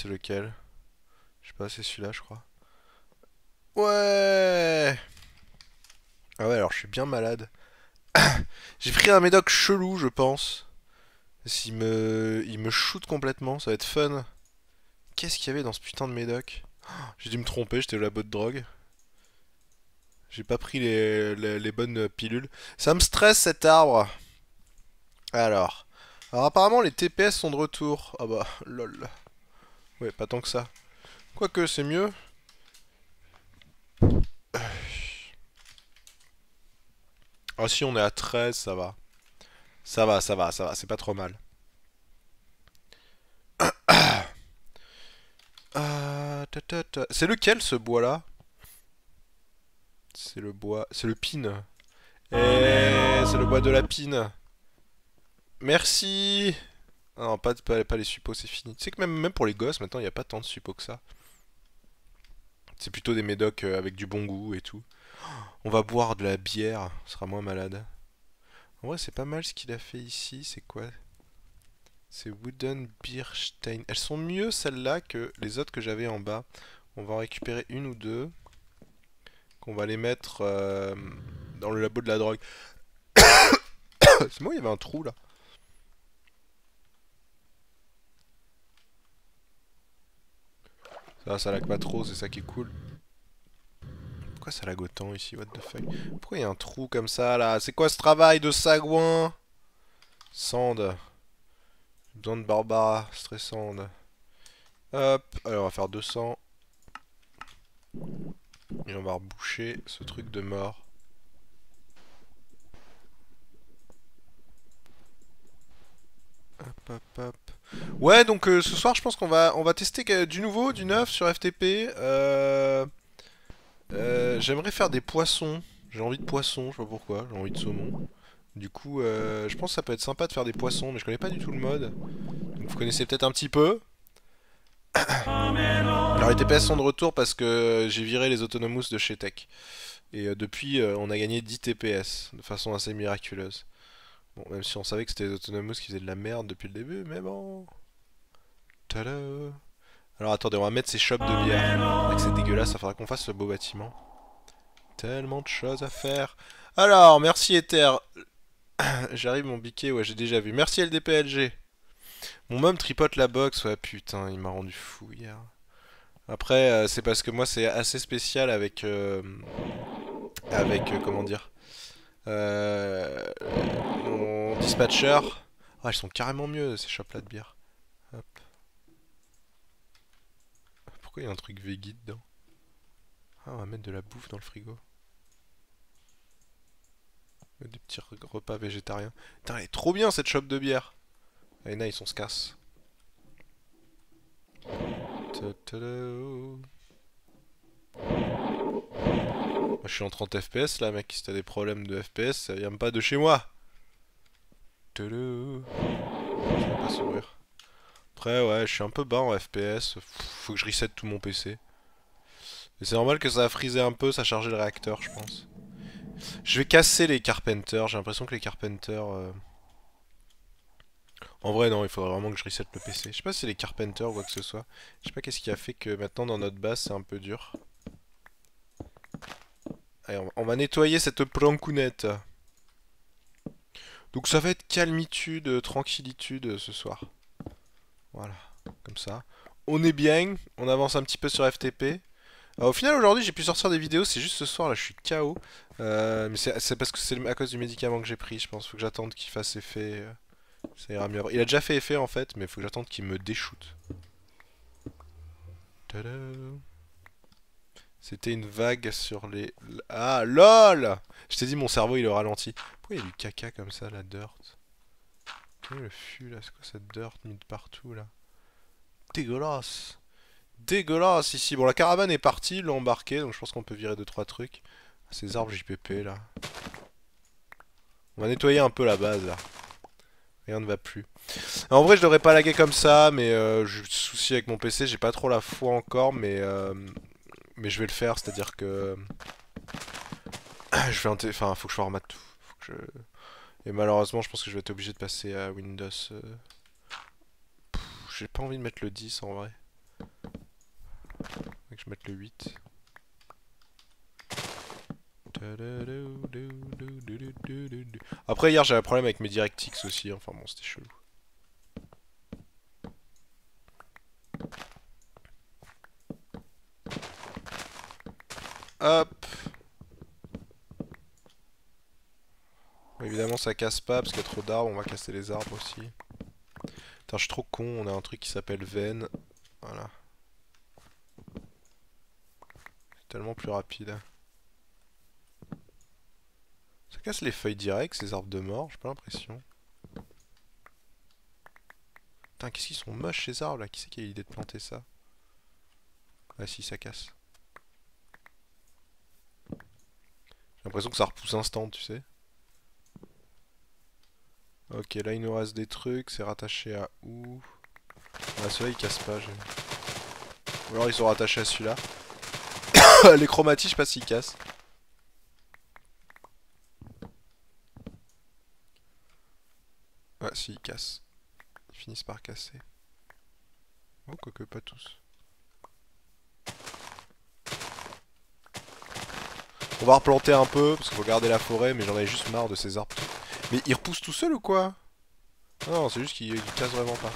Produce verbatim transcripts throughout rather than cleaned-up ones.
c'est lequel? Je sais pas, c'est celui-là, je crois. Ouais! Ah ouais, alors je suis bien malade. J'ai pris un médoc chelou, je pense. S'il me... Il me shoot complètement, ça va être fun. Qu'est-ce qu'il y avait dans ce putain de médoc? J'ai dû me tromper, j'étais au labo de drogue. J'ai pas pris les, les, les bonnes pilules. Ça me stresse cet arbre. Alors. Alors apparemment les T P S sont de retour. Ah bah, lol. Ouais, pas tant que ça. Quoique, c'est mieux. Ah si, on est à treize, ça va. Ça va, ça va, ça va, c'est pas trop mal. Ah, ta, ta, ta. C'est lequel ce bois là? C'est le bois. C'est le pine. Eh, c'est le bois de la pine. Merci. Ah non, pas, pas, pas les suppos, c'est fini. Tu sais que même, même pour les gosses, maintenant, il n'y a pas tant de suppos que ça. C'est plutôt des médocs euh, avec du bon goût et tout. On va boire de la bière, on sera moins malade. En vrai, c'est pas mal ce qu'il a fait ici. C'est quoi? C'est Wooden Bierstein. Elles sont mieux celles-là que les autres que j'avais en bas. On va en récupérer une ou deux. Qu'on va les mettre euh, dans le labo de la drogue. C'est moi, il y avait un trou là. Ça, ça lag pas trop, c'est ça qui est cool. Pourquoi ça lag autant ici? What the fuck? Pourquoi il y a un trou comme ça là? C'est quoi ce travail de sagouin? Sand. Besoin de Barbara, stressante. Hop, alors on va faire deux cents. Et on va reboucher ce truc de mort. Hop, hop, hop. Ouais, donc euh, ce soir, je pense qu'on va, on va tester euh, du nouveau, du neuf sur F T P. Euh, euh, J'aimerais faire des poissons. J'ai envie de poissons, je sais pas pourquoi. J'ai envie de saumon. Du coup, euh, je pense que ça peut être sympa de faire des poissons, mais je connais pas du tout le mode. Donc vous connaissez peut-être un petit peu. Alors les T P S sont de retour parce que j'ai viré les Autonomous de chez Tech. Et euh, depuis, euh, on a gagné dix T P S de façon assez miraculeuse. Bon, même si on savait que c'était les Autonomous qui faisaient de la merde depuis le début, mais bon. Tada. Alors attendez, on va mettre ces shops de bière. C'est vrai que c'est dégueulasse, ça faudra qu'on fasse ce beau bâtiment. Tellement de choses à faire. Alors, merci Ether. J'arrive mon biquet, ouais j'ai déjà vu. Merci L D P L G. Mon mum tripote la box, ouais putain, il m'a rendu fou hier. Après, euh, c'est parce que moi c'est assez spécial avec... Euh, avec, euh, comment dire euh, mon dispatcher. Ah, elles sont carrément mieux ces shops là de bière. Hop. Pourquoi il y a un truc veggie dedans? Ah, on va mettre de la bouffe dans le frigo. Des petits repas végétariens. Putain, elle est trop bien cette shop de bière. Allez, nice, on se casse. Moi, je suis en trente F P S là, mec. Si t'as des problèmes de F P S, ça vient pas de chez moi. Ça va pas s'ouvrir. Après, ouais, je suis un peu bas en F P S. Faut que je reset tout mon P C. Mais c'est normal que ça a frisé un peu, ça a chargé le réacteur, je pense. Je vais casser les Carpenters. J'ai l'impression que les Carpenters... Euh... En vrai, non, il faudrait vraiment que je reset le P C. Je sais pas si c'est les Carpenters ou quoi que ce soit. Je sais pas qu'est-ce qui a fait que maintenant dans notre base c'est un peu dur. Allez, on va, on va nettoyer cette plancounette. Donc ça va être calmitude, tranquillitude ce soir. Voilà, comme ça. On est bien, on avance un petit peu sur F T P. Alors, au final aujourd'hui j'ai pu sortir des vidéos, c'est juste ce soir là je suis K O. Euh, mais c'est parce que c'est à cause du médicament que j'ai pris, je pense. Faut que j'attende qu'il fasse effet. euh, Ça ira mieux. Il a déjà fait effet en fait, mais faut que j'attende qu'il me déshoote. Tada. C'était une vague sur les... Ah, LOL! Je t'ai dit, mon cerveau, il est au ralenti. Pourquoi il y a du caca comme ça, la dirt? Quel est le fût, là? C'est quoi cette dirt mise de partout, là? Dégueulasse! Dégueulasse, ici. Bon, la caravane est partie, ils l'ont embarqué, donc je pense qu'on peut virer deux trois trucs. Ces arbres J P P, là. On va nettoyer un peu la base, là. Rien ne va plus. En vrai, je devrais pas laguer comme ça, mais euh, j'ai des soucis avec mon P C, j'ai pas trop la foi encore, mais... Euh, mais je vais le faire, c'est-à-dire que... Je vais enfin, faut que je formate tout. Faut que je... Et malheureusement, je pense que je vais être obligé de passer à Windows. euh, J'ai pas envie de mettre le dix en vrai. que je mette le huit. Après hier j'avais un problème avec mes DirectX aussi, enfin bon c'était chelou. Hop. Évidemment ça casse pas parce qu'il y a trop d'arbres, on va casser les arbres aussi. Putain je suis trop con, on a un truc qui s'appelle veine. Voilà. C'est tellement plus rapide. Ça casse les feuilles directes, ces arbres de mort, j'ai pas l'impression. Putain qu'est-ce qu'ils sont moches ces arbres là, qui c'est qui a l'idée de planter ça? Ah si ça casse. J'ai l'impression que ça repousse instant, tu sais. Ok, là il nous reste des trucs, c'est rattaché à où? Ah, celui-là il casse pas, j'ai... Ou alors ils sont rattachés à celui-là. Les chromatis, je sais pas s'ils cassent. Ouais, si, ils cassent. Ils finissent par casser. Oh, quoique pas tous. On va replanter un peu, parce qu'il faut garder la forêt, mais j'en avais juste marre de ces arbres. Mais ils repoussent tout seuls ou quoi? Non, c'est juste qu'ils cassent vraiment pas.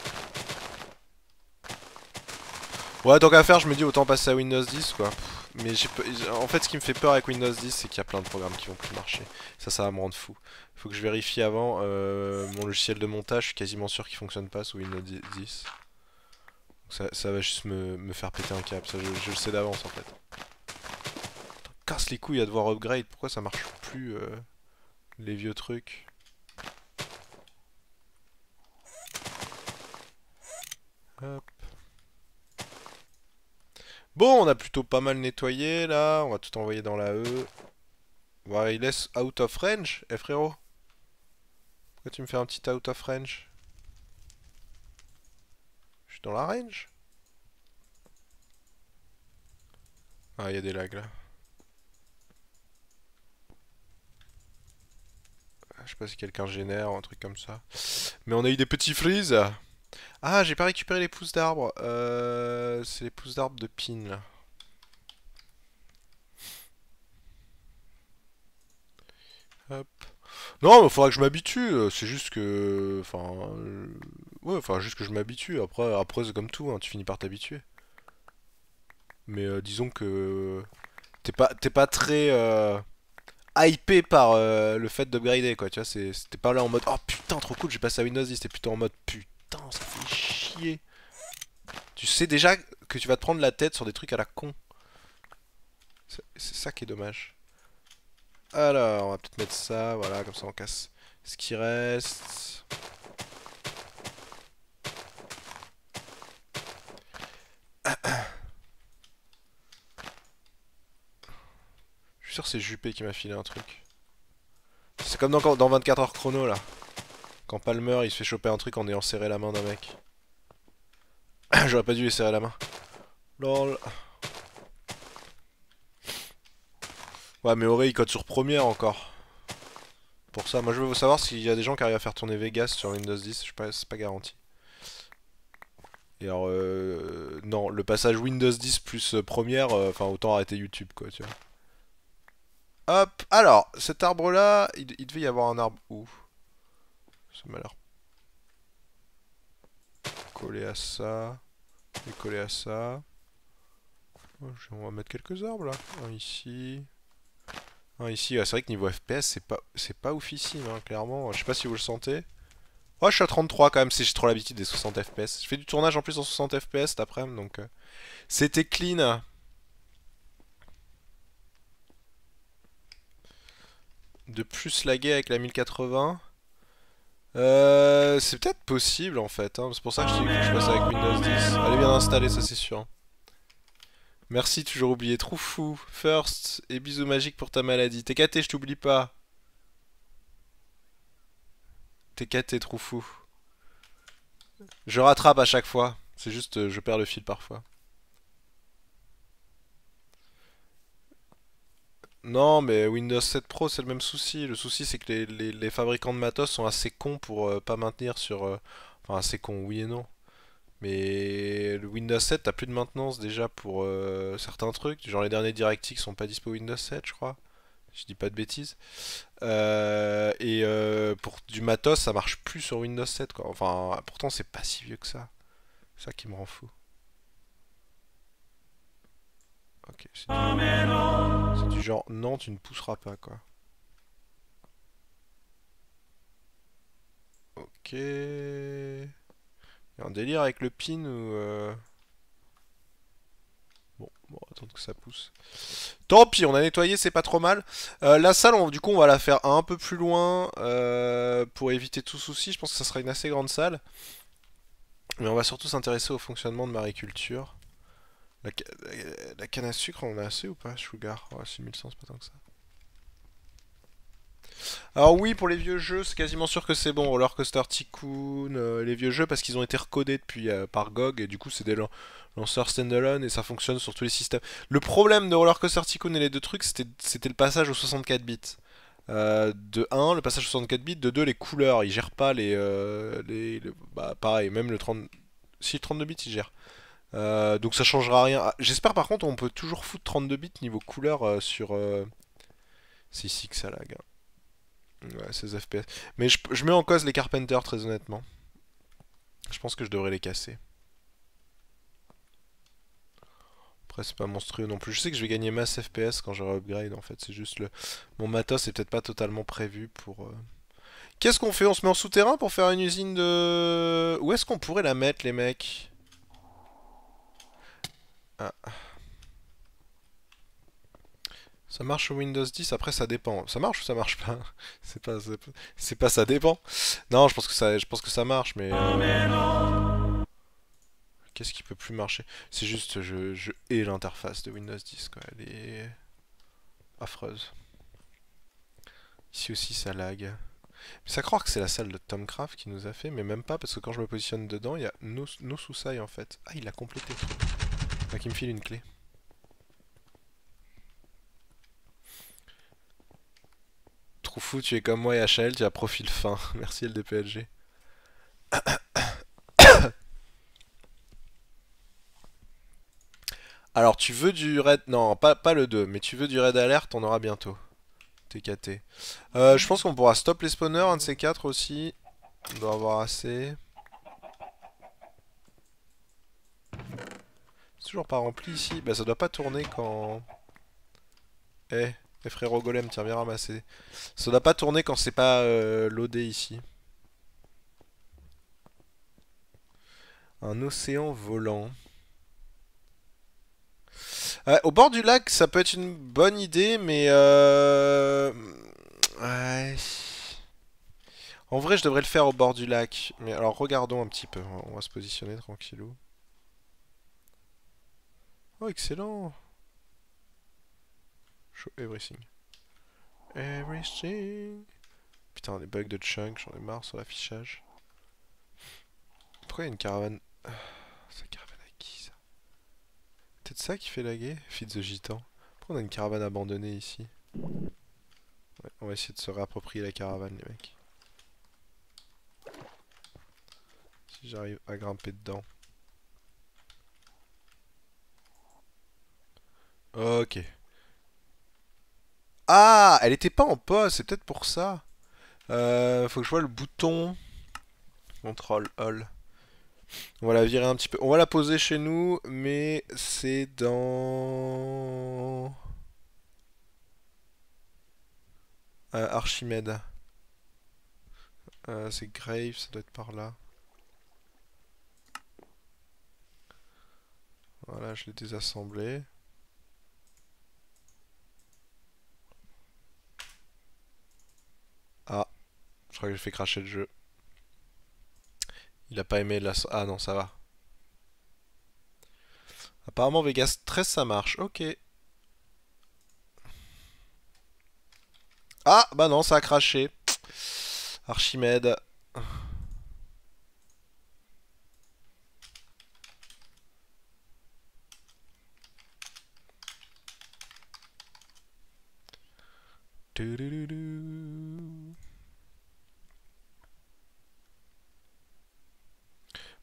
Ouais, tant qu'à faire, je me dis autant passer à Windows dix, quoi. Mais j'ai en fait, ce qui me fait peur avec Windows dix, c'est qu'il y a plein de programmes qui vont plus marcher. Ça, ça va me rendre fou. Faut que je vérifie avant. Euh, mon logiciel de montage, je suis quasiment sûr qu'il fonctionne pas sous Windows dix. Ça, ça va juste me, me faire péter un câble. Ça, je, je le sais d'avance, en fait. Casse les couilles à devoir upgrade. Pourquoi ça marche plus, euh, les vieux trucs? Hop. Bon, on a plutôt pas mal nettoyé, là. On va tout envoyer dans la E. Ouais, il laisse out of range, eh frérot? Pourquoi tu me fais un petit out of range? Je suis dans la range? Ah, il y a des lags là. Je sais pas si quelqu'un génère ou un truc comme ça. Mais on a eu des petits freeze. Ah, j'ai pas récupéré les pousses d'arbres. Euh, c'est les pousses d'arbres de pin là. Hop. Non, il faudra que je m'habitue. C'est juste que. Enfin. euh, Ouais, enfin, juste que je m'habitue. Après, après c'est comme tout, hein, tu finis par t'habituer. Mais euh, disons que. T'es pas, t'es pas très. Euh, hypé par euh, le fait d'upgrader quoi, tu vois, c'était pas là en mode oh putain trop cool j'ai passé à Windows dix, c'était plutôt en mode putain ça fait chier. Tu sais déjà que tu vas te prendre la tête sur des trucs à la con. C'est ça qui est dommage. Alors on va peut-être mettre ça, voilà, comme ça on casse ce qui reste. Je suis sûr que c'est Juppé qui m'a filé un truc. C'est comme dans, dans vingt-quatre heures chrono là. Quand Palmer il se fait choper un truc en ayant serré la main d'un mec. J'aurais pas dû lui serrer la main. Lol. Ouais, mais Auré il code sur première encore. Pour ça, moi je veux savoir s'il y a des gens qui arrivent à faire tourner Vegas sur Windows dix, je sais pas, c'est pas garanti. Et alors, euh, non, le passage Windows dix plus euh, première, euh, enfin autant arrêter YouTube quoi, tu vois. Hop, alors, cet arbre là, il, il devait y avoir un arbre où? Ça m'a l'air collé à ça, et collé à ça. On va mettre quelques arbres là. Un ici. Un ici, ouais, c'est vrai que niveau F P S, c'est pas, c'est pas oufissime, hein, clairement. Je sais pas si vous le sentez. Ouais, je suis à trente-trois quand même, si j'ai trop l'habitude des soixante F P S. Je fais du tournage en plus en soixante F P S cet après-midi, donc... Euh, c'était clean. De plus laguer avec la mille quatre-vingts. Euh, c'est peut-être possible en fait, hein. C'est pour ça que je dis que je passe avec Windows dix. Elle est bien installée, ça c'est sûr. Merci, toujours oublié. Trou fou. First, et bisous magiques pour ta maladie. T'es caté, je t'oublie pas. T'es caté, trou fou. Je rattrape à chaque fois. C'est juste, euh, je perds le fil parfois. Non, mais Windows sept Pro, c'est le même souci. Le souci, c'est que les, les- les fabricants de matos sont assez cons pour euh, pas maintenir sur... euh, Enfin, assez cons, oui et non. Mais le Windows sept, t'as plus de maintenance déjà pour euh, certains trucs. Genre les derniers DirectX sont pas dispo Windows sept, je crois. Je dis pas de bêtises. Euh, et euh, pour du matos, ça marche plus sur Windows sept, quoi. Enfin, pourtant, c'est pas si vieux que ça. C'est ça qui me rend fou. Ok, c'est du... c'est du genre, non, tu ne pousseras pas, quoi. Ok. Y a un délire avec le pin ou... euh, Bon, bon, attendre que ça pousse. Tant pis, on a nettoyé, c'est pas trop mal. Euh, la salle, on- du coup, on va la faire un peu plus loin euh, pour éviter tout souci. Je pense que ça sera une assez grande salle. Mais on va surtout s'intéresser au fonctionnement de mariculture. La, ca- la- la canne à sucre, on en a assez ou pas, Sugar? Ouais, six mille cent, c'est pas tant que ça. Alors oui, pour les vieux jeux, c'est quasiment sûr que c'est bon. Roller Coaster Tycoon, euh, les vieux jeux, parce qu'ils ont été recodés depuis euh, par G O G, et du coup c'est des lan- lanceurs standalone, et ça fonctionne sur tous les systèmes. Le problème de Roller Coaster Tycoon et les deux trucs, c'était c'était le passage aux soixante-quatre bits. Euh, de un, le passage aux soixante-quatre bits, de deux, les couleurs, ils gèrent pas les... euh, les, les- bah pareil, même le trente... Si, le trente-deux bits, ils gèrent. Euh, donc ça changera rien. Ah, j'espère par contre on peut toujours foutre trente-deux bits niveau couleur euh, sur... Euh... C'est ici que ça lag, hein. Ouais, seize F P S. Mais je, je mets en cause les Carpenters, très honnêtement. Je pense que je devrais les casser. Après, c'est pas monstrueux non plus. Je sais que je vais gagner masse F P S quand j'aurai upgrade, en fait. C'est juste le... Mon matos est peut-être pas totalement prévu pour... euh, Qu'est-ce qu'on fait? On se met en souterrain pour faire une usine de... Où est-ce qu'on pourrait la mettre, les mecs? Ah, ça marche sur Windows dix, après ça dépend. Ça marche ou ça marche pas? C'est pas, c'est pas, c'est pas ça dépend. Non, je pense que ça, je pense que ça marche, mais euh, qu'est-ce qui peut plus marcher? C'est juste, je, je hais l'interface de Windows dix, quoi. Elle est affreuse. Ici aussi, ça lag. Mais ça croire que c'est la salle de Tomcraft qui nous a fait, mais même pas, parce que quand je me positionne dedans, il y a nos, nos sous-sailles en fait. Ah, il a complété. Enfin, qui me file une clé. Trop fou, tu es comme moi et H L, tu as profil fin. Merci L D P L G. Alors, tu veux du raid... Non, pas, pas le deux, mais tu veux du raid alert, on aura bientôt. T K T. Euh, je pense qu'on pourra stop les spawners, un de ces quatre aussi. On doit avoir assez. C'est toujours pas rempli ici. Bah, ça doit pas tourner quand... Eh, eh frérot golem, tiens, viens ramasser. Ça doit pas tourner quand c'est pas euh, loadé ici. Un océan volant. Euh, au bord du lac, ça peut être une bonne idée, mais... Euh... Ouais... En vrai, je devrais le faire au bord du lac. Mais alors, regardons un petit peu. On va se positionner tranquillou. Oh, excellent. Show everything. Everything. Putain, les bugs de chunk, j'en ai marre sur l'affichage. Pourquoi il y a une caravane... Ah, c'est caravane à qui, ça? Peut-être ça qui fait laguer? Feed the gitan. Pourquoi on a une caravane abandonnée ici? Ouais, on va essayer de se réapproprier la caravane, les mecs. Si j'arrive à grimper dedans. Ok. Ah, elle était pas en pause, c'est peut-être pour ça. Euh, faut que je vois le bouton. Control All. On va la virer un petit peu. On va la poser chez nous, mais c'est dans... Euh, Archimède. Euh, c'est Grave, ça doit être par là. Voilà, je l'ai désassemblé. Ah, je crois que j'ai fait cracher le jeu. Il a pas aimé la... Ah non, ça va. Apparemment Vegas treize ça marche, ok. Ah, bah non, ça a craché. Archimède.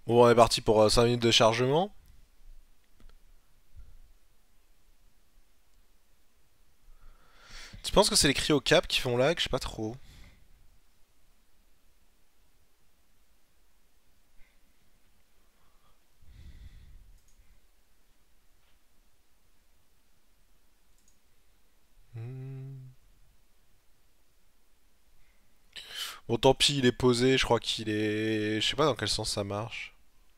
Bon, on est parti pour euh, cinq minutes de chargement. Tu penses que c'est les cryocap qui font lag? Je sais pas trop. Hmm. Bon, tant pis, il est posé. Je crois qu'il est. Je sais pas dans quel sens ça marche.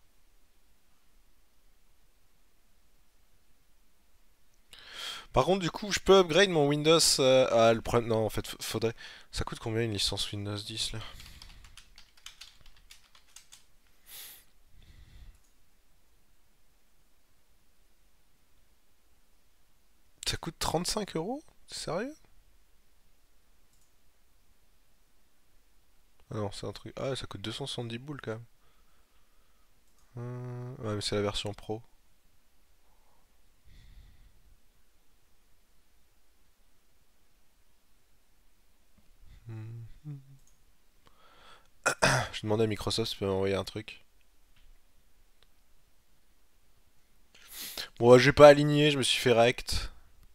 Par contre, du coup, je peux upgrade mon Windows. euh, Ah, le problème. Non, en fait, faudrait. Ça coûte combien une licence Windows dix là? Ça coûte trente-cinq euros? Sérieux? Ah non, c'est un truc. Ah, ça coûte deux cent soixante-dix boules quand même. Euh, Ouais, mais c'est la version pro. Hmm. Je demandais à Microsoft si tu peux m'envoyer un truc. Bon, ouais, j'ai pas aligné, je me suis fait rect.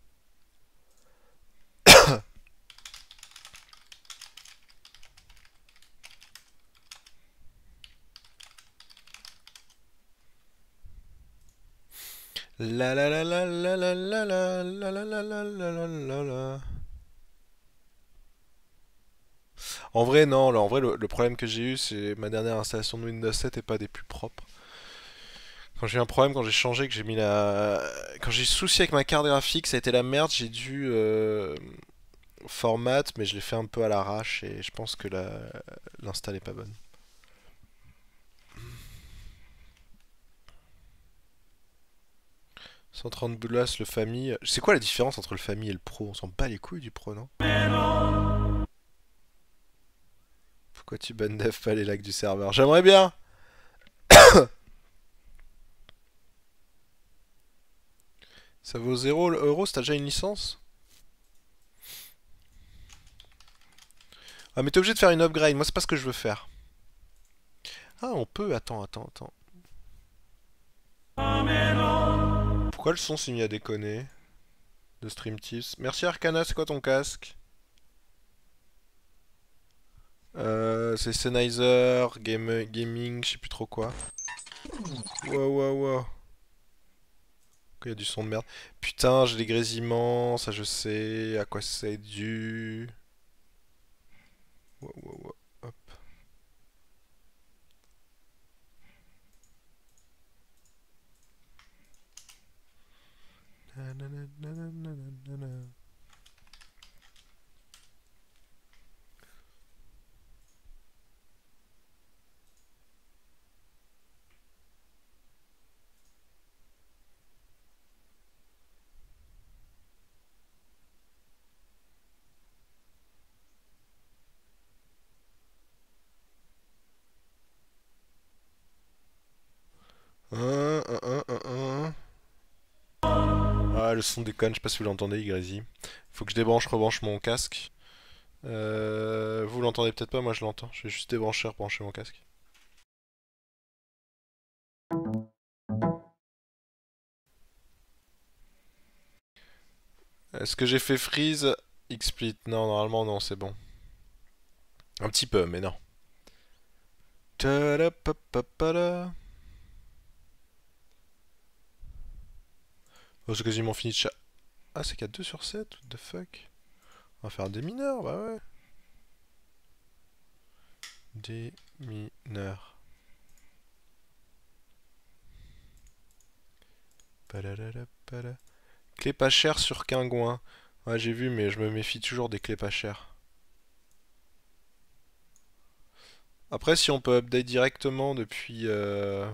La la la la la la la la la la la la la la la la. En vrai, non, là, en vrai, le, le problème que j'ai eu, c'est ma dernière installation de Windows sept est pas des plus propres. Quand j'ai eu un problème, quand j'ai changé, que j'ai mis la. Quand j'ai eu souci avec ma carte graphique, ça a été la merde, j'ai dû euh, format, mais je l'ai fait un peu à l'arrache et je pense que la... l'install est pas bonne. cent trente boulas, le famille. C'est quoi la différence entre le famille et le pro? On s'en bat les couilles du pro, non? Pourquoi tu ban dev pas les lags du serveur? J'aimerais bien! Ça vaut zéro euros si t'as déjà une licence? Ah, mais t'es obligé de faire une upgrade. Moi, c'est pas ce que je veux faire. Ah, on peut. Attends, attends, attends. Pourquoi le son s'est mis à déconner de Stream Tips? Merci Arcana, c'est quoi ton casque? Euh, c'est Sennheiser, game, Gaming, je sais plus trop quoi. Wow, wow, wow. Il y a du son de merde. Putain, j'ai des grésillements, ça je sais. À quoi c'est dû? Wow, wow, wow. Hop. Nanana, nanana, nanana. Un, un, un, un, un. Ah, le son déconne, je sais pas si vous l'entendez, il grésille. Faut que je débranche, rebranche mon casque. Euh, vous l'entendez peut-être pas, moi je l'entends. Je vais juste débrancher, rebrancher mon casque. Est-ce que j'ai fait freeze? XSplit? Non, normalement non, c'est bon. Un petit peu, mais non. Tadapapapala. Oh, c'est quasiment fini de chat. Ah, c'est qu'à deux sur sept? What the fuck? On va faire des mineurs, bah ouais. Des mineurs. Palalala. Clé pas chère sur Kingouin. Ouais, j'ai vu, mais je me méfie toujours des clés pas chères. Après, si on peut update directement depuis... Euh,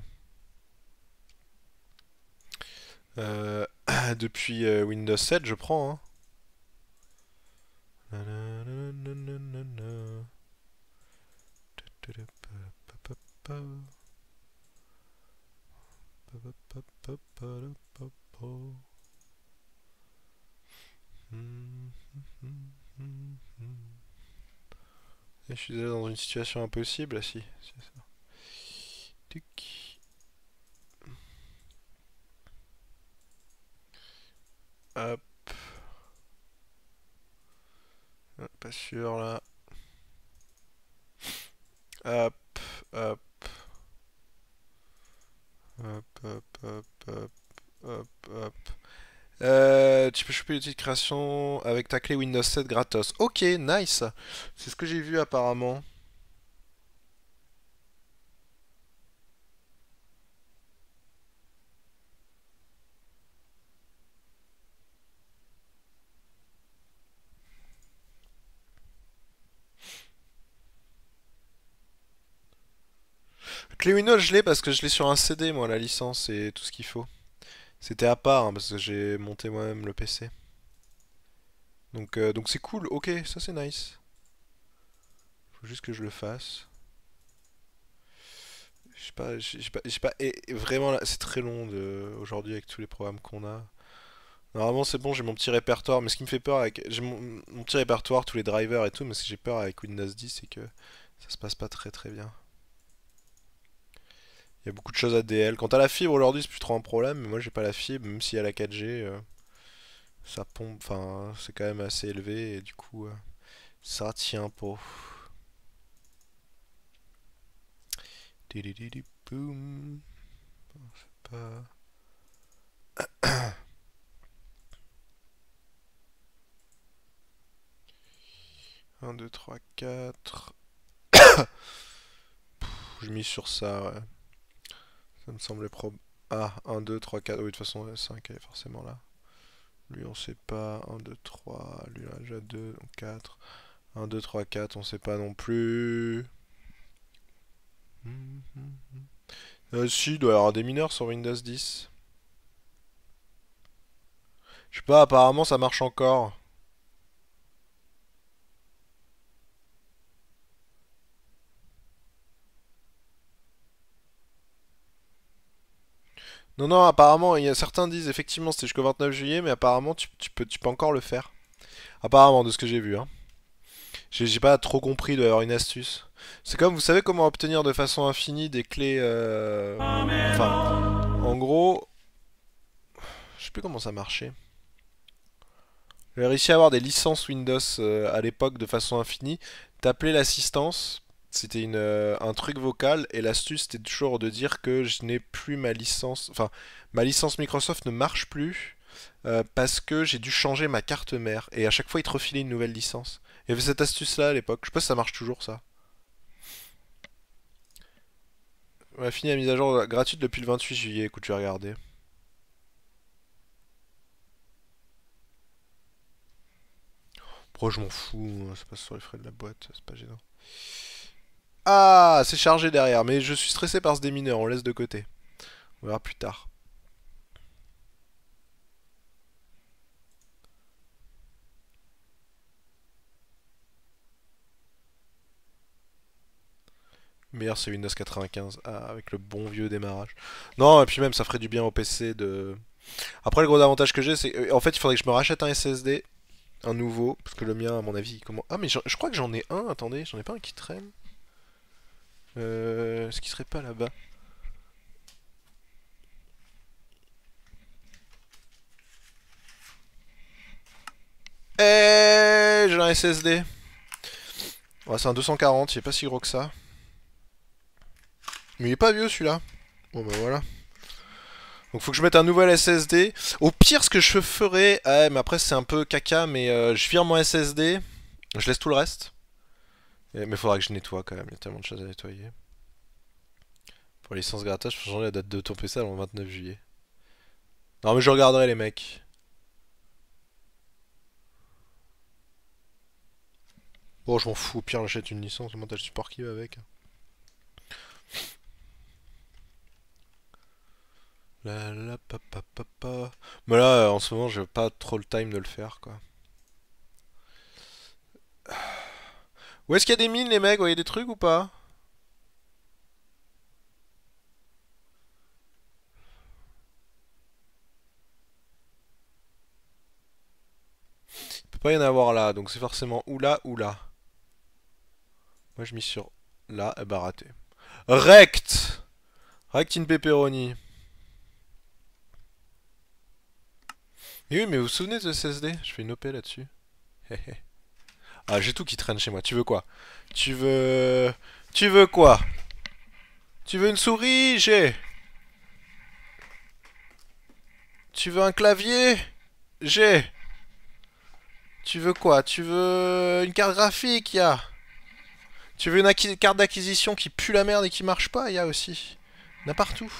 euh, depuis euh, Windows sept, je prends, hein. Et je suis déjà dans une situation impossible, ah si, c'est ça. Tuc. Hop. Pas sûr là. Hop, hop, hop, hop, hop, hop, hop, hop. Euh, tu peux choper l'outil de création avec ta clé Windows sept gratos. Ok, nice. C'est ce que j'ai vu apparemment. Clé Windows, je l'ai parce que je l'ai sur un C D, moi, la licence et tout ce qu'il faut. C'était à part, hein, parce que j'ai monté moi-même le P C. Donc euh, donc c'est cool, ok, ça c'est nice. Faut juste que je le fasse. Je sais pas, je sais pas, je sais pas, et, et vraiment là, c'est très long de aujourd'hui avec tous les programmes qu'on a. Normalement c'est bon, j'ai mon petit répertoire, mais ce qui me fait peur avec, j'ai mon, mon petit répertoire, tous les drivers et tout, mais ce que j'ai peur avec Windows dix, c'est que ça se passe pas très très bien. Il y a beaucoup de choses A D L. Quant à la fibre aujourd'hui, c'est plus trop un problème, mais moi j'ai pas la fibre, même s'il y a la quatre G, euh, ça pompe, enfin c'est quand même assez élevé et du coup euh, ça tient pas. Didididi boum. Pas. un, deux, trois, quatre. J'ai mis sur ça, ouais. Ça me semblait probe. Ah, un, deux, trois, quatre. Oui, de toute façon, le cinq est forcément là. Lui, on sait pas. un, deux, trois. Lui, on a déjà deux, donc quatre. un, deux, trois, quatre, on sait pas non plus. Euh, si, il doit y avoir des mineurs sur Windows dix. Je sais pas, apparemment ça marche encore. Non, non, apparemment, il y a certains disent effectivement c'était jusqu'au vingt-neuf juillet, mais apparemment tu, tu peux, tu peux encore le faire. Apparemment, de ce que j'ai vu, hein. J'ai j'ai pas trop compris, il doit y avoir une astuce. C'est comme, vous savez comment obtenir de façon infinie des clés... euh, Enfin, en gros... Je sais plus comment ça marchait. J'ai réussi à avoir des licences Windows euh, à l'époque de façon infinie. T'appelais l'assistance, c'était une, euh, un truc vocal, et l'astuce c'était toujours de dire que je n'ai plus ma licence... Enfin, ma licence Microsoft ne marche plus euh, parce que j'ai dû changer ma carte mère. Et à chaque fois, ils te refilaient une nouvelle licence. Il y avait cette astuce-là à l'époque. Je sais pas si ça marche toujours, ça. On a fini la mise à jour gratuite depuis le vingt-huit juillet. Écoute, je vais regarder. Pourquoi je m'en fous? Ça passe sur les frais de la boîte, c'est pas gênant. Ah, c'est chargé derrière, mais je suis stressé par ce démineur, on laisse de côté. On verra plus tard. Meilleur c'est Windows quatre-vingt-quinze, ah, avec le bon vieux démarrage. Non, et puis même ça ferait du bien au P C de... Après le gros avantage que j'ai, c'est... euh, En fait, il faudrait que je me rachète un S S D, un nouveau, parce que le mien, à mon avis, comment... Ah, mais je crois que j'en ai un, attendez, j'en ai pas un qui traîne. Euh... Ce qui serait pas là-bas. Eh, j'ai un S S D. Ouais, c'est un deux cent quarante, il est pas si gros que ça. Mais il est pas vieux celui-là. Bon bah voilà. Donc faut que je mette un nouvel S S D. Au pire, ce que je ferais... Ouais, mais après c'est un peu caca, mais euh, je vire mon S S D. Je laisse tout le reste. Et- mais faudra que je nettoie quand même, il y a tellement de choses à nettoyer. Pour les licences gratos, faut changer la date de ton P C avant le vingt-neuf juillet. Non mais je regarderai les mecs. Bon, je m'en fous, au pire j'achète une licence, le montage support qui va avec. La la pa pa pa pa. Mais là, euh, en ce moment, j'ai pas trop le time de le faire, quoi. Où est-ce qu'il y a des mines, les mecs? Vous voyez des trucs ou pas? Il peut pas y en avoir là, donc c'est forcément ou là ou là. Moi, je mis sur là, et bah raté. Rect! Rect in pepperoni. Mais oui, mais vous vous souvenez de ce S S D? Je fais une O P là-dessus. Ah, j'ai tout qui traîne chez moi. Tu veux quoi? Tu veux... Tu veux quoi? Tu veux une souris? J'ai. Tu veux un clavier? J'ai. Tu veux quoi? Tu veux une carte graphique? Y'a. Tu veux une carte d'acquisition qui pue la merde et qui marche pas? Y'a aussi. Y'a partout.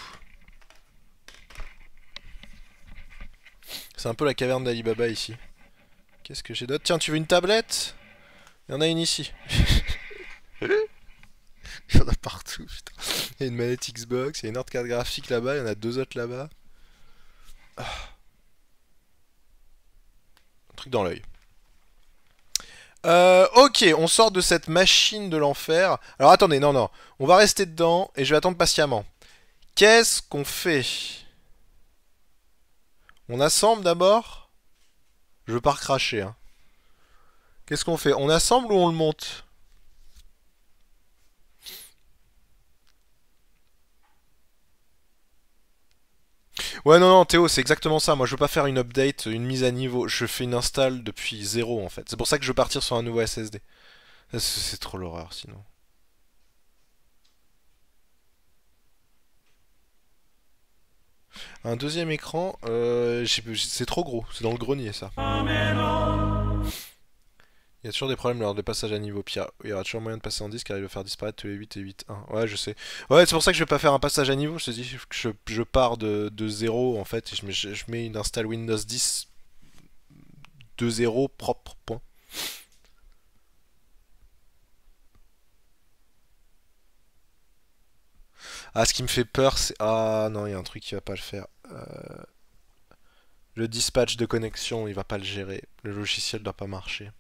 C'est un peu la caverne d'Alibaba ici. Qu'est-ce que j'ai d'autre? Tiens, tu veux une tablette? Il y en a une ici. Il y en a partout, putain. Il y a une manette Xbox, il y a une autre carte graphique là-bas, il y en a deux autres là-bas. Ah. Un truc dans l'œil. Euh, ok, on sort de cette machine de l'enfer. Alors attendez, non, non. On va rester dedans et je vais attendre patiemment. Qu'est-ce qu'on fait? On assemble d'abord? Je veux pas recracher, hein. Qu'est-ce qu'on fait? On assemble ou on le monte? Ouais, non, non, Théo, c'est exactement ça. Moi, je veux pas faire une update, une mise à niveau. Je fais une install depuis zéro, en fait. C'est pour ça que je veux partir sur un nouveau S S D. C'est trop l'horreur, sinon. Un deuxième écran, euh, c'est trop gros. C'est dans le grenier, ça. Il y a toujours des problèmes lors de passage à niveau. Puis il y aura toujours moyen de passer en disque car il va faire disparaître tous les huit et huit un. Ouais, je sais. Ouais, c'est pour ça que je vais pas faire un passage à niveau. Je te dis que je, je pars de, de zéro en fait. Et je mets, je, je mets une install Windows dix de zéro propre. Point. Ah, ce qui me fait peur, c'est. Ah non, il y a un truc qui va pas le faire. Euh... Le dispatch de connexion, il va pas le gérer. Le logiciel doit pas marcher.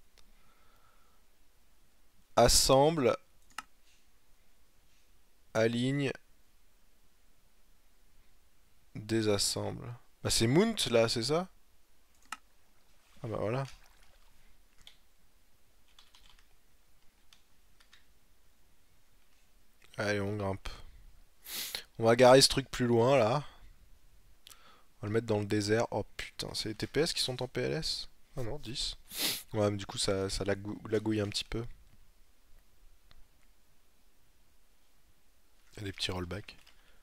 Assemble. Aligne. Désassemble. Bah c'est Mount là, c'est ça? Ah bah voilà. Allez, on grimpe. On va garer ce truc plus loin là. On va le mettre dans le désert. Oh putain, c'est les T P S qui sont en P L S? Ah non, dix. Ouais, mais du coup ça, ça lagou lagouille un petit peu. Il y a des petits rollbacks.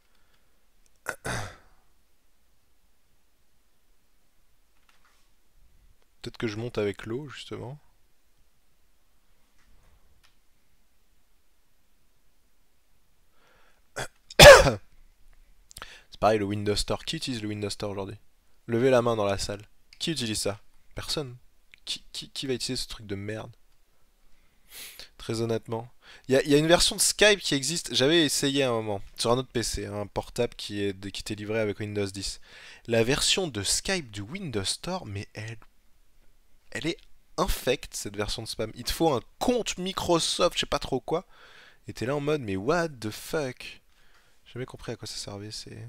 Peut-être que je monte avec l'eau justement. C'est pareil, le Windows Store. Qui utilise le Windows Store aujourd'hui? Levez la main dans la salle. Qui utilise ça? Personne. Qui, qui, qui va utiliser ce truc de merde? Très honnêtement. Il y, y, a une version de Skype qui existe. J'avais essayé à un moment sur un autre P C, un portable qui, est, qui était livré avec Windows dix. La version de Skype du Windows Store, mais elle, elle est infecte cette version de spam. Il te faut un compte Microsoft, je sais pas trop quoi. Et t'es là en mode, mais what the fuck? J'ai jamais compris à quoi ça servait. C'est.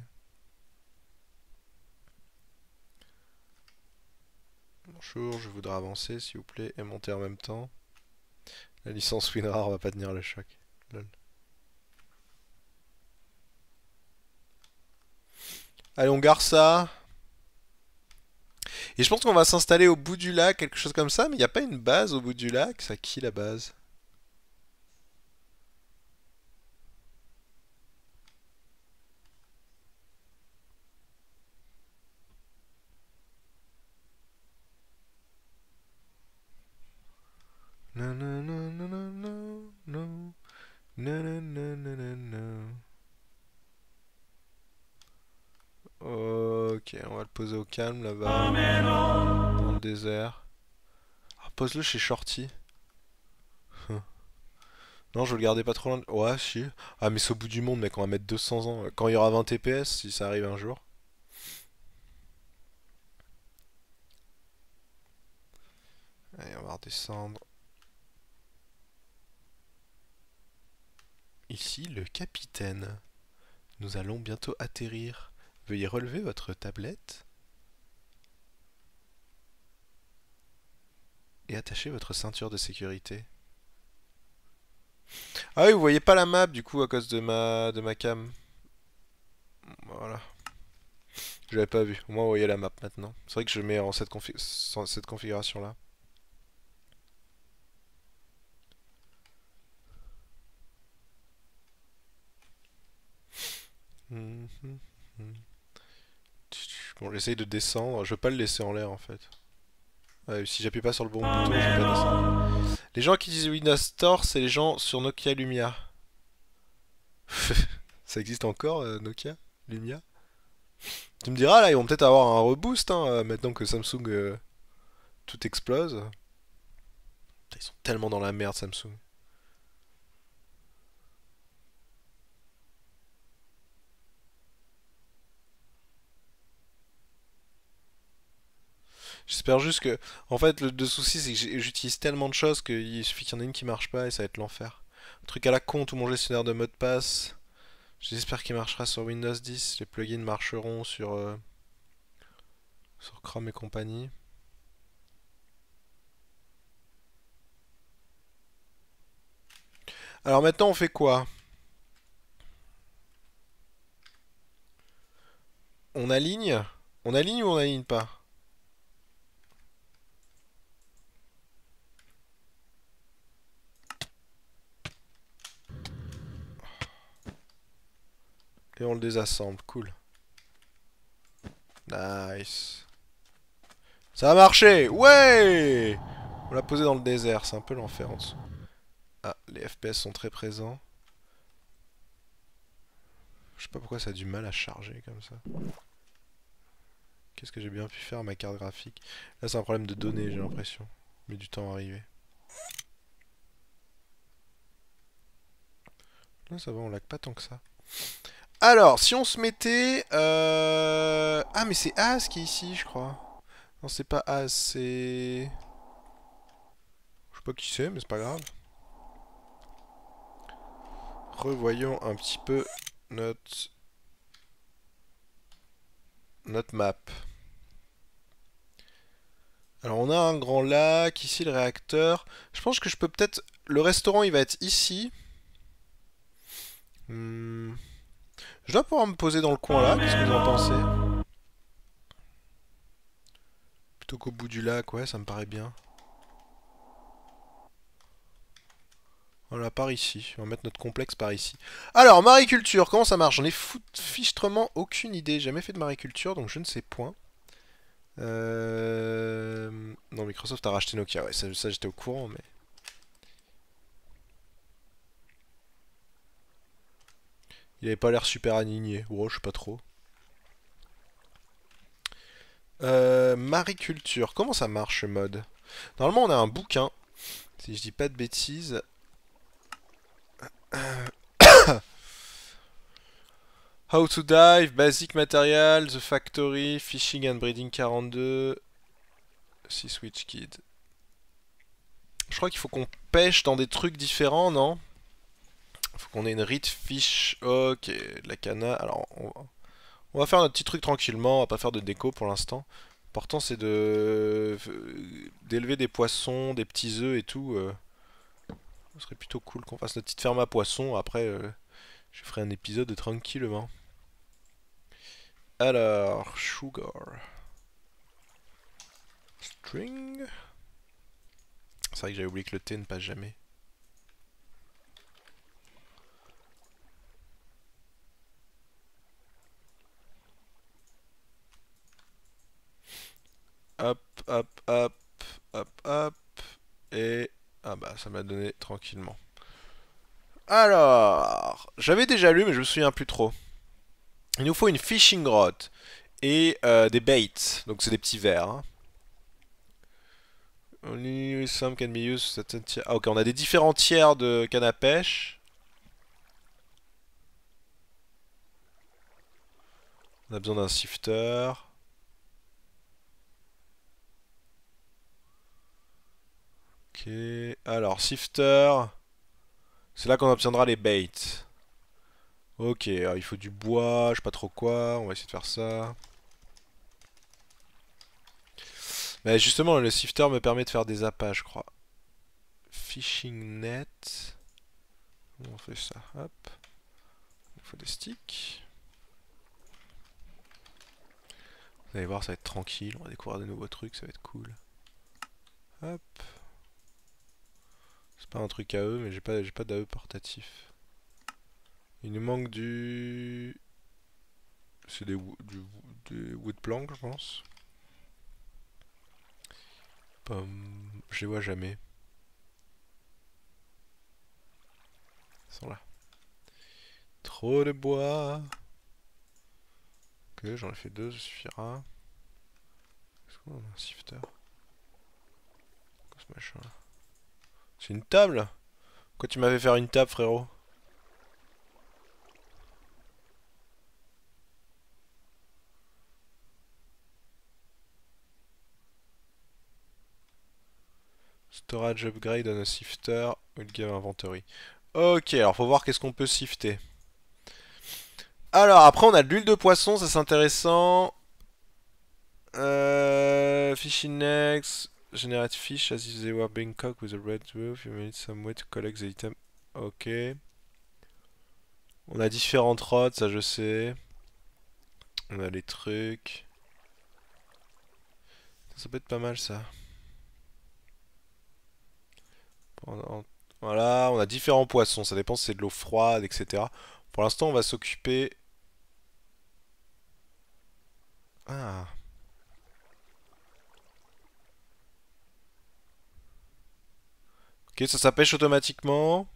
Bonjour, je voudrais avancer s'il vous plaît et monter en même temps. La licence WinRAR va pas tenir le choc. Lol. Allez, on gare ça. Et je pense qu'on va s'installer au bout du lac, quelque chose comme ça, mais il n'y a pas une base au bout du lac. C'est à qui la base? Non, non, non, non, non, non, non. Non, non, non, non, non, non. Ok, on va le poser au calme là-bas. Dans le désert. Ah, pose-le chez Shorty. Non, je veux le garder pas trop loin. Ouais, si. Ah, mais c'est au bout du monde, mec. On va mettre deux cents ans. Quand il y aura vingt T P S, si ça arrive un jour. Allez, on va redescendre. Ici, le capitaine. Nous allons bientôt atterrir. Veuillez relever votre tablette. Et attacher votre ceinture de sécurité. Ah oui, vous voyez pas la map du coup à cause de ma, de ma cam. Voilà. J'avais pas vu. Au moins, vous voyez la map maintenant. C'est vrai que je mets en cette, confi cette configuration-là. Bon, j'essaye de descendre. Je veux pas le laisser en l'air en fait. Ouais, si j'appuie pas sur le bon bouton, je vais pas descendre. Les gens qui disent Windows Store, c'est les gens sur Nokia Lumia. Ça existe encore, euh, Nokia Lumia? Tu me diras, là, ils vont peut-être avoir un reboost, hein, euh, maintenant que Samsung euh, tout explose. Putain, ils sont tellement dans la merde, Samsung. J'espère juste que... En fait, le, le souci, c'est que j'utilise tellement de choses qu'il suffit qu'il y en ait une qui marche pas et ça va être l'enfer. Un truc à la con, tout mon gestionnaire de mots de passe. J'espère qu'il marchera sur Windows dix. Les plugins marcheront sur, euh, sur Chrome et compagnie. Alors maintenant, on fait quoi? On aligne? On aligne ou on aligne pas? Et on le désassemble, cool. Nice. Ça a marché! Ouais! On l'a posé dans le désert, c'est un peu l'enfer en dessous. Ah, les F P S sont très présents. Je sais pas pourquoi ça a du mal à charger comme ça. Qu'est-ce que j'ai bien pu faire à ma carte graphique? Là, c'est un problème de données, j'ai l'impression. Mais du temps à arriver. Là, ça va, on lag pas tant que ça. Alors, si on se mettait... Euh... Ah, mais c'est Az qui est ici, je crois. Non, c'est pas Az, c'est... Je sais pas qui c'est, mais c'est pas grave. Revoyons un petit peu notre... notre map. Alors, on a un grand lac, ici le réacteur. Je pense que je peux peut-être... Le restaurant, il va être ici. Hmm... Je dois pouvoir me poser dans le coin là, qu'est-ce que vous en pensez? Plutôt qu'au bout du lac, ouais, ça me paraît bien. Voilà, par ici. On va mettre notre complexe par ici. Alors, mariculture, comment ça marche? J'en ai fichtrement aucune idée. J'ai jamais fait de mariculture, donc je ne sais point. Euh... Non, Microsoft a racheté Nokia, ouais, ça, ça j'étais au courant, mais... Il avait pas l'air super aligné. Oh, je sais pas trop. Euh, mariculture, comment ça marche ce mode? Normalement, on a un bouquin, si je dis pas de bêtises. How to dive, basic material, the factory, fishing and breeding quarante-deux, Sea Switch Kid. Je crois qu'il faut qu'on pêche dans des trucs différents, non? Il faut qu'on ait une reed fish. Ok, de la cana. Alors, on va... on va faire notre petit truc tranquillement, on va pas faire de déco pour l'instant. L'important c'est de d'élever des poissons, des petits œufs et tout. Euh... Ce serait plutôt cool qu'on fasse notre petite ferme à poissons. Après, euh, je ferai un épisode tranquillement. Alors, sugar. String. C'est vrai que j'avais oublié que le thé ne passe jamais. Hop, hop, hop, hop, hop. Et... Ah bah, ça m'a donné tranquillement. Alors... J'avais déjà lu, mais je me souviens plus trop. Il nous faut une fishing rod. Et euh, des baits. Donc c'est des petits vers. Hein. Only some can be used. Ah ok, on a des différents tiers de canne à pêche. On a besoin d'un sifter. Ok, alors sifter. C'est là qu'on obtiendra les baits. Ok, alors il faut du bois, je sais pas trop quoi, on va essayer de faire ça. Mais justement, le sifter me permet de faire des appâts, je crois. Fishing net. On fait ça, hop. Il faut des sticks. Vous allez voir, ça va être tranquille. On va découvrir de nouveaux trucs, ça va être cool. Hop. C'est pas un truc à eux, mais j'ai pas, j'ai pas d'A E portatif. Il nous manque du... C'est des, du, des wood planks, je pense. Pom... Je les vois jamais. Ils sont là. Trop de bois. Ok, j'en ai fait deux, ça suffira. Est-ce qu'on a un shifter? Quoi ce machin là? C'est une table? Pourquoi tu m'avais fait une table, frérot? Storage upgrade on a sifter with game inventory. Ok, alors faut voir qu'est-ce qu'on peut sifter. Alors après on a de l'huile de poisson, ça c'est intéressant. Euh, fishing nets, generate fish as if they were being cooked with a red roof. You need some way to collect the item. Ok. On a différentes rods, ça je sais. On a les trucs. Ça peut être pas mal ça. Voilà, on a différents poissons, ça dépend si c'est de l'eau froide, et cetera. Pour l'instant, on va s'occuper... Ah. Ok, ça, ça pêche automatiquement.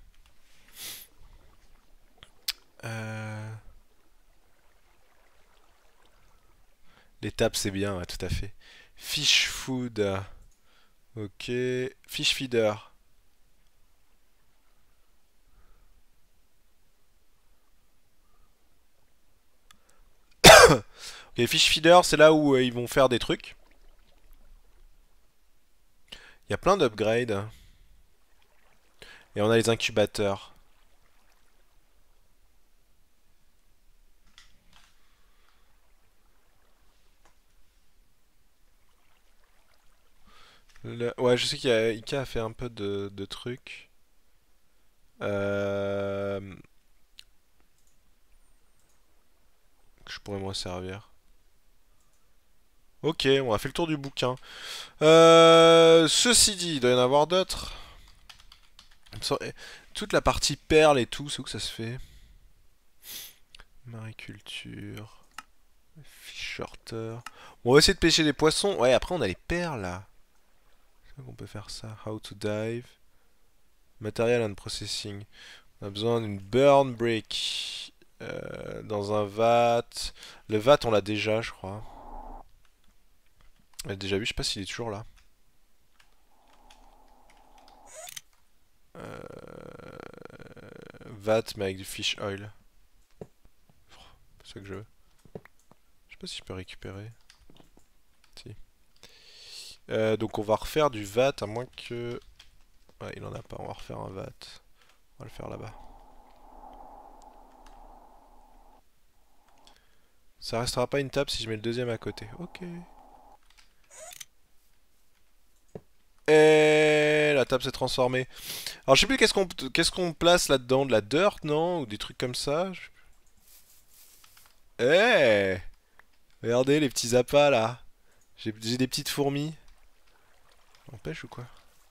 Euh... L'étape, c'est bien, ouais, tout à fait. Fish food. Ok. Fish feeder. Ok, fish feeder, c'est là où euh, ils vont faire des trucs. Il y a plein d'upgrades. Et on a les incubateurs. Le- Ouais, je sais qu'il y a Ika a fait un peu de, de trucs. Euh... Que je pourrais me resservir. Ok, on a fait le tour du bouquin. Euh, ceci dit, il doit y en avoir d'autres. Toute la partie perles et tout, c'est où que ça se fait? Mariculture. Fisherter. Bon, on va essayer de pêcher des poissons. Ouais, après on a les perles là. C'est qu'on peut faire ça. How to dive. Material and processing. On a besoin d'une burn brick. Euh, dans un vat. Le vat, on l'a déjà, je crois. On l'a déjà vu, je sais pas s'il est toujours là. Euh, vat, mais avec du fish oil. C'est ça que je veux. Je sais pas si je peux récupérer. Si. Euh, donc on va refaire du vat, à moins que... Ouais, il en a pas, on va refaire un vat. On va le faire là-bas. Ça restera pas une table si je mets le deuxième à côté. Ok. Et la table s'est transformée. Alors je sais plus qu'est-ce qu'on qu'est-ce qu'on place là-dedans, de la dirt, non? Ou des trucs comme ça. Eh, regardez les petits appâts là. J'ai j'ai des petites fourmis. On pêche ou quoi?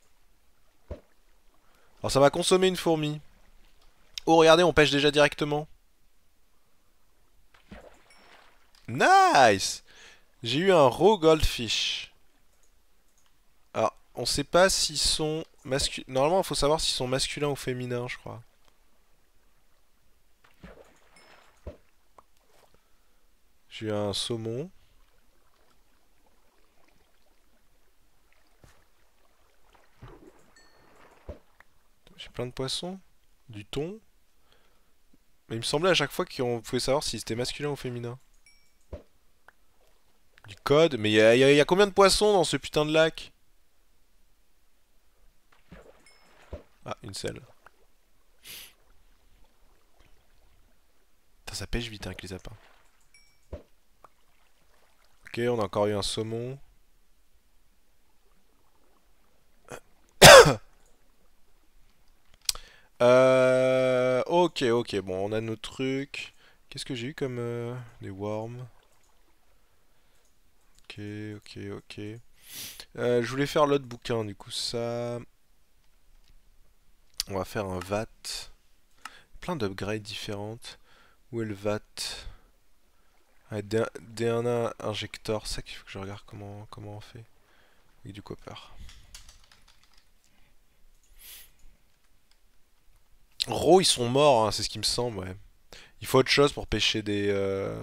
Alors ça va consommer une fourmi. Oh regardez, on pêche déjà directement. Nice! J'ai eu un raw goldfish. Alors, on sait pas s'ils sont masculins. Normalement, il faut savoir s'ils sont masculins ou féminins, je crois. J'ai eu un saumon. J'ai plein de poissons. Du thon. Mais il me semblait à chaque fois qu'on pouvait savoir si c'était masculin ou féminin. Du code. Mais il y, a- y a- y a combien de poissons dans ce putain de lac? Ah, une selle. Putain, ça pêche vite hein, avec les appâts. Ok, on a encore eu un saumon. Euh... Ok, ok, bon, on a nos trucs. Qu'est-ce que j'ai eu comme... euh, des worms. Ok, ok, ok. Euh, je voulais faire l'autre bouquin, du coup ça... On va faire un V A T. Plein d'upgrades différentes. Où est le V A T? Ah, D un A injector, c'est ça qu'il faut que je regarde comment, comment on fait. Avec du copper. Raw, ils sont morts, hein, c'est ce qui me semble, ouais. Il faut autre chose pour pêcher des... euh,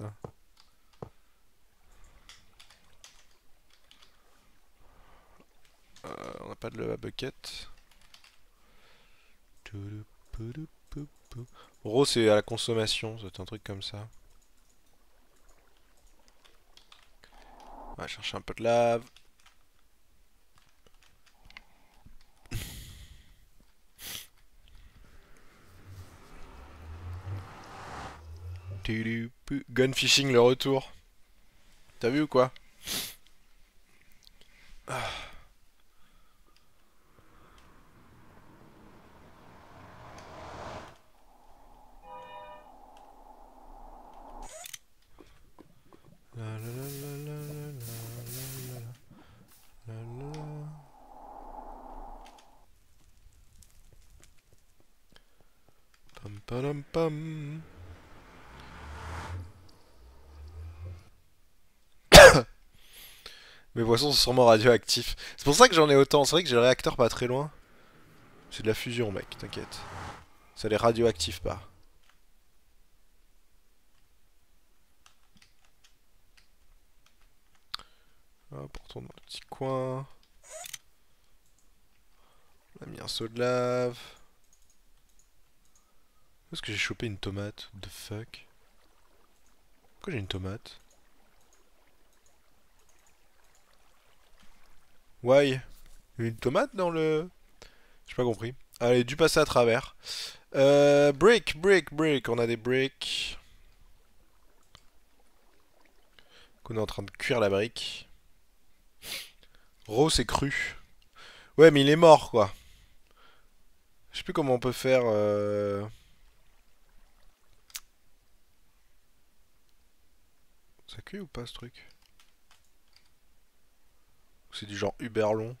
euh, on n'a pas de lava bucket. Raw, c'est à la consommation, c'est un truc comme ça. On va chercher un peu de lave. Gun fishing, le retour. T'as vu ou quoi? La la la la la la la la la la. Pam pam pam. Mes poissons sont sûrement radioactifs. C'est pour ça que j'en ai autant. C'est vrai que j'ai le réacteur pas très loin. C'est de la fusion, mec, t'inquiète. Ça les radioactive pas. Hop, on retourne dans le petit coin. On a mis un seau de lave. Où est-ce que j'ai chopé une tomate? What the fuck? Pourquoi j'ai une tomate? Why? Il y a une tomate dans le... J'ai pas compris. Ah, elle a dû passer à travers. Euh, brick, brick, brick. On a des bricks. On est en train de cuire la brique. Raw, c'est cru. Ouais, mais il est mort, quoi. Je sais plus comment on peut faire... Euh... Ça cuit ou pas, ce truc? C'est du genre Uber long.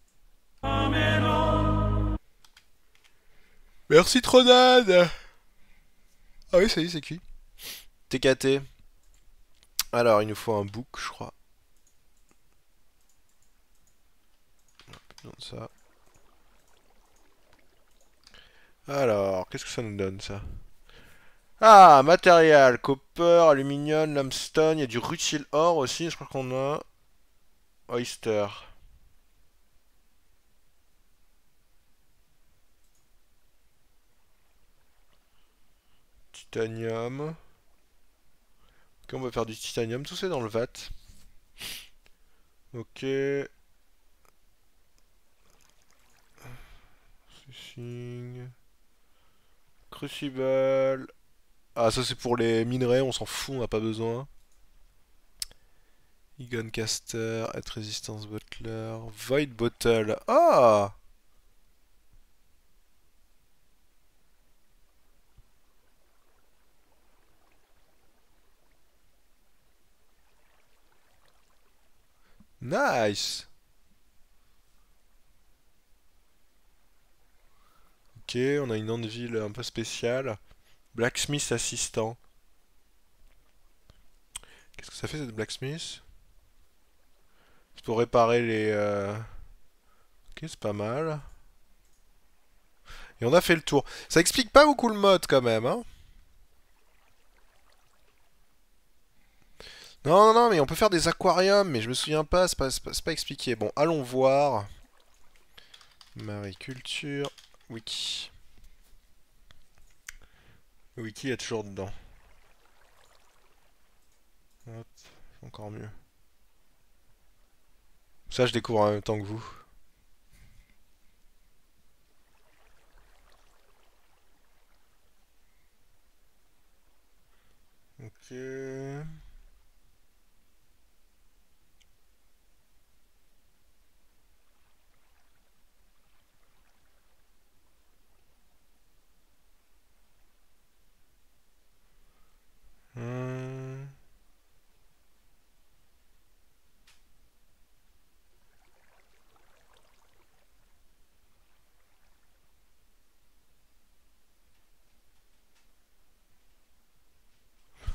Merci Tronade. Ah oui, ça y est, c'est cuit. T K T. Alors, il nous faut un book, je crois. On a plus besoin de ça. Alors, qu'est-ce que ça nous donne, ça? Ah, matériel, copper, aluminium, limestone, il y a du rutile or aussi, je crois qu'on a... Oyster. Titanium. Ok, on va faire du titanium, tout c'est dans le V A T. Ok. Fishing. Crucible. Ah, ça c'est pour les minerais, on s'en fout, on n'a pas besoin. Egon Caster, Head Resistance Butler, Void Bottle. Ah! Nice! Ok, on a une anvil un peu spéciale. Blacksmith assistant. Qu'est-ce que ça fait cette blacksmith? C'est pour réparer les... euh, Ok, c'est pas mal. Et on a fait le tour. Ça explique pas beaucoup le mode quand même, hein? Non, non, non, mais on peut faire des aquariums, mais je me souviens pas, c'est pas, c'est pas, c'est pas expliqué. Bon, allons voir. Mariculture. Wiki. Le wiki est toujours dedans. Hop, encore mieux. Ça, je découvre en même temps que vous. Ok. Hmm.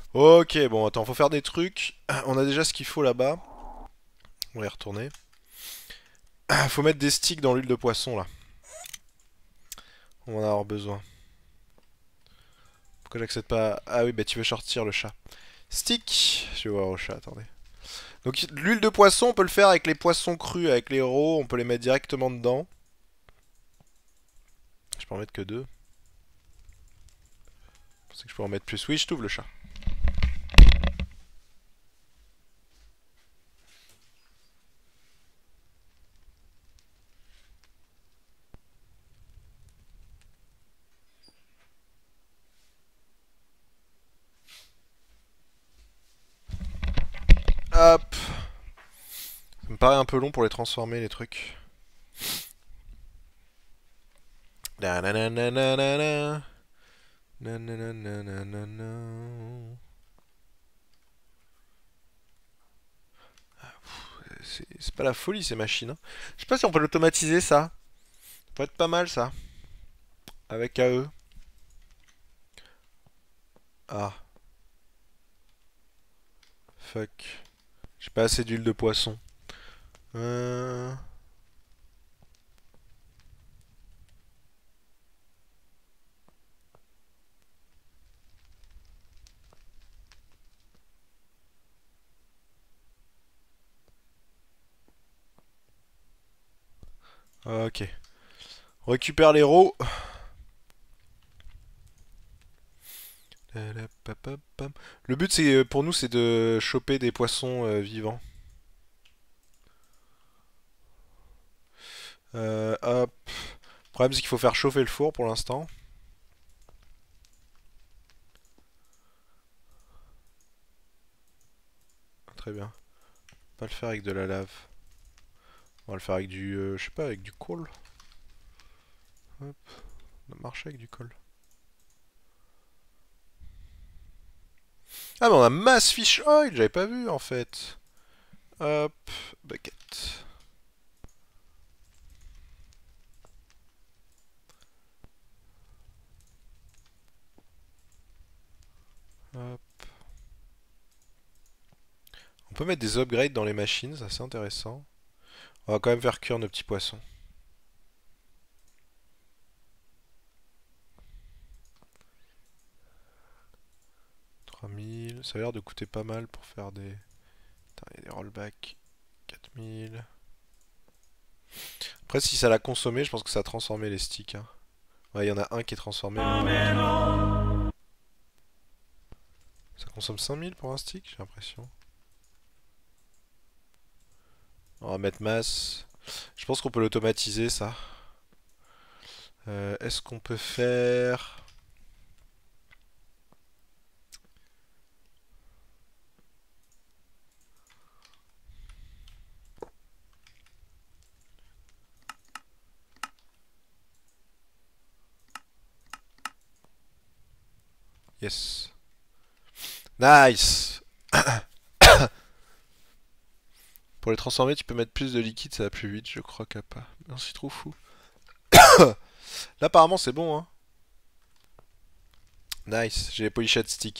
Ok, bon, attends, faut faire des trucs. On a déjà ce qu'il faut là-bas. On va y retourner. Faut mettre des sticks dans l'huile de poisson, là. On va en avoir besoin. Pourquoi j'accède pas... Ah oui, bah tu veux sortir le chat. Stick. Je vais voir au chat, attendez. Donc l'huile de poisson, on peut le faire avec les poissons crus, avec les raws, on peut les mettre directement dedans. Je peux en mettre que deux. Je pensais que je peux en mettre plus. Oui, je t'ouvre le chat. Hop. Ça me paraît un peu long pour les transformer, les trucs. Nananananana. Nananananana. C'est pas la folie ces machines. Hein. Je sais pas si on peut l'automatiser ça. Ça peut être pas mal ça. Avec A E. Ah, fuck. J'ai pas assez d'huile de poisson. Euh... Ok. On récupère les rots. Le but c'est pour nous c'est de choper des poissons euh, vivants. Euh, hop. Le problème c'est qu'il faut faire chauffer le four pour l'instant. Très bien. On va le faire avec de la lave. On va le faire avec du, euh, je sais pas, avec du coal. Hop. Ça marche avec du coal. Ah mais on a mass fish oil, j'avais pas vu en fait. Hop, bucket. Hop. On peut mettre des upgrades dans les machines, c'est assez intéressant. On va quand même faire cuire nos petits poissons. trois mille, ça a l'air de coûter pas mal pour faire des... Putain, il y a des rollbacks. quatre mille. Après, si ça l'a consommé, je pense que ça a transformé les sticks. Hein. Ouais, il y en a un qui est transformé. Mais pas... Ça consomme cinq mille pour un stick, j'ai l'impression. On va mettre masse. Je pense qu'on peut l'automatiser, ça. Euh, Est-ce qu'on peut faire... Yes. Nice. Pour les transformer, tu peux mettre plus de liquide, ça va plus vite, je crois qu'à pas. Non, c'est trop fou. Là, apparemment, c'est bon, hein. Nice, j'ai les polychette sticks.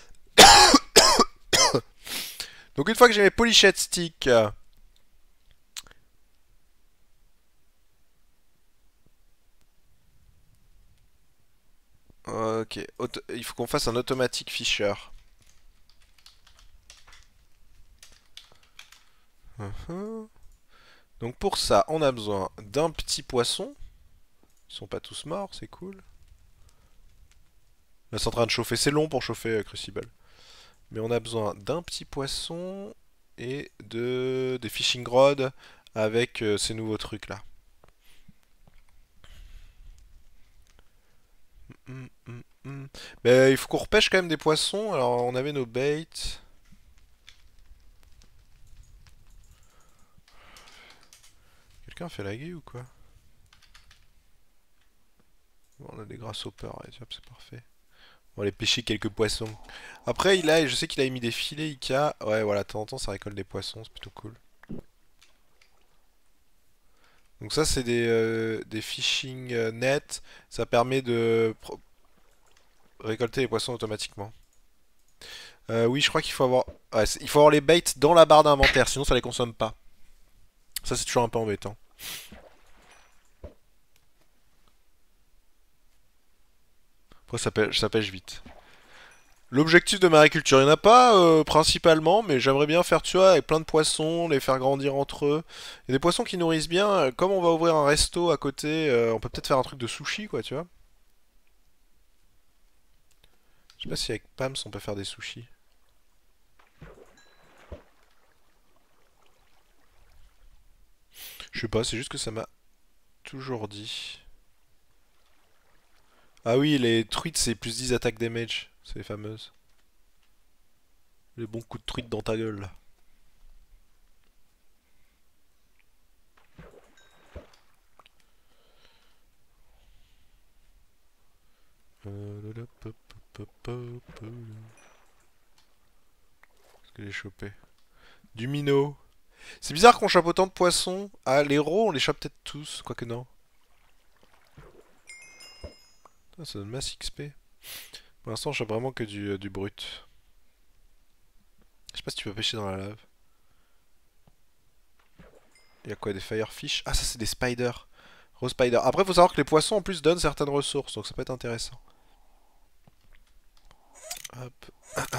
Donc, une fois que j'ai mes polychette sticks... euh, Ok, Auto il faut qu'on fasse un automatique fisher. Uh-huh. Donc pour ça, on a besoin d'un petit poisson. Ils sont pas tous morts, c'est cool. Là, c'est en train de chauffer. C'est long pour chauffer euh, Crucible. Mais on a besoin d'un petit poisson et de des fishing rods avec euh, ces nouveaux trucs là. Hum, hum, hum. Mais il faut qu'on repêche quand même des poissons. Alors on avait nos baits. Quelqu'un fait laguer ou quoi? Bon, on a des grasshoppers, ouais, c'est parfait. On va aller pêcher quelques poissons. Après, il a, je sais qu'il a mis des filets Ika. Ouais, voilà, de temps en temps, ça récolte des poissons, c'est plutôt cool. Donc ça, c'est des, euh, des fishing euh, nets. Ça permet de récolter les poissons automatiquement. Euh, oui, je crois qu'il faut avoir... ouais, c'est- il faut avoir les baits dans la barre d'inventaire, sinon ça les consomme pas. Ça, c'est toujours un peu embêtant. Après, ça pêche, ça pêche vite. L'objectif de mariculture, il n'y en a pas euh, principalement, mais j'aimerais bien faire, tu vois, avec plein de poissons, les faire grandir entre eux. Il y a des poissons qui nourrissent bien. euh, Comme on va ouvrir un resto à côté, euh, on peut peut-être faire un truc de sushi, quoi, tu vois. Je sais pas si avec Pams on peut faire des sushis. Je sais pas, c'est juste que ça m'a toujours dit. Ah oui, les truites, c'est plus dix attaques damage. C'est les fameuses. Les bons coups de truite dans ta gueule, là. Qu'est-ce que j'ai chopé? Du minot. C'est bizarre qu'on chope autant de poissons. Ah, les rots, on les chope peut-être tous. Quoique non. Ah, ça donne masse X P. Pour l'instant, je chope vraiment que du, euh, du brut. Je sais pas si tu peux pêcher dans la lave. Il y a quoi, des firefish? Ah, ça, c'est des spiders. Rose spider. Après, faut savoir que les poissons, en plus, donnent certaines ressources. Donc, ça peut être intéressant. Hop.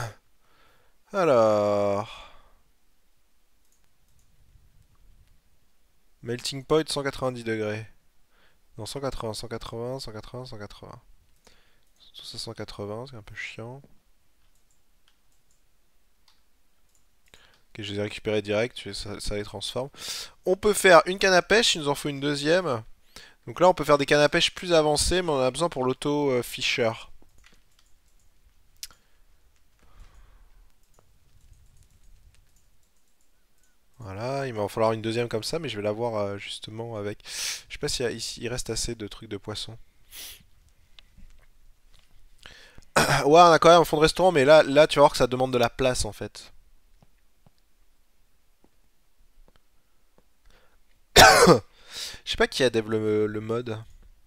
Alors... Melting point cent quatre-vingt-dix degrés. Non, cent quatre-vingts, cent quatre-vingts, cent quatre-vingts, cent quatre-vingts. Tout ça cent quatre-vingts, c'est un peu chiant. Ok, je les ai récupérés direct, ça, ça les transforme. On peut faire une canne à pêche, il nous en faut une deuxième. Donc là, on peut faire des cannes à pêche plus avancées, mais on en a besoin pour l'auto-fisher. Voilà, il va en falloir une deuxième comme ça, mais je vais l'avoir euh, justement avec... Je sais pas s'il y a ici, il reste assez de trucs de poisson. Ouais, on a quand même un fond de restaurant, mais là, là, tu vas voir que ça demande de la place en fait. Je sais pas qui a dev le, le mode.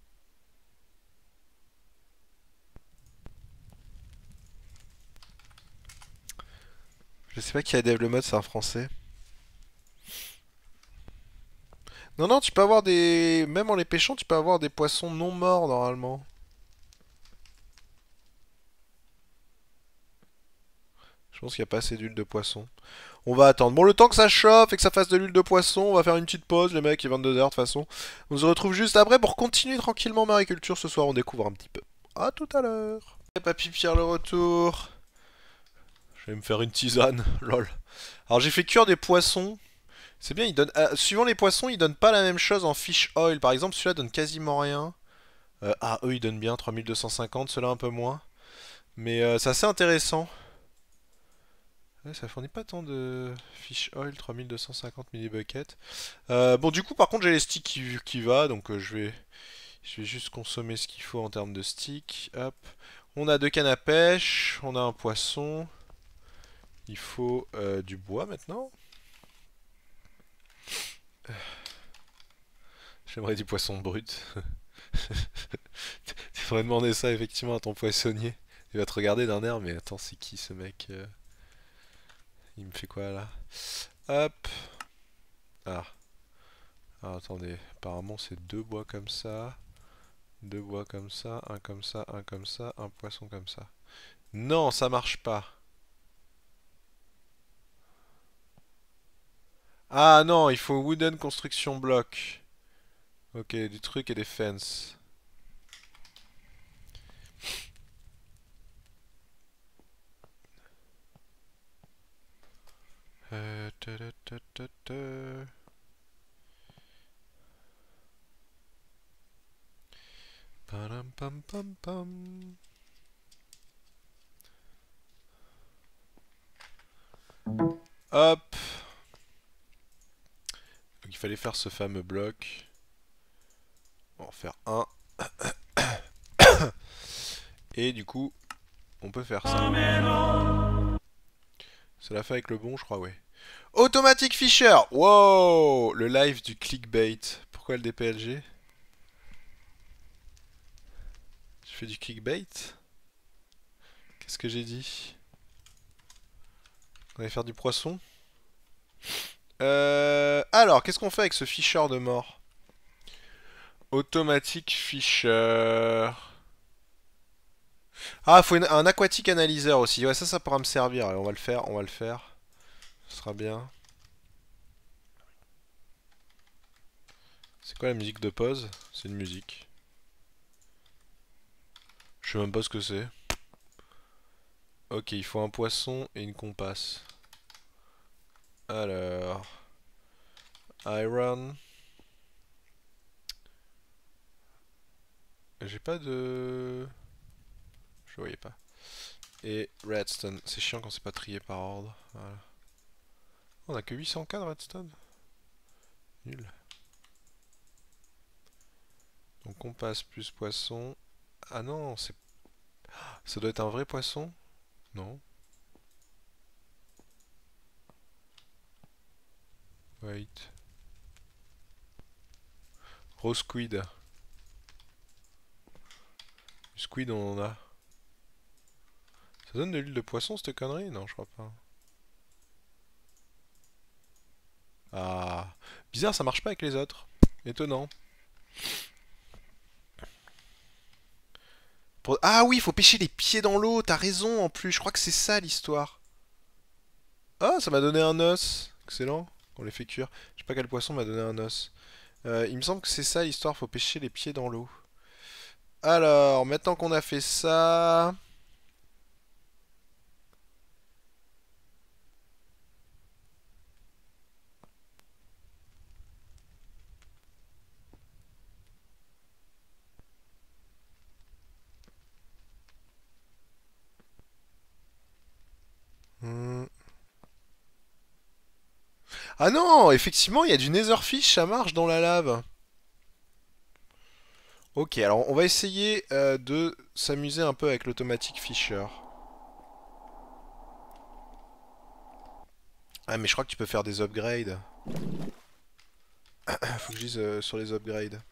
Je sais pas qui a dev le mode, c'est un français. Non, non, tu peux avoir des... Même en les pêchant, tu peux avoir des poissons non morts normalement. Je pense qu'il n'y a pas assez d'huile de poisson. On va attendre. Bon, le temps que ça chauffe et que ça fasse de l'huile de poisson, on va faire une petite pause, les mecs, il est vingt-deux heures de toute façon. On se retrouve juste après pour continuer tranquillement mariculture. Ce soir, on découvre un petit peu. A tout à l'heure. Papy Pierre le retour. Je vais me faire une tisane, lol. Alors j'ai fait cuire des poissons. C'est bien, ils donnent... euh, suivant les poissons, ils donnent pas la même chose en fish oil. Par exemple, celui-là donne quasiment rien. Euh, ah, eux, ils donnent bien trois mille deux cent cinquante, ceux-là un peu moins. Mais euh, c'est assez intéressant. Ouais, ça fournit pas tant de fish oil, trois mille deux cent cinquante millibuckets. Euh, bon, du coup, par contre, j'ai les sticks qui, qui va, donc euh, je vais, je vais juste consommer ce qu'il faut en termes de sticks. Hop. On a deux cannes à pêche, on a un poisson. Il faut euh, du bois maintenant. J'aimerais du poisson brut. Tu devrais demander ça effectivement à ton poissonnier. Il va te regarder d'un air, mais attends, c'est qui ce mec euh Il me fait quoi là? Hop. Ah. Ah, attendez, apparemment c'est deux bois comme ça. Deux bois comme ça, un comme ça, un comme ça, un poisson comme ça. Non, ça marche pas. Ah non, il faut wooden construction block. Ok, du truc et des fences. Euh, ta ta ta ta ta. Padam pam pam pam. Hop. Donc il fallait faire ce fameux bloc. On va en faire un. Et du coup, on peut faire ça. Ça l'a fait avec le bon, je crois, ouais. Automatic Fisher. Wow. Le live du clickbait. Pourquoi le D P L G? Je fais du clickbait? Qu'est-ce que j'ai dit? On va faire du poisson. Euh, alors, qu'est-ce qu'on fait avec ce fisher de mort? Automatique fisher. Ah, faut une- un aquatique analyseur aussi. Ouais, ça, ça pourra me servir. Allez, on va le faire, on va le faire. Ce sera bien. C'est quoi la musique de pause? C'est une musique. Je sais même pas ce que c'est. Ok, il faut un poisson et une compasse. Alors... Iron... J'ai pas de... Je voyais pas. Et redstone. C'est chiant quand c'est pas trié par ordre. Voilà. On a que huit cent K de redstone. Nul. Donc compasse plus poisson. Ah non, c'est... Ça doit être un vrai poisson? Non. Wait. Rose squid. Du squid on en a. Ça donne de l'huile de poisson cette connerie? Non, je crois pas. Ah. Bizarre, ça marche pas avec les autres. Étonnant. Pour- Ah oui, il faut pêcher les pieds dans l'eau, t'as raison en plus, je crois que c'est ça l'histoire. Ah, ça m'a donné un os. Excellent. On les fait cuire. Je sais pas quel poisson m'a donné un os. Euh, il me semble que c'est ça l'histoire, faut pêcher les pieds dans l'eau. Alors, maintenant qu'on a fait ça... Hmm. Ah non, effectivement, il y a du netherfish, ça marche dans la lave. Ok, alors on va essayer euh, de s'amuser un peu avec l'automatique fisher. Ah mais je crois que tu peux faire des upgrades. Faut que je dise euh, sur les upgrades.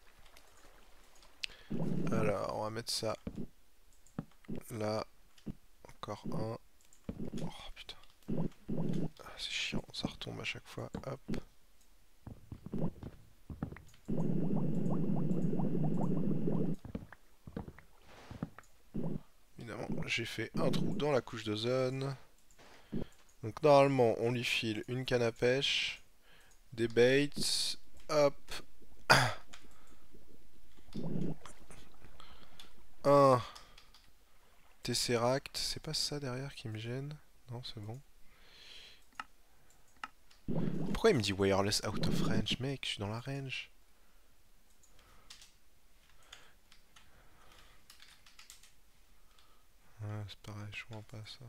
Alors, on va mettre ça là. Encore un. Oh putain. Ah, c'est chiant, ça retombe à chaque fois. Hop. Évidemment, j'ai fait un trou dans la couche d'ozone. Donc normalement, on lui file une canne à pêche, des baits, hop, un tesseract. C'est pas ça derrière qui me gêne? Non, c'est bon. Pourquoi il me dit wireless out of range? Mec, je suis dans la range. Ouais, c'est pareil, je comprends pas ça.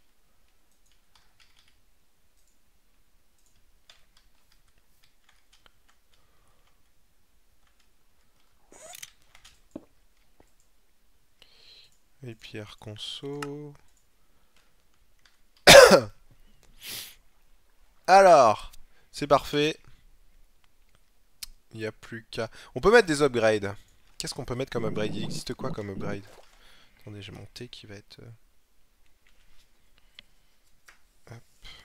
Et pierre conso. Alors, c'est parfait. Il n'y a plus qu'à... On peut mettre des upgrades. Qu'est-ce qu'on peut mettre comme upgrade? Il existe quoi comme upgrade? Attendez, j'ai mon thé qui va être... euh, Hop.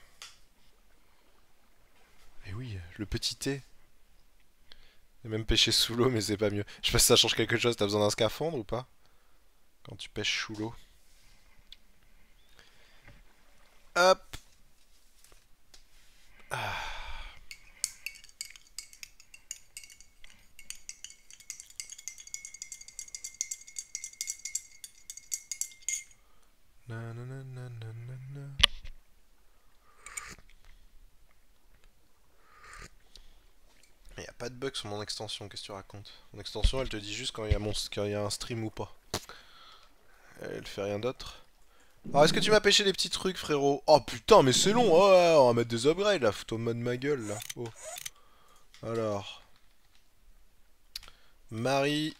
Et oui, le petit thé. Et même pêcher sous l'eau, mais c'est pas mieux. Je sais pas si ça change quelque chose. T'as besoin d'un scaphandre ou pas? Quand tu pêches sous l'eau. Hop. Ah. Nananananana. Il n'y a pas de bug sur mon extension, qu'est-ce que tu racontes? Mon extension, elle te dit juste quand il y a, mon... quand il y a un stream ou pas. Elle fait rien d'autre. Alors, est-ce que tu m'as pêché des petits trucs, frérot? Oh putain, mais c'est long! Oh, ouais, on va mettre des upgrades là, fous-toi de ma gueule là. Oh. Alors. Marie.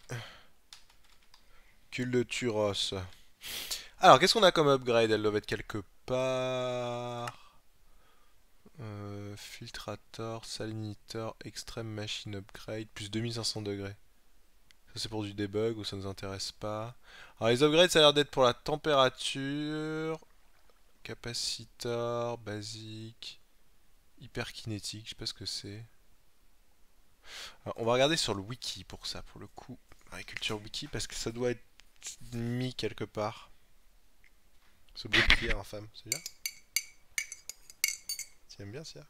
Cul de Turos. Alors, qu'est-ce qu'on a comme upgrade? Elle doit être quelque part. Euh, filtrator, saliniteur, extrême machine upgrade, plus deux mille cinq cents degrés. Ça c'est pour du debug ou ça nous intéresse pas. Alors les upgrades ça a l'air d'être pour la température. Capacitor, basique, hyperkinétique, je sais pas ce que c'est. Alors, on va regarder sur le wiki pour ça, pour le coup. Agriculture wiki, parce que ça doit être mis quelque part. Ce bruit de cuillère infâme, c'est bien? Tu aimes bien ça?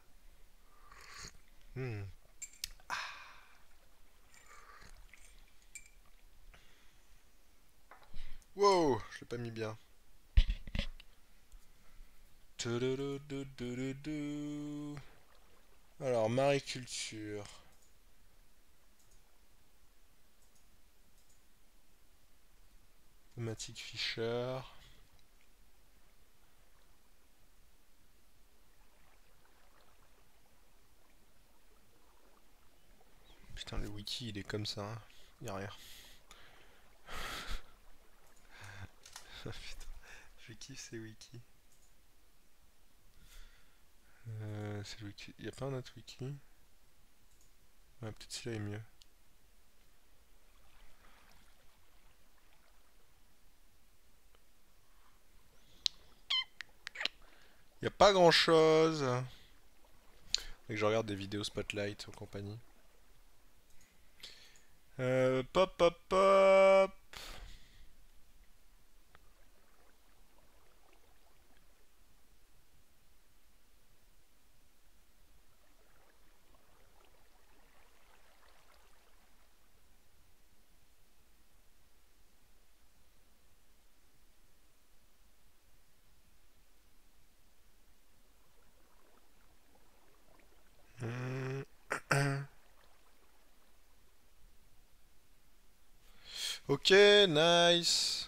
Hmm. Wow, je l'ai pas mis bien. Tududududududou. Alors, mariculture. Automatic Fisher. Putain, le wiki il est comme ça. Hein. Y a rien. Putain, je kiffe ces wikis. Euh, c'est le wiki. Y a pas un autre wiki? Ouais, peut-être celui-là est mieux. Y a pas grand chose. Et que je regarde des vidéos Spotlight ou compagnie. Euh, pop pop pop. Hmm. Ok, nice.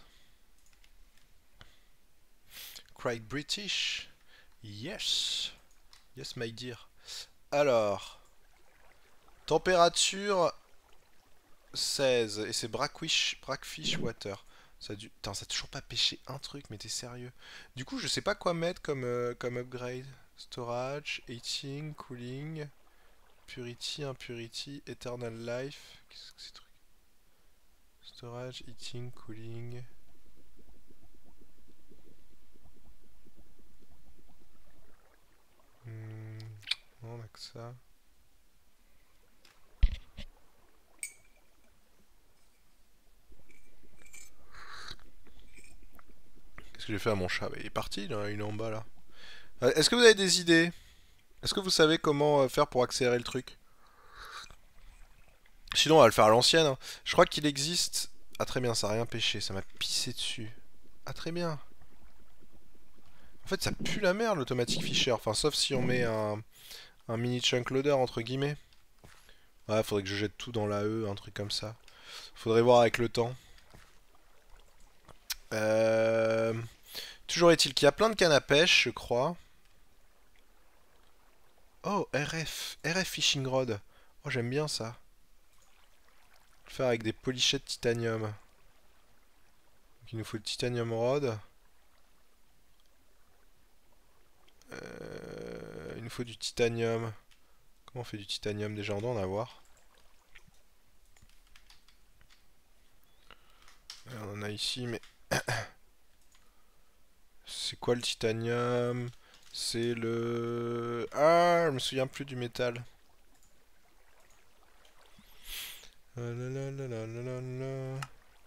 Quite British. Yes. Yes, my dear. Alors, température seize. Et c'est Bracfish, Bracfish Water. Ça a dû... Putain, ça a toujours pas pêché un truc, mais t'es sérieux. Du coup, je sais pas quoi mettre comme, euh, comme upgrade. Storage, heating, cooling, purity, impurity, eternal life. Qu'est-ce que c'est ces trucs? Storage, heating, cooling. Hmm, non, on a que ça. Qu'est-ce que j'ai fait à mon chat? Bah, il est parti, là, il est en bas là. Euh, Est-ce que vous avez des idées? Est-ce que vous savez comment euh, faire pour accélérer le truc? Sinon, on va le faire à l'ancienne. Hein. Je crois qu'il existe. Ah, très bien, ça a rien pêché, ça m'a pissé dessus. Ah, très bien. En fait, ça pue la merde l'automatic fisher. Enfin, sauf si on met un, un mini chunk loader entre guillemets. Ouais, faudrait que je jette tout dans la E, un truc comme ça. Faudrait voir avec le temps. Euh... Toujours est-il qu'il y a plein de cannes à pêche, je crois. Oh, R F. R F Fishing Rod. Oh, j'aime bien ça. Le faire avec des polichettes titanium. Donc, il nous faut le titanium rod. Euh, il nous faut du titanium. Comment on fait du titanium déjà? On doit en avoir. Euh, On en a ici, mais c'est quoi le titanium? C'est le... Ah, je me souviens plus du métal. Ah là là là là là là là.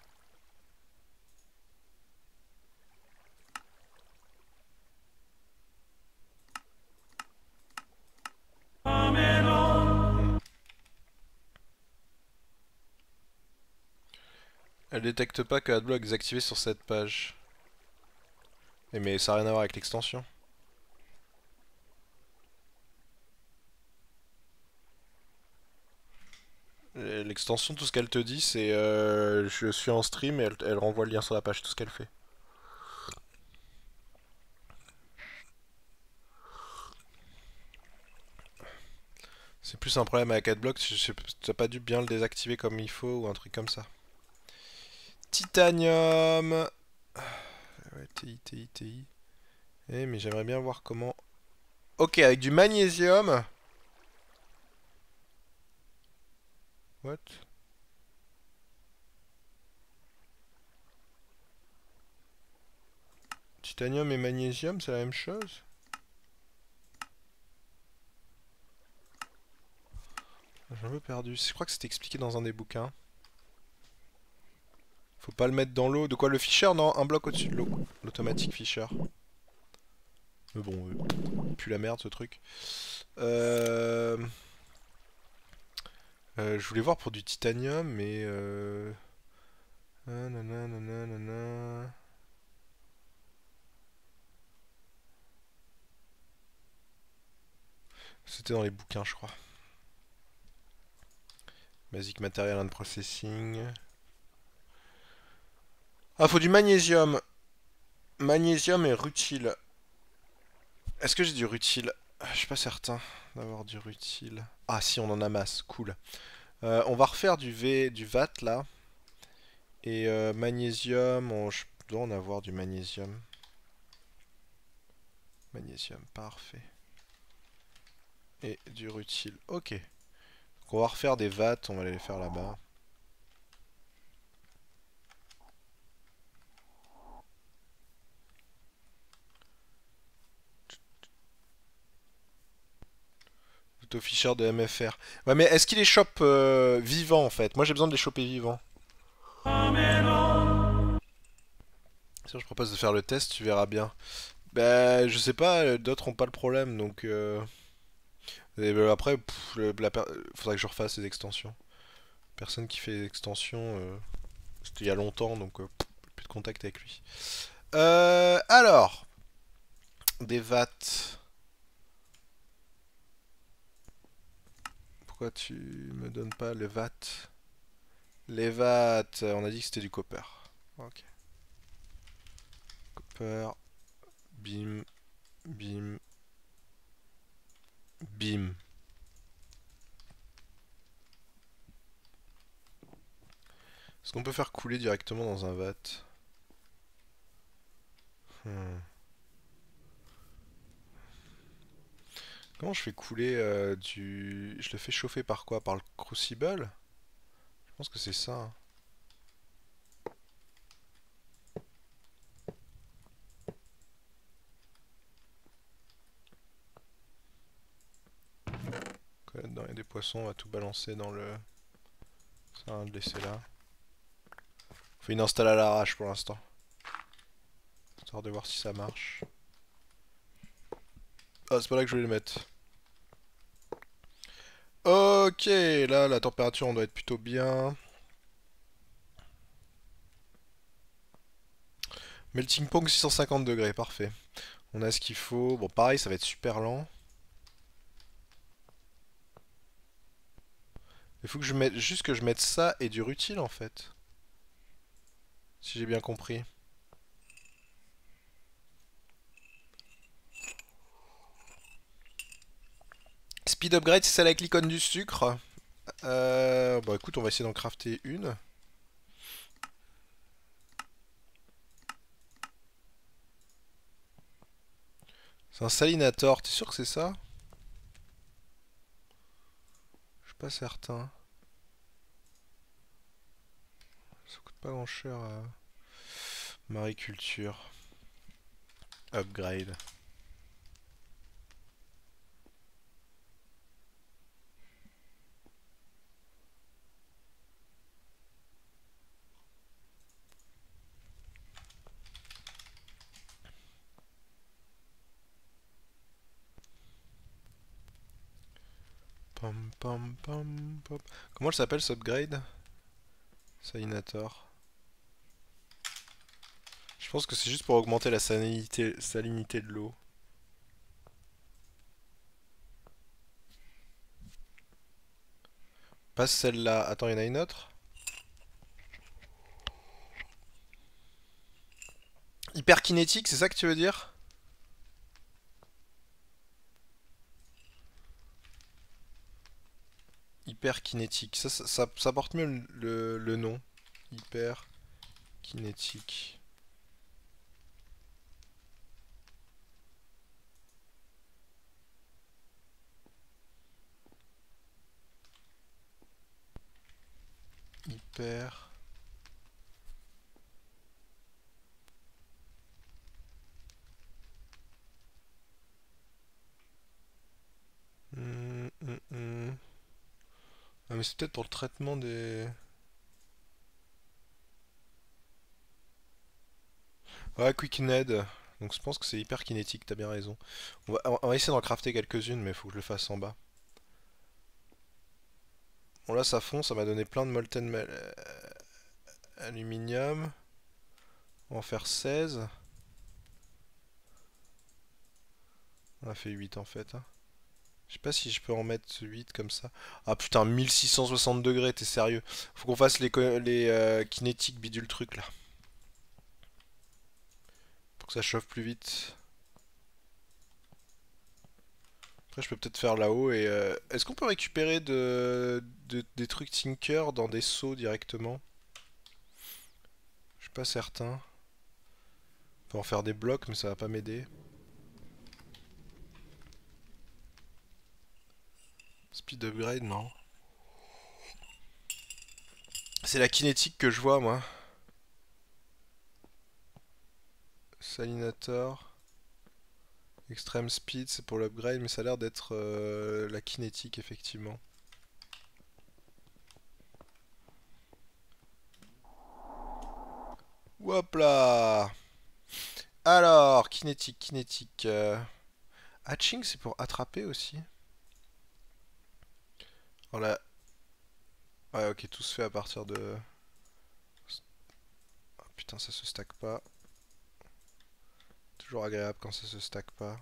Hmm. Elle détecte pas que AdBlock est désactivé sur cette page. Eh, mais ça n'a rien à voir avec l'extension. Euh, L'extension, tout ce qu'elle te dit, c'est euh, je suis en stream et elle, elle renvoie le lien sur la page, tout ce qu'elle fait. C'est plus un problème avec AdBlock, tu n'as pas dû bien le désactiver comme il faut ou un truc comme ça. Titanium. Ouais, T I, T I, T I. Eh, mais j'aimerais bien voir comment... Ok, avec du magnésium. What? Titanium et magnésium, c'est la même chose? J'ai un peu perdu. Je crois que c'était expliqué dans un des bouquins. Faut pas le mettre dans l'eau. De quoi, le Fisher? Non, un bloc au-dessus de l'eau. L'automatique Fisher. Mais bon, euh, pue la merde ce truc. Euh... Euh, je voulais voir pour du titanium, mais... Euh... nanana, nanana, nanana. C'était dans les bouquins, je crois. Basic Material and Processing. Ah, faut du magnésium. Magnésium et rutile. Est-ce que j'ai du rutile? Je suis pas certain d'avoir du rutile. Ah si, on en a masse, cool. Euh, on va refaire du V, du V A T là. Et euh, magnésium, on, je dois en avoir du magnésium. Magnésium, parfait. Et du rutile, ok. Donc on va refaire des V A T, on va aller les faire là-bas. Autofisher de M F R. Ouais, mais est-ce qu'il les chope euh, vivants en fait? Moi j'ai besoin de les choper vivants. Si je propose de faire le test, tu verras bien. Bah, je sais pas, euh, d'autres ont pas le problème donc. Euh... et, bah, après, pff, le- la per- faudrait que je refasse les extensions. Personne qui fait les extensions, euh, c'était il y a longtemps donc euh, pff, plus de contact avec lui. Euh, alors, des V A T. Pourquoi tu me donnes pas les V A T? Les V A T, on a dit que c'était du copper. Ok. Copper, bim, bim, bim. Est-ce qu'on peut faire couler directement dans un V A T? Hmm. Comment je fais couler euh, du... Je le fais chauffer par quoi? Par le crucible? Je pense que c'est ça, hein. Quoi, là-dedans, il y a des poissons, on va tout balancer dans le... Ça va le laisser là. On fait une install à l'arrache pour l'instant. Histoire de voir si ça marche. Ah, c'est pas là que je voulais le mettre. Ok, là la température on doit être plutôt bien. Melting point six cent cinquante degrés, parfait. On a ce qu'il faut. Bon, pareil, ça va être super lent. Il faut que je mette juste que je mette ça et du rutile en fait. Si j'ai bien compris. Speed upgrade, c'est celle avec l'icône du sucre. Euh, bon, écoute, on va essayer d'en crafter une. C'est un salinator, t'es sûr que c'est ça? Je suis pas certain. Ça coûte pas grand cher à mariculture. Upgrade. Pam pam pam pam. Comment elle s'appelle ce upgrade? Salinator. Je pense que c'est juste pour augmenter la salinité, salinité de l'eau. Pas celle-là. Attends, il y en a une autre? Hyperkinétique, c'est ça que tu veux dire? Hyperkinétique. Ça, ça, ça, ça porte mieux le, le, le nom. Hyperkinétique. Hyper. mais c'est peut-être pour le traitement des... Ouais, Quickened. Donc je pense que c'est hyper kinétique, t'as bien raison. On va, on va essayer d'en crafter quelques-unes, mais il faut que je le fasse en bas. Bon là ça fond, ça m'a donné plein de molten mal- euh, aluminium. On va en faire seize. On a fait huit en fait, hein. Je sais pas si je peux en mettre huit comme ça. Ah putain, mille six cent soixante degrés, t'es sérieux? Faut qu'on fasse les, co- les euh, kinétiques bidule truc là. Pour que ça chauffe plus vite. Après, je peux peut-être faire là-haut et... euh, Est-ce qu'on peut récupérer de... de- des trucs Tinker dans des seaux directement? Je suis pas certain. On peut en faire des blocs, mais ça va pas m'aider. Speed upgrade, non. C'est la kinétique que je vois, moi. Salinator. Extreme speed, c'est pour l'upgrade, mais ça a l'air d'être euh, la kinétique, effectivement. Hop là! Alors, kinétique, kinétique. euh, Hatching, c'est pour attraper aussi. Voilà. Ouais, ok, tout se fait à partir de... Oh, putain, ça se stack pas. Toujours agréable quand ça se stack pas.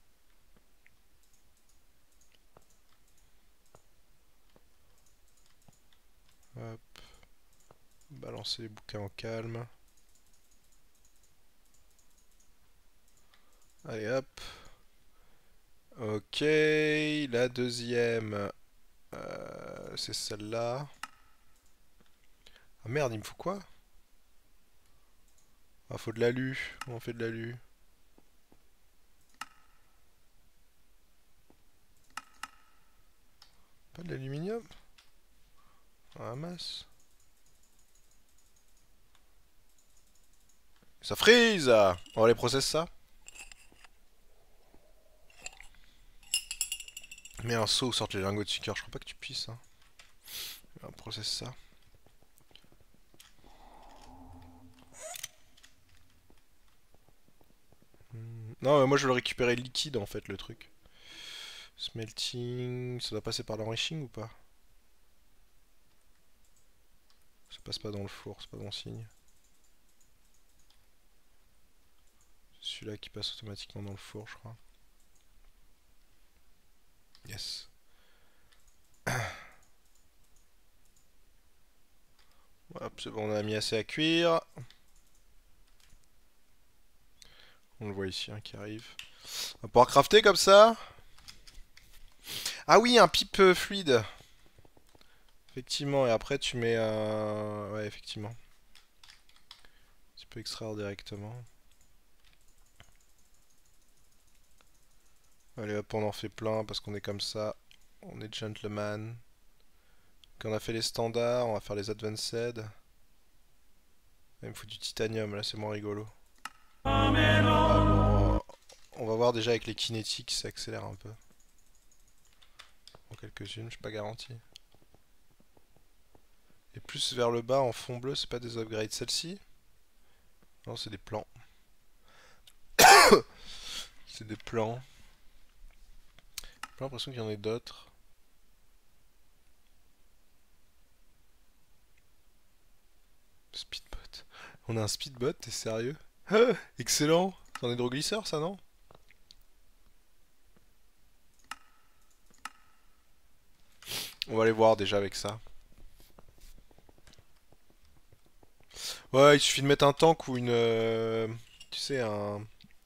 Hop. Balancer les bouquins au calme. Allez, hop. Ok, la deuxième, euh, c'est celle-là. Ah merde, il me faut quoi? Ah, faut de l'alu. On fait de l'alu. Pas de l'aluminium? Ah, masse. Ça freeze! On va les process ça. Mets un seau, sorte les lingots de sucre. Je crois pas que tu puisses. Hein. On va process ça. Hmm. Non, mais moi je veux le récupérer liquide en fait, le truc. Smelting. Ça doit passer par l'enriching ou pas? Ça passe pas dans le four, c'est pas bon signe. C'est celui-là qui passe automatiquement dans le four, je crois. Yes. Hop, c'est bon, on a mis assez à cuire. On le voit ici hein, qui arrive. On va pouvoir crafter comme ça. Ah oui, un pipe euh, fluide. Effectivement, et après tu mets un... Ouais, effectivement. Tu peux extraire directement. Allez hop, on en fait plein parce qu'on est comme ça. On est gentleman. Quand on a fait les standards, on va faire les advanced. Il me faut du titanium, là c'est moins rigolo. Ah, bon, on va voir déjà avec les kinétiques, ça accélère un peu. En quelques-unes, je suis pas garanti. Et plus vers le bas en fond bleu, c'est pas des upgrades. Celle-ci? Non, c'est des plans. C'est des plans. J'ai pas l'impression qu'il y en ait d'autres. Speedbot. On a un speedbot, t'es sérieux? Ah, excellent! C'est un hydroglisseur ça, non? On va aller voir déjà avec ça. Ouais, il suffit de mettre un tank ou une... euh, tu sais, un...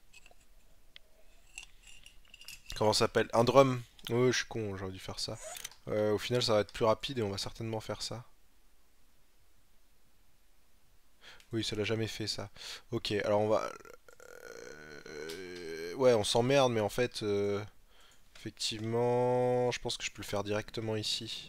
Comment ça s'appelle? Un drum. Ouais, je suis con, j'aurais dû faire ça. Euh, au final, ça va être plus rapide et on va certainement faire ça. Oui, ça l'a jamais fait ça. Ok, alors on va... Euh, Ouais, on s'emmerde, mais en fait... euh, Effectivement... Je pense que je peux le faire directement ici.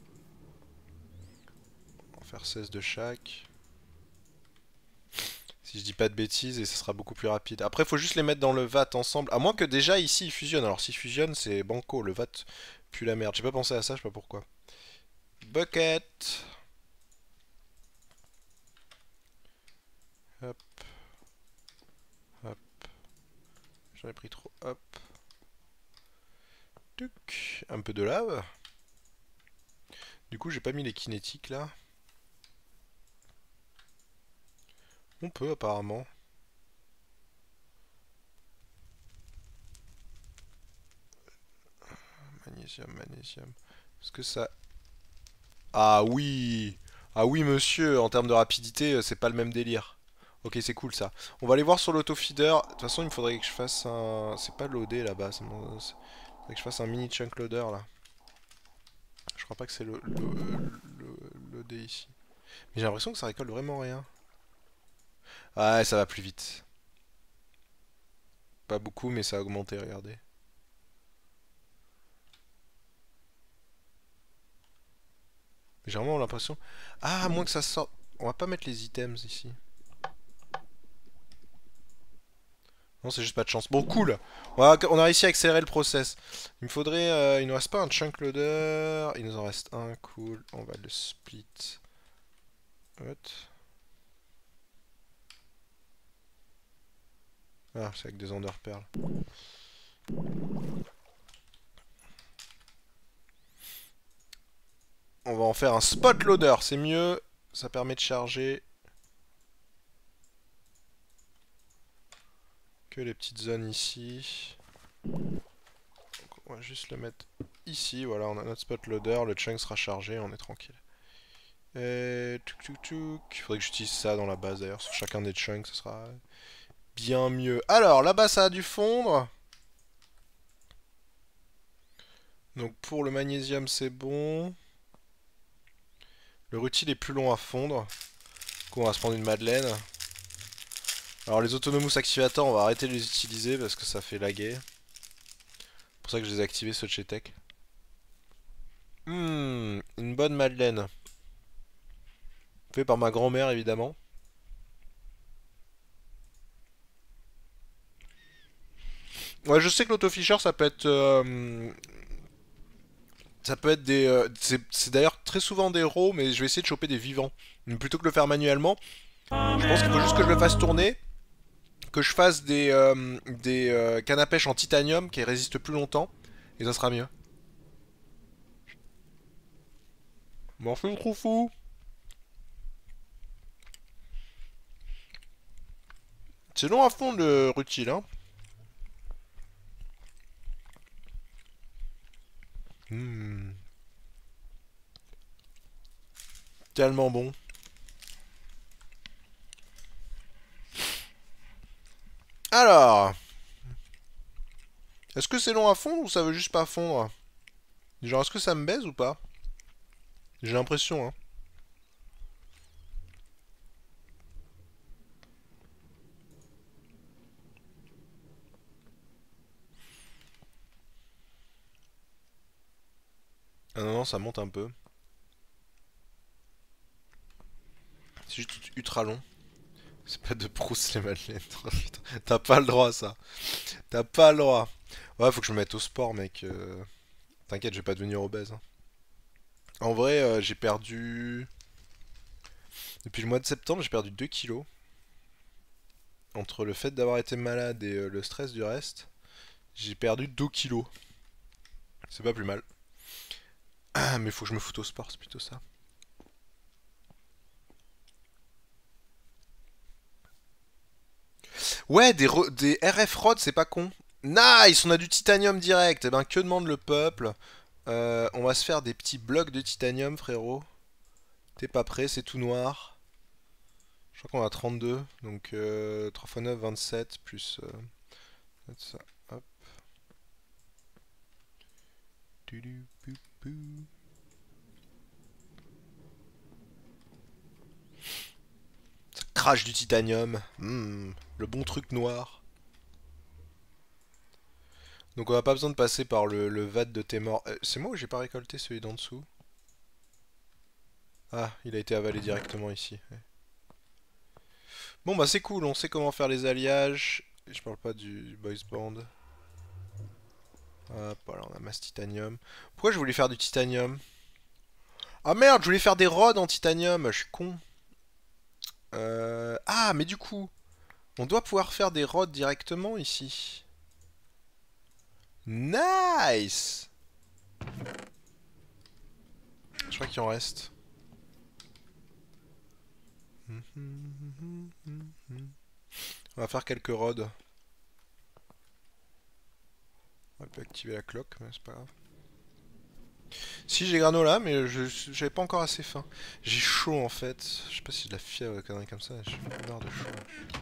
On va faire seize de chaque. Si je dis pas de bêtises, et ça sera beaucoup plus rapide. Après, faut juste les mettre dans le vat ensemble. À moins que déjà ici ils fusionnent. Alors s'ils fusionnent, c'est banco. Le vat pue la merde. J'ai pas pensé à ça, je sais pas pourquoi. Bucket. Hop. Hop. J'en ai pris trop. Hop. Tuc. Un peu de lave. Du coup, j'ai pas mis les kinétiques là. On peut apparemment. Magnésium, magnésium. Est-ce que ça... Ah oui! Ah oui, monsieur, en termes de rapidité, euh, c'est pas le même délire. Ok, c'est cool ça. On va aller voir sur l'autofeeder. De toute façon, il me faudrait que je fasse un... C'est pas loadé là-bas. Il faudrait que je fasse un mini chunk loader là. Je crois pas que c'est le, le, le, loadé ici. Mais j'ai l'impression que ça récolte vraiment rien. Ah, ça va plus vite. Pas beaucoup, mais ça a augmenté, regardez. J'ai vraiment l'impression... Ah, à moins que ça sorte... On va pas mettre les items ici. Non, c'est juste pas de chance. Bon, cool. On a, on a réussi à accélérer le process. Il me faudrait... Euh, il nous reste pas un chunk loader. Il nous en reste un, cool. On va le split. What? Ah, c'est avec des underpearls. On va en faire un spot loader, c'est mieux. Ça permet de charger que les petites zones ici. Donc, on va juste le mettre ici. Voilà, on a notre spot loader. Le chunk sera chargé, on est tranquille. Et... Touk, touk, touk. Il faudrait que j'utilise ça dans la base d'ailleurs. Sur chacun des chunks, ça sera bien mieux. Alors, là-bas, ça a dû fondre. Donc, pour le magnésium, c'est bon. Le rutile est plus long à fondre. Du coup, on va se prendre une madeleine. Alors, les autonomous activators, on va arrêter de les utiliser parce que ça fait laguer. C'est pour ça que je les ai activés, ceux de chez Tech. Hmm, une bonne madeleine. Fait par ma grand-mère, évidemment. Ouais, je sais que l'autofisher, ça peut être... euh, ça peut être des... euh, c'est c'est d'ailleurs très souvent des raws, mais je vais essayer de choper des vivants. Plutôt que de le faire manuellement, je pense qu'il faut juste que je le fasse tourner. Que je fasse des, euh, des euh, cannes à pêche en titanium qui résistent plus longtemps. Et ça sera mieux. M'en fais trop fou. C'est long à fond le rutile, hein. Hmm. Tellement bon. Alors, est-ce que c'est long à fondre ou ça veut juste pas fondre? Genre, est-ce que ça me baise ou pas? J'ai l'impression, hein. Ah non, non, ça monte un peu. C'est juste ultra long. C'est pas de Proust les madeleines. T'as pas le droit, ça. T'as pas le droit. Ouais, faut que je me mette au sport, mec. Euh, T'inquiète, je vais pas devenir obèse, hein. En vrai, euh, j'ai perdu... Depuis le mois de septembre, j'ai perdu deux kilos. Entre le fait d'avoir été malade et euh, le stress du reste, j'ai perdu deux kilos. C'est pas plus mal. Ah, mais faut que je me foute au sport, c'est plutôt ça. Ouais, des, re- des R F rods, c'est pas con. Nice, on a du titanium direct. Eh ben, que demande le peuple? Euh, On va se faire des petits blocs de titanium, frérot. T'es pas prêt, c'est tout noir. Je crois qu'on a trente-deux. Donc euh, trois fois neuf, vingt-sept. Plus... Euh, ça. Hop. Tudu, pou, pou. Ça crache du titanium. Hmm, le bon truc noir. Donc on n'a pas besoin de passer par le, le vat de tes morts. Euh, c'est moi ou j'ai pas récolté celui d'en dessous? Ah, il a été avalé directement ici. Ouais. Bon bah c'est cool, on sait comment faire les alliages. Je parle pas du boys band. Hop, voilà, on a masse titanium. Pourquoi je voulais faire du titanium? Ah merde, je voulais faire des rods en titanium, je suis con. Euh... Ah, mais du coup, on doit pouvoir faire des rods directement ici. Nice! Je crois qu'il en reste. On va faire quelques rods. On peut activer la cloque, mais c'est pas grave. Si j'ai granola, mais je j'avais pas encore assez faim. J'ai chaud en fait. Je sais pas si j'ai de la fièvre ou conneries comme ça. J'ai marre de chaud.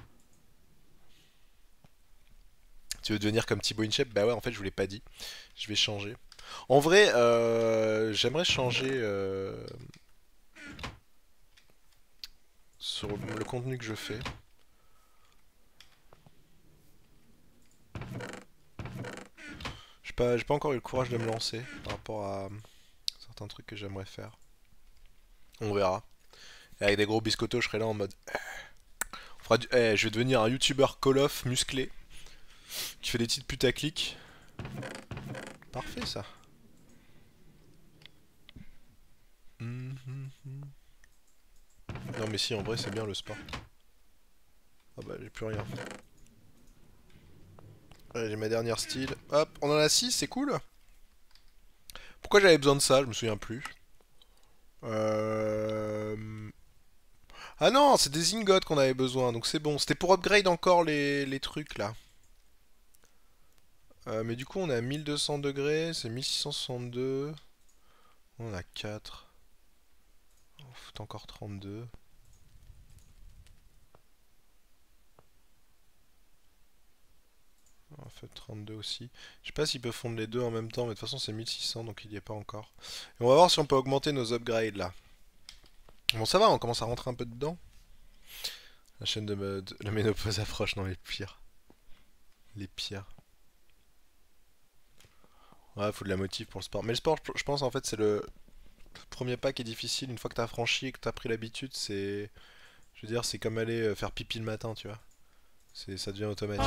Tu veux devenir comme Thibaut InShape? Bah ouais, en fait, je vous l'ai pas dit. Je vais changer. En vrai, euh, j'aimerais changer euh, sur le contenu que je fais. J'ai pas, j'ai pas encore eu le courage de me lancer par rapport à certains trucs que j'aimerais faire. On verra. Et avec des gros biscottos, je serai là en mode. On fera du... eh, je vais devenir un youtubeur Call of musclé qui fait des titres putaclic. Parfait ça. Non mais si, en vrai c'est bien le sport. Ah bah j'ai plus rien. Allez, j'ai ma dernière style. Hop, on en a six, c'est cool. Pourquoi j'avais besoin de ça? Je me souviens plus. Euh... Ah non, c'est des ingots qu'on avait besoin, donc c'est bon. C'était pour upgrade encore les, les trucs là. Euh, mais du coup, on est à mille deux cents degrés, c'est mille six cent soixante-deux. On a quatre. On fout encore trente-deux. On fait trente-deux aussi. Je sais pas s'ils peuvent fondre les deux en même temps, mais de toute façon, c'est mille six cents, donc il n'y est pas encore. Et on va voir si on peut augmenter nos upgrades là. Bon, ça va, on commence à rentrer un peu dedans. La chaîne de, me- de la ménopause approche, non, les pires. Les pires. Ouais, faut de la motive pour le sport. Mais le sport, je pense en fait, c'est le premier pas qui est difficile. Une fois que t'as franchi et que t'as pris l'habitude, c'est. Je veux dire, c'est comme aller euh, faire pipi le matin, tu vois. C'est, ça devient automatique.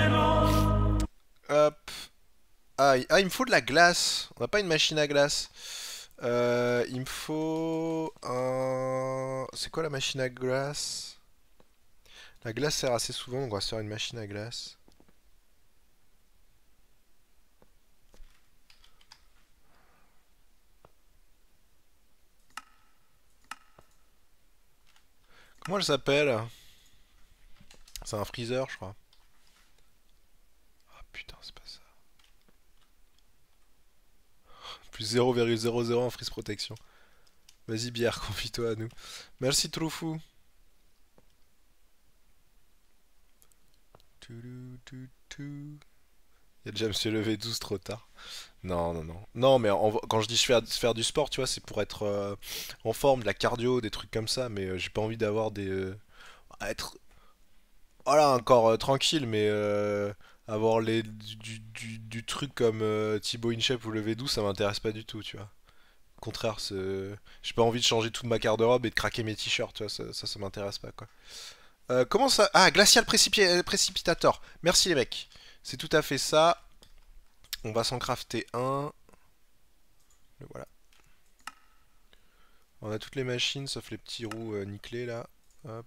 Hop. Ah, il ah, il me faut de la glace. On n'a pas une machine à glace. Euh, il me faut un. C'est quoi la machine à glace? La glace sert assez souvent, donc on va se faire une machine à glace. Comment elle s'appelle? C'est un freezer, je crois. Ah putain, c'est pas ça. Plus zéro virgule zéro zéro en freeze protection. Vas-y, bière, confie-toi à nous. Merci, Troufou. Il y a déjà Monsieur Levé douze trop tard. Non, non, non. Non, mais en- quand je dis je fais- faire du sport, tu vois, c'est pour être euh, en forme, de la cardio, des trucs comme ça. Mais euh, j'ai pas envie d'avoir des. euh, être. Voilà, encore euh, tranquille, mais euh, avoir les, du, du- du truc comme euh, Thibaut InShape ou Levé douze, ça m'intéresse pas du tout, tu vois. Au contraire, c'est- j'ai pas envie de changer toute ma garde-robe et de craquer mes t-shirts, tu vois, ça, ça, ça m'intéresse pas, quoi. Euh, comment ça... Ah, Glacial Précipi- euh, Précipitator. Merci les mecs. C'est tout à fait ça. On va s'en crafter un. Le voilà. On a toutes les machines sauf les petits roues euh, nickelés là. Hop.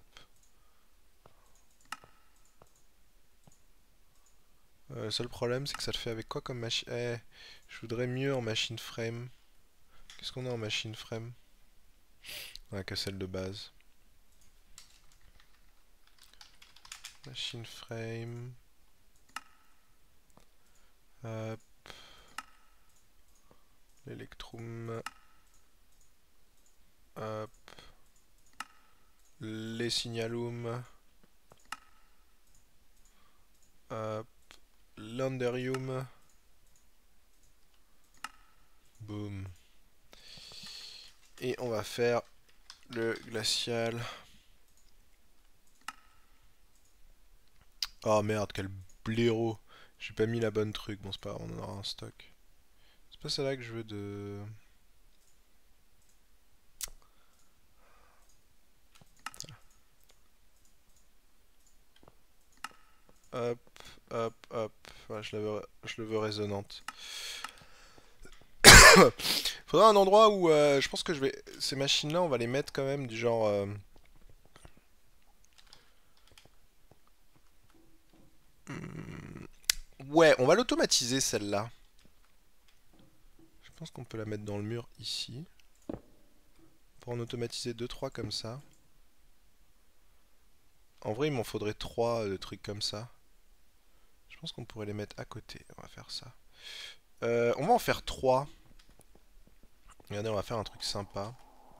Euh, le seul problème c'est que ça le fait avec quoi comme machine? Eh, je voudrais mieux en machine frame. Qu'est-ce qu'on a en machine frame? On a que celle de base. Machine frame. Hop. L'Electrum. Hop. Les signalum. Hop. L'Anderium. Boom. Et on va faire le glacial. Oh merde, quel blaireau. J'ai pas mis la bonne truc. Bon, c'est pas grave, on en aura en stock. C'est pas celle-là que je veux de... Hop, hop, hop. Ouais, je, la veux, je le veux résonante. Faudra un endroit où euh, je pense que je vais. Ces machines-là, on va les mettre quand même du genre. euh, hmm, Ouais, on va l'automatiser celle-là. Je pense qu'on peut la mettre dans le mur ici. Pour en automatiser deux trois comme ça. En vrai, il m'en faudrait trois de trucs comme ça. Je pense qu'on pourrait les mettre à côté. On va faire ça. Euh, on va en faire trois. Regardez, on va faire un truc sympa.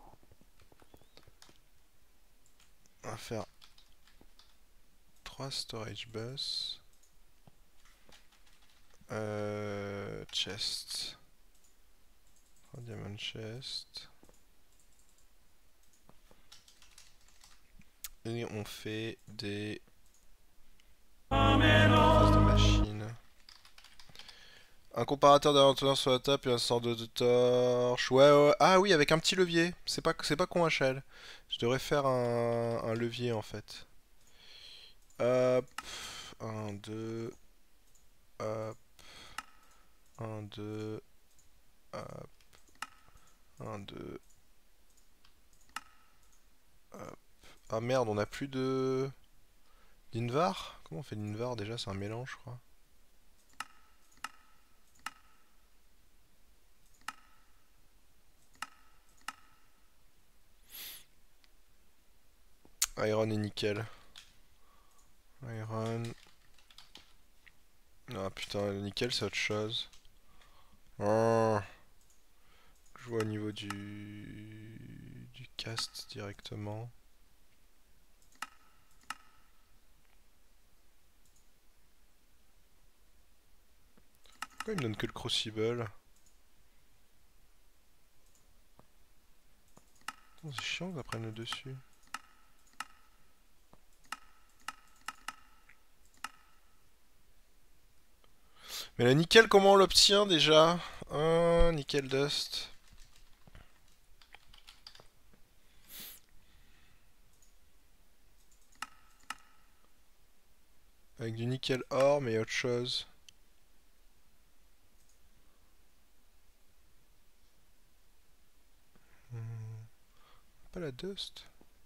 On va faire trois storage bus. Euh, chest. trois diamond chest. Et on fait des interfaces de machine. Un comparateur d'alternance sur la table et un sort de, de torche. Ouais, ouais, ah oui, avec un petit levier. C'est pas, c'est pas con, H L. Je devrais faire un, un levier en fait. Hop. un, deux. Hop. un, deux. Hop. un, deux. Hop. Ah merde, on a plus de. D'Invar? Comment on fait l'Invar déjà? C'est un mélange, je crois. Iron et nickel. Iron. Ah putain, le nickel c'est autre chose. Oh. Je vois au niveau du, du cast directement. Pourquoi il me donne que le crucible? C'est chiant que ça prenne le dessus. Mais le nickel, comment on l'obtient déjà? Un nickel dust. Avec du nickel or, mais autre chose. Hmm. Pas la dust.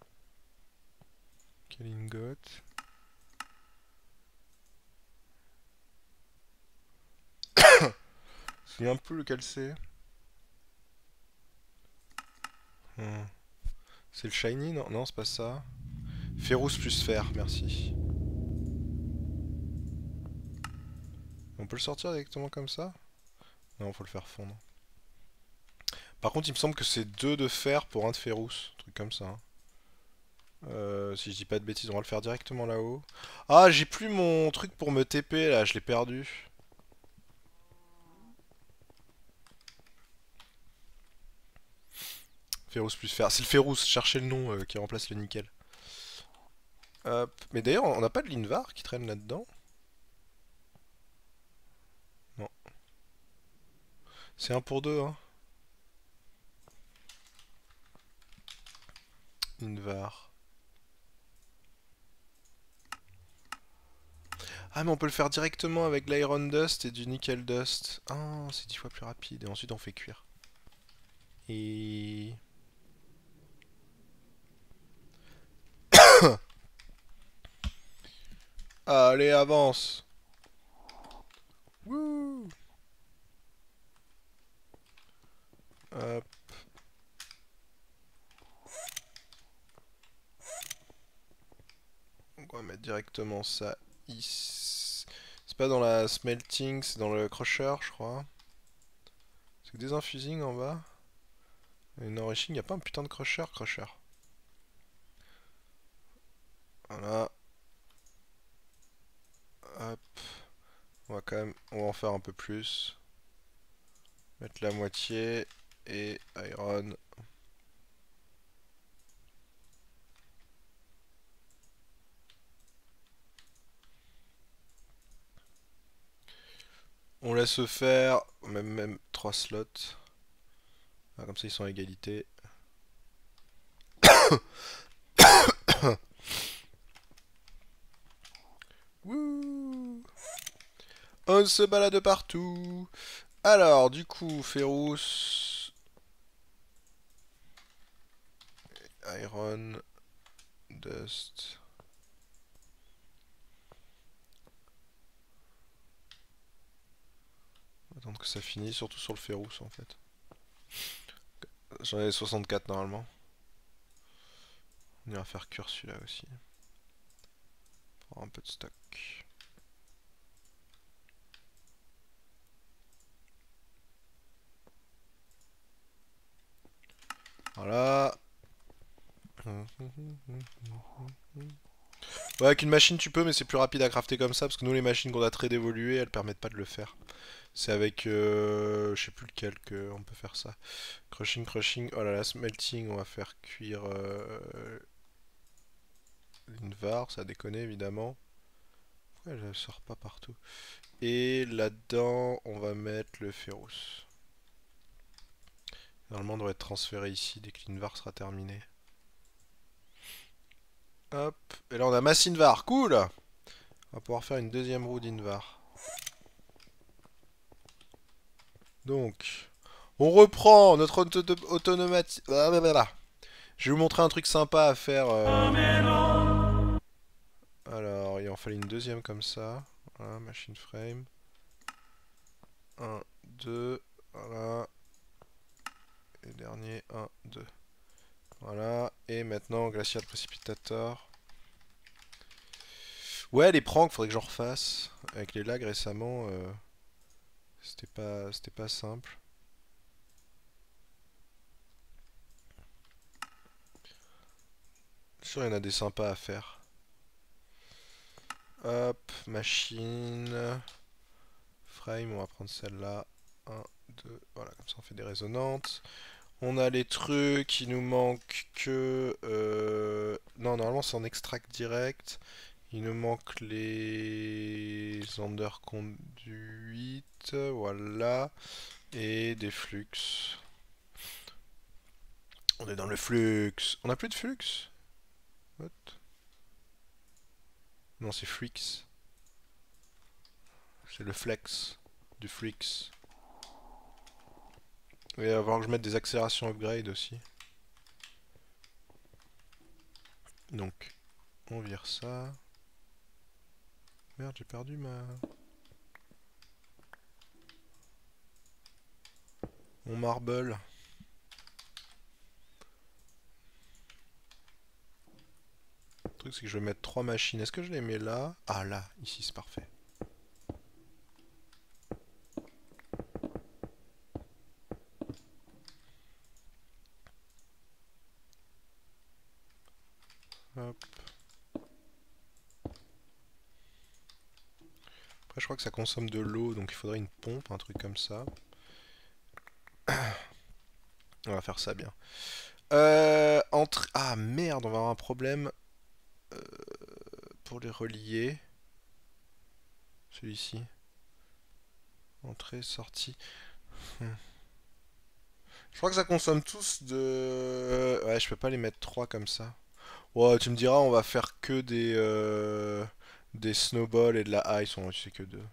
Quel ingot. Je me souviens plus lequel c'est. Hmm. C'est le shiny? Non, non, c'est pas ça. Ferrous plus fer, merci. On peut le sortir directement comme ça? Non, faut le faire fondre. Par contre, il me semble que c'est deux de fer pour un de Ferrous. Un truc comme ça. Hein. Euh, si je dis pas de bêtises, on va le faire directement là-haut. Ah, j'ai plus mon truc pour me T P là, je l'ai perdu. Ferrous plus fer. C'est le Ferrous, cherchez le nom euh, qui remplace le nickel. Hop. Mais d'ailleurs, on n'a pas de l'Invar qui traîne là-dedans? Non. C'est un pour deux, hein. Invar. Ah, mais on peut le faire directement avec l'Iron Dust et du Nickel Dust. Ah, c'est dix fois plus rapide. Et ensuite, on fait cuire. Et... Allez, avance. Wouh. Hop. Donc on va mettre directement ça ici. C'est pas dans la smelting, c'est dans le crusher, je crois. C'est que des infusing en bas. Et une enriching, y a pas un putain de crusher, crusher. Voilà. Hop. On va quand même, on va en faire un peu plus. Mettre la moitié et iron. On laisse faire, même même trois slots. Ah, comme ça ils sont à égalité. Wouh. On se balade partout. Alors, du coup, Ferrous, Iron, Dust. On va attendre que ça finisse, surtout sur le Ferrous en fait. J'en ai soixante-quatre normalement. On ira faire cuire celui-là aussi. Pour avoir un peu de stock. Voilà. Ouais, avec une machine tu peux, mais c'est plus rapide à crafter comme ça, parce que nous les machines qu'on a très dévoluées, elles permettent pas de le faire. C'est avec, euh, je sais plus lequel que on peut faire ça. Crushing, crushing, oh là là, smelting, on va faire cuire euh, l'invar, ça déconne évidemment. Pourquoi elle sort pas partout? Et là-dedans, on va mettre le Ferrous. Normalement, on devrait être transféré ici dès que l'invar sera terminé. Hop, et là on a masse invar, cool! On va pouvoir faire une deuxième roue d'invar. Donc, on reprend notre auto autonomati... Ah, bah, bah, là. Je vais vous montrer un truc sympa à faire. euh. Alors, il en fallait une deuxième comme ça. Voilà, machine frame. un, deux, voilà. Et dernier, un, deux. Voilà, et maintenant Glacial Precipitator. Ouais, les pranks, faudrait que j'en refasse. Avec les lags récemment, euh, c'était pas, c'était pas simple. Je suis sûr, il y en a des sympas à faire. Hop, machine. Frame, on va prendre celle-là. un, deux, voilà, comme ça on fait des résonantes. On a les trucs, il nous manque que... Euh... Non, normalement c'est en extract direct. Il nous manque les underconduites, voilà, et des flux. On est dans le flux. On a plus de flux? What? Non, c'est flux. C'est le flex du flux. Et il va falloir que je mette des accélérations upgrade aussi. Donc, on vire ça. Merde, j'ai perdu ma... Mon marble. Le truc, c'est que je vais mettre trois machines. Est-ce que je les mets là? Ah, là, ici, c'est parfait. Hop. Après, je crois que ça consomme de l'eau, donc il faudrait une pompe, un truc comme ça. On va faire ça bien. Euh, entre... Ah merde, on va avoir un problème euh, pour les relier. Celui-ci. Entrée, sortie. Hmm. Je crois que ça consomme tous de... Ouais, je peux pas les mettre trois comme ça. Ouais, tu me diras, on va faire que des... Euh, des snowballs et de la ice, on va utiliser que deux.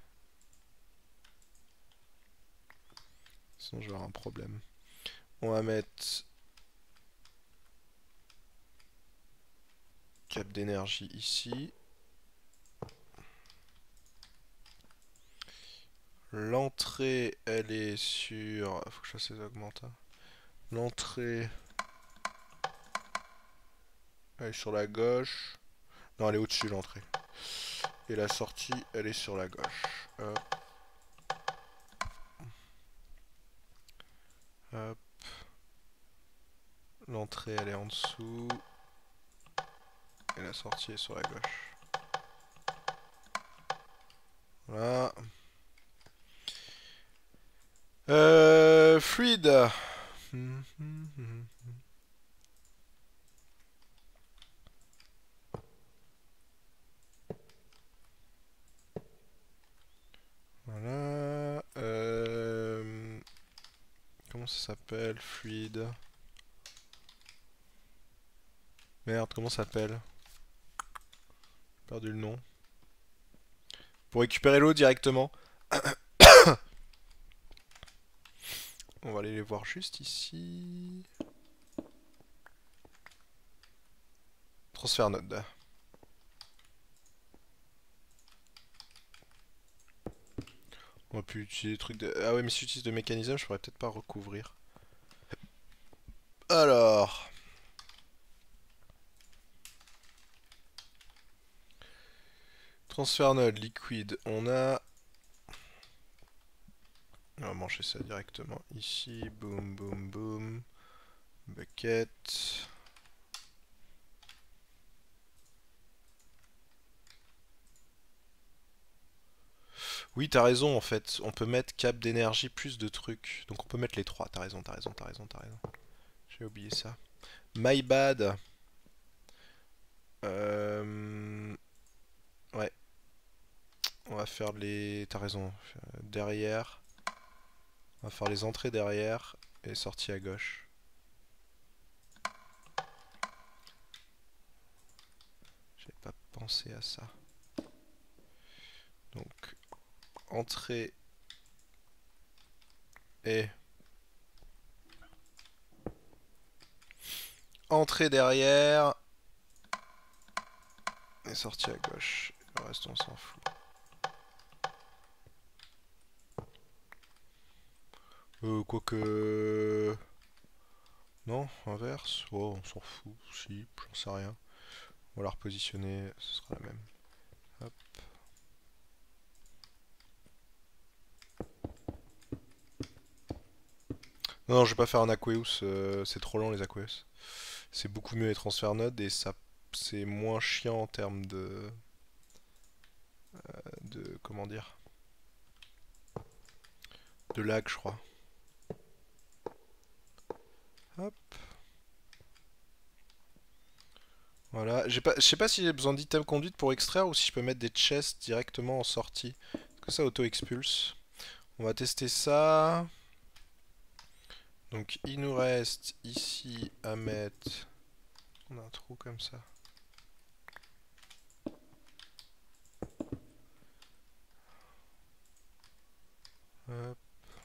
Sinon, je vais avoir un problème. On va mettre... Cap d'énergie ici. L'entrée, elle est sur... Faut que je fasse les augmenta. L'entrée... Elle est sur la gauche. Non, elle est au-dessus, l'entrée. Et la sortie, elle est sur la gauche. Hop. Hop. L'entrée, elle est en dessous. Et la sortie est sur la gauche. Voilà. Euh, fluide. Voilà. Euh, comment ça s'appelle? Fluide. Merde, comment ça s'appelle? J'ai perdu le nom. Pour récupérer l'eau directement. On va aller les voir juste ici. Transfert node. On va plus utiliser des trucs de... Ah ouais, mais si j'utilise de mécanisme, je pourrais peut-être pas recouvrir. Alors... Transfert node, liquide. On a... On va manger ça directement ici. Boum, boum, boum. Bucket. Oui, t'as raison en fait. On peut mettre cap d'énergie plus de trucs. Donc on peut mettre les trois. T'as raison, t'as raison, t'as raison, t'as raison. J'ai oublié ça. My bad. Euh... Ouais. On va faire les... T'as raison. Derrière. On va faire les entrées derrière et les sorties à gauche. J'avais pas pensé à ça. Donc, entrée et... Entrée derrière. Et sortie à gauche. Le reste, on s'en fout. Euh, quoique... Non, inverse. Oh, on s'en fout. Si, j'en sais rien. On va la repositionner, ce sera la même. Hop. Non, non, je vais pas faire un Aqueous, euh, c'est trop lent les Aqueous. C'est beaucoup mieux les transferts nodes et ça c'est moins chiant en termes de... de... comment dire de lag, je crois. Hop. Voilà. J'ai pas, je sais pas si j'ai besoin d'item conduite pour extraire ou si je peux mettre des chests directement en sortie. Est-ce que ça auto-expulse? On va tester ça. Donc il nous reste ici à mettre... On a un trou comme ça. Hop.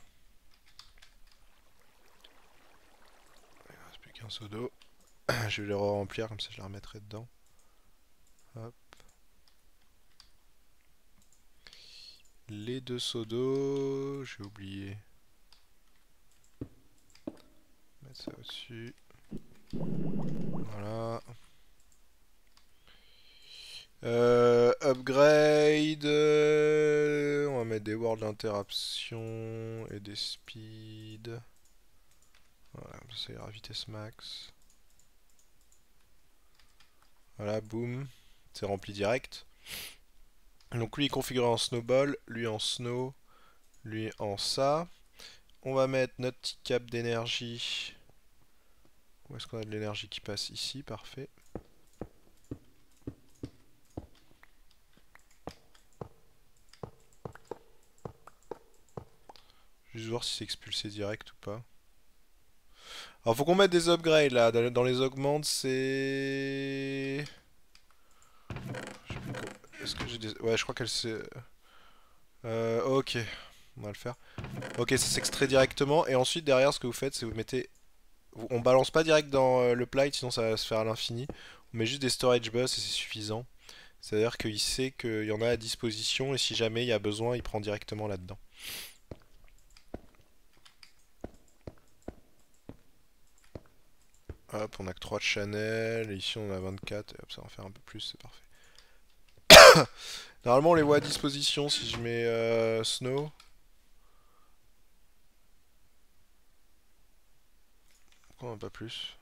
Il ne reste plus qu'un seau d'eau. Je vais le remplir comme ça je la remettrai dedans. Hop. Les deux seaux d'eau, j'ai oublié. Mettre ça au-dessus. Voilà. Euh, upgrade. euh, on va mettre des world d'interruption et des speed. Voilà, ça ira vitesse max. Voilà, boum. C'est rempli direct. Donc lui est configuré en snowball, lui en snow, lui en ça. On va mettre notre petit cap d'énergie. Où est-ce qu'on a de l'énergie qui passe ici? Parfait. Juste voir si c'est expulsé direct ou pas. Alors faut qu'on mette des upgrades là. Dans les augmentes c'est... Est-ce que j'ai des... Ouais, je crois qu'elle s'est... Euh, ok, on va le faire. Ok, ça s'extrait directement. Et ensuite derrière ce que vous faites c'est vous mettez... On balance pas direct dans euh, le plate sinon ça va se faire à l'infini. On met juste des storage bus et c'est suffisant. C'est-à-dire qu'il sait qu'il y en a à disposition et si jamais il y a besoin, il prend directement là-dedans. Hop, on a que trois channels, et ici on en a vingt-quatre, et hop, ça va en faire un peu plus, c'est parfait. Normalement on les voit à disposition si je mets euh, Snow. Pourquoi on n'a pas plus?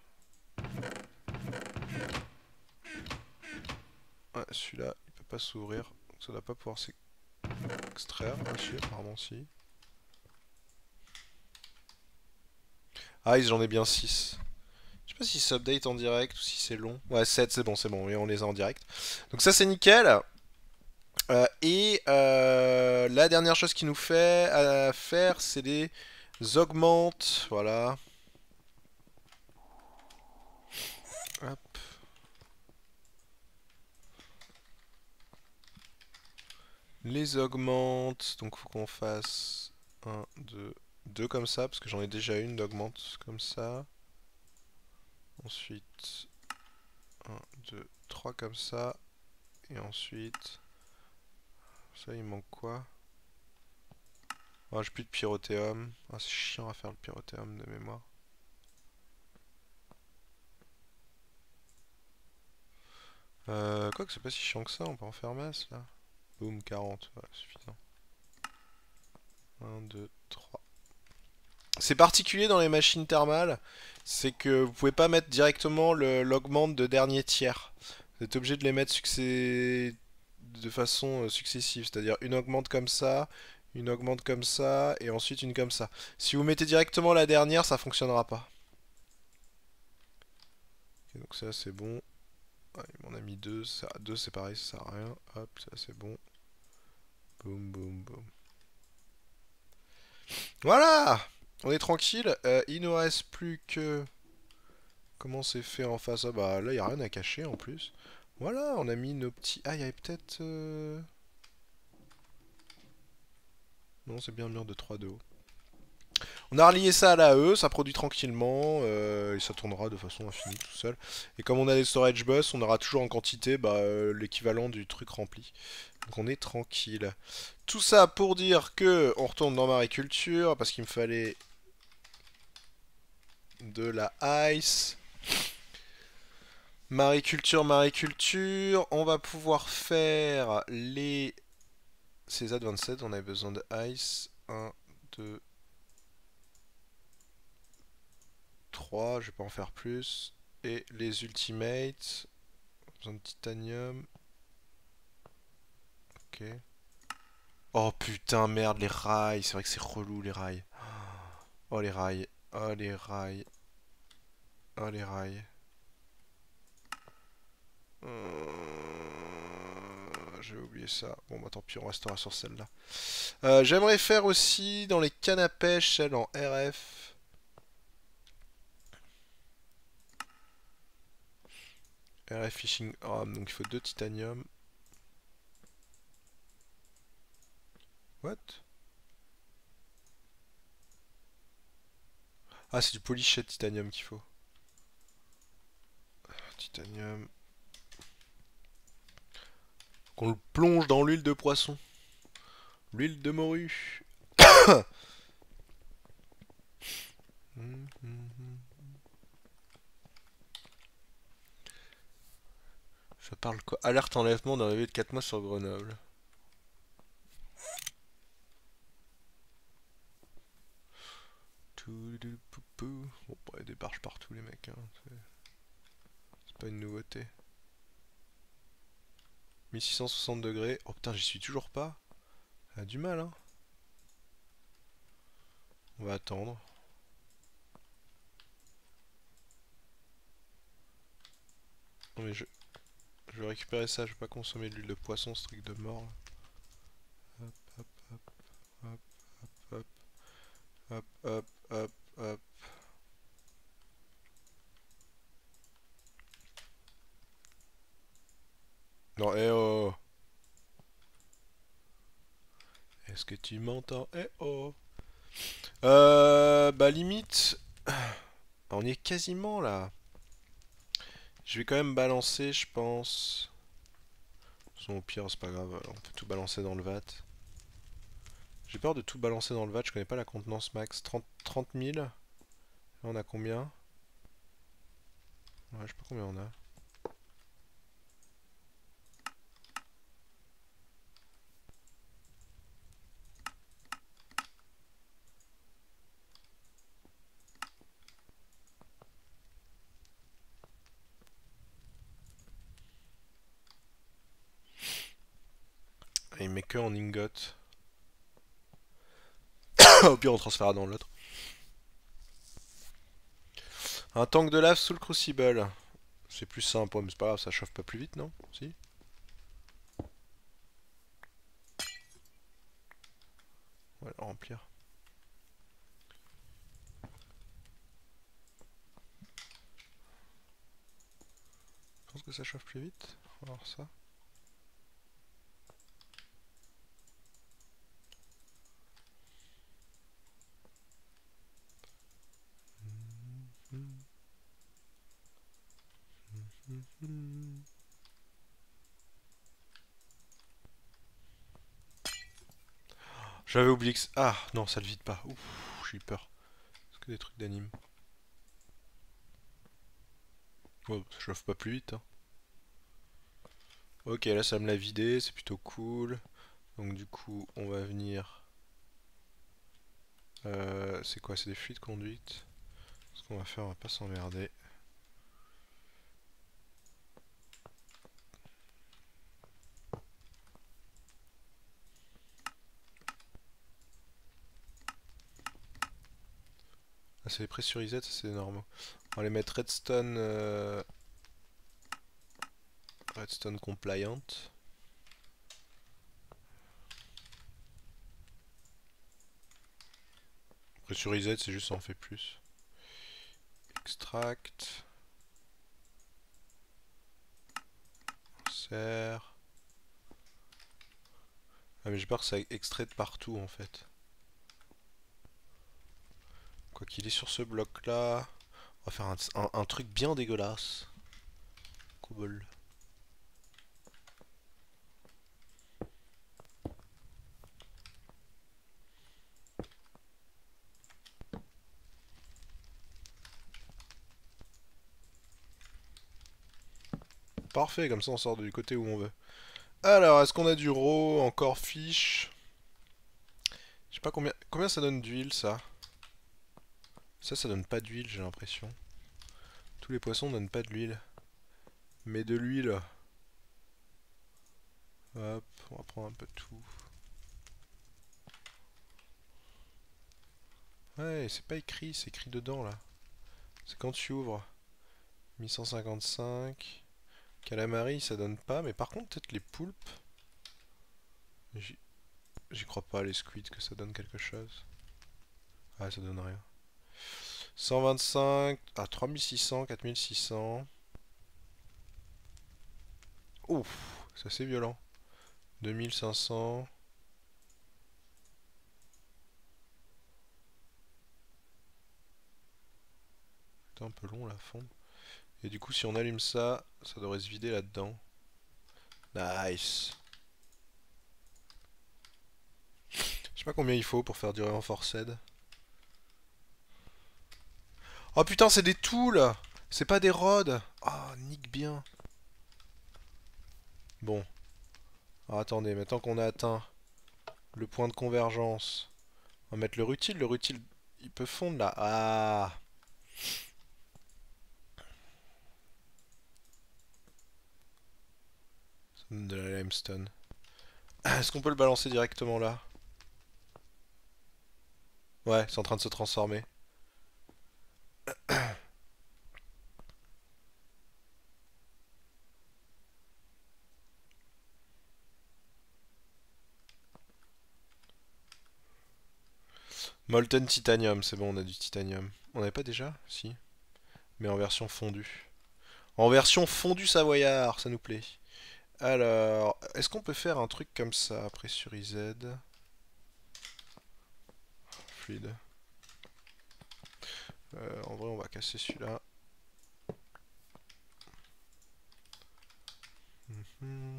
Ouais, celui-là, il peut pas s'ouvrir, donc ça doit pas pouvoir s'extraire. Ah si, apparemment si. Ah, j'en ai bien six. Je sais pas si ça update en direct ou si c'est long. Ouais, sept, c'est bon, c'est bon, et on les a en direct. Donc ça c'est nickel. Euh, et euh, la dernière chose qu'il nous fait à faire, c'est les augmentes. Voilà. Hop. Les augmente, donc faut qu'on fasse un, deux, deux comme ça, parce que j'en ai déjà une d'augmente comme ça. Ensuite, un, deux, trois comme ça. Et ensuite, ça il manque quoi? Ah, j'ai plus de pyrothéum. Ah, c'est chiant à faire le pyrothéum de mémoire. Euh, quoi que c'est pas si chiant que ça, on peut en faire masse là. Boum, quarante, ouais, suffisant. un, deux, trois. C'est particulier dans les machines thermales, c'est que vous pouvez pas mettre directement le l'augmente de dernier tiers. Vous êtes obligé de les mettre succès... de façon euh, successive, c'est-à-dire une augmente comme ça, une augmente comme ça, et ensuite une comme ça. Si vous mettez directement la dernière, ça fonctionnera pas. Ok, donc ça c'est bon. Ah, il m'en a mis deux, ça, deux c'est pareil, ça sert à rien. Hop, ça c'est bon. Boum, boum, boum. Voilà! On est tranquille. Euh, il nous reste plus que... Comment c'est fait en face? Ah bah là, il n'y a rien à cacher en plus. Voilà, on a mis nos petits... Ah, il y avait peut-être... euh, Non, c'est bien un mur de trois de haut. On a relié ça à la E, ça produit tranquillement, euh, et ça tournera de façon infinie tout seul. Et comme on a des storage bus, on aura toujours en quantité bah, euh, l'équivalent du truc rempli. Donc on est tranquille. Tout ça pour dire que on retourne dans mariculture, parce qu'il me fallait de la ice. Mariculture, mariculture, on va pouvoir faire les... Ces advanced, on a besoin de ice. un, deux, trois, je vais pas en faire plus. Et les ultimates, besoin de titanium. Ok. Oh putain, merde, les rails, c'est vrai que c'est relou les rails. Oh les rails, oh les rails, oh les rails. Euh, J'ai oublié ça. Bon bah tant pis, on restera sur celle-là. Euh, J'aimerais faire aussi dans les cannes à pêche, celle en R F. R F Fishing Home, donc il faut deux titanium. What? Ah, c'est du polychet titanium qu'il faut. Titanium. Qu'on le plonge dans l'huile de poisson. L'huile de morue. Ça parle quoi? Alerte enlèvement d'un bébé de quatre mois sur Grenoble. Bon, bah, il y a des barges partout, les mecs. Hein. C'est pas une nouveauté. mille six cent soixante degrés. Oh putain, j'y suis toujours pas. Ça a du mal, hein. On va attendre. Non mais je, je vais récupérer ça, je vais pas consommer de l'huile de poisson, ce truc de mort. Là. Hop, hop, hop, hop, hop, hop, hop, hop, hop. Non, eh oh. Est-ce que tu m'entends? Eh oh. Euh, bah limite, on y est quasiment là. Je vais quand même balancer, je pense. Sinon, au pire, c'est pas grave, on peut tout balancer dans le vat. J'ai peur de tout balancer dans le vat, je connais pas la contenance max. trente, trente mille. Là, on a combien? Ouais, je sais pas combien on a. Et il met que en ingot. Au pire, on transférera dans l'autre. Un tank de lave sous le crucible. C'est plus simple, mais c'est pas grave, ça chauffe pas plus vite, non? Si? On va le remplir. Je pense que ça chauffe plus vite. On va voir ça. J'avais oublié que... Ah, non, ça le vide pas. Ouf, j'ai eu peur. C'est que des trucs d'anime. Oh, ça chauffe pas plus vite, hein. Ok, là ça me l'a vidé, c'est plutôt cool. Donc du coup, on va venir... Euh, c'est quoi? C'est des fluides conduite. Ce qu'on va faire, on va pas s'emmerder. Ah, c'est les pressurisés, ça c'est normal. On va les mettre redstone... euh, redstone compliant. Pressurisé, c'est juste ça en fait plus. Extract. Serre. Ah mais j'ai peur que ça extrait de partout en fait. Quoi qu'il est sur ce bloc là. On va faire un, un- un truc bien dégueulasse. Cobble. Parfait, comme ça on sort du côté où on veut. Alors, est-ce qu'on a du raw, encore fish? Je sais pas combien, combien ça donne d'huile ça. Ça, ça donne pas d'huile, j'ai l'impression. Tous les poissons donnent pas de l'huile. Mais de l'huile. Hop, on va prendre un peu de tout. Ouais, c'est pas écrit, c'est écrit dedans là. C'est quand tu ouvres. mille cent cinquante-cinq. Calamari, ça donne pas, mais par contre, peut-être les poulpes. J'y j'y crois pas, les squids, que ça donne quelque chose. Ah, ça donne rien. cent vingt-cinq. Ah, trois mille six cents, quatre mille six cents. Ouf, ça c'est violent. deux mille cinq cents. C'est un peu long la fonte. Et du coup, si on allume ça, ça devrait se vider là-dedans. Nice. Je sais pas combien il faut pour faire durer Renforced. Oh putain, c'est des tools! C'est pas des rods! Ah, nique bien. Bon. Alors attendez, maintenant qu'on a atteint le point de convergence, on va mettre le rutile. Le rutile, il peut fondre là. Ah! Ça donne de la limestone. Est-ce qu'on peut le balancer directement là? Ouais, c'est en train de se transformer. Molten Titanium, c'est bon, on a du titanium. On n'avait pas déjà? Si. Mais en version fondue. En version fondue savoyard, ça nous plaît. Alors, est-ce qu'on peut faire un truc comme ça? Pressurised. Fluide. Euh, en vrai, on va casser celui-là. Mhm.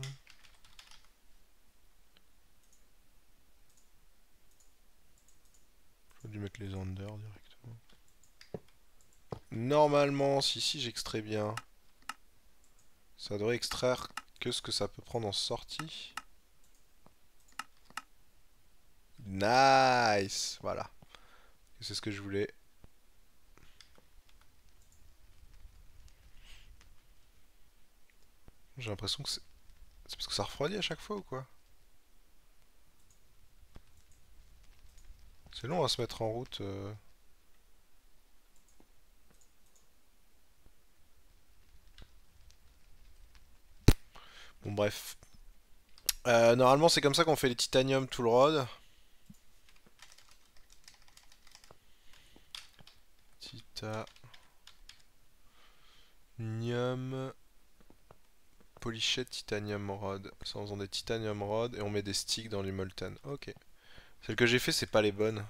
J'aurais dû mettre les under directement. Normalement, si si j'extrais bien, ça devrait extraire que ce que ça peut prendre en sortie. Nice! Voilà. C'est ce que je voulais. J'ai l'impression que c'est... C'est parce que ça refroidit à chaque fois ou quoi? C'est long à se mettre en route. euh. Bon bref. Euh, normalement c'est comme ça qu'on fait les titanium tout le rod. Titanium. Polished titanium rod. Ça en faisant des titanium rod et on met des sticks dans les molten. Ok. Celles que j'ai fait c'est pas les bonnes.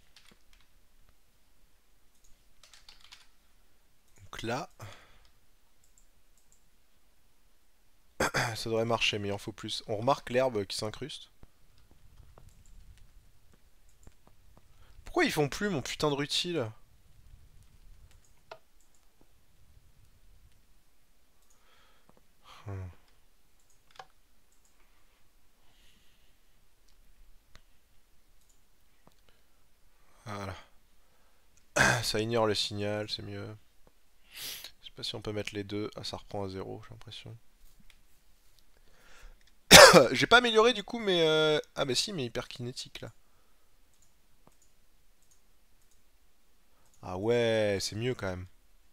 Donc là. Ça devrait marcher mais il en faut plus. On remarque l'herbe qui s'incruste. Pourquoi ils font plus mon putain de rutile? Hmm. Voilà. Ça ignore le signal, c'est mieux. Je sais pas si on peut mettre les deux. Ah, ça reprend à zéro, j'ai l'impression. J'ai pas amélioré du coup, mais... euh, Ah bah si, mais hyperkinétique là. Ah ouais, c'est mieux quand même.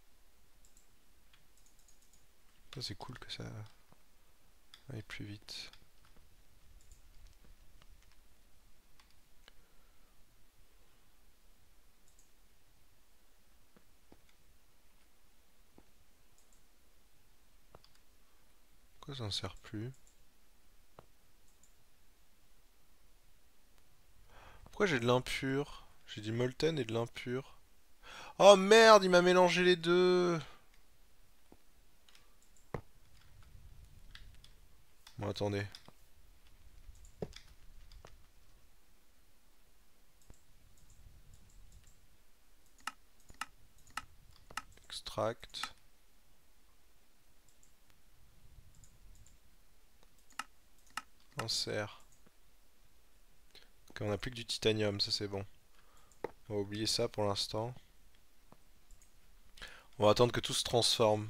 Ça c'est cool que ça aille plus vite. Pourquoi ça en sert plus? Pourquoi j'ai de l'impur? J'ai du molten et de l'impur. Oh merde, il m'a mélangé les deux. Bon, attendez. Extract. Insert. Ok, on a plus que du titanium, ça c'est bon. On va oublier ça pour l'instant. On va attendre que tout se transforme.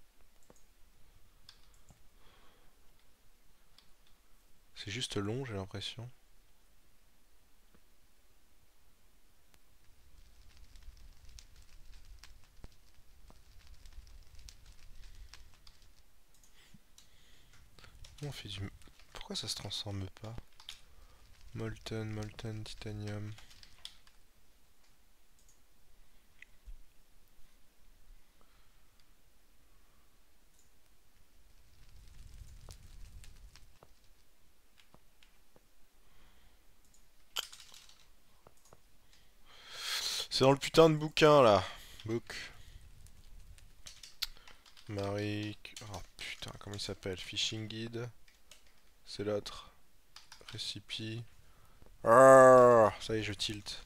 C'est juste long, j'ai l'impression. On fait du... Pourquoi ça se transforme pas? Molten, molten, titanium. C'est dans le putain de bouquin là. Book. Marie... Oh putain, comment il s'appelle? Fishing Guide. C'est l'autre. Recipe. Ah, ça y est, je tilt.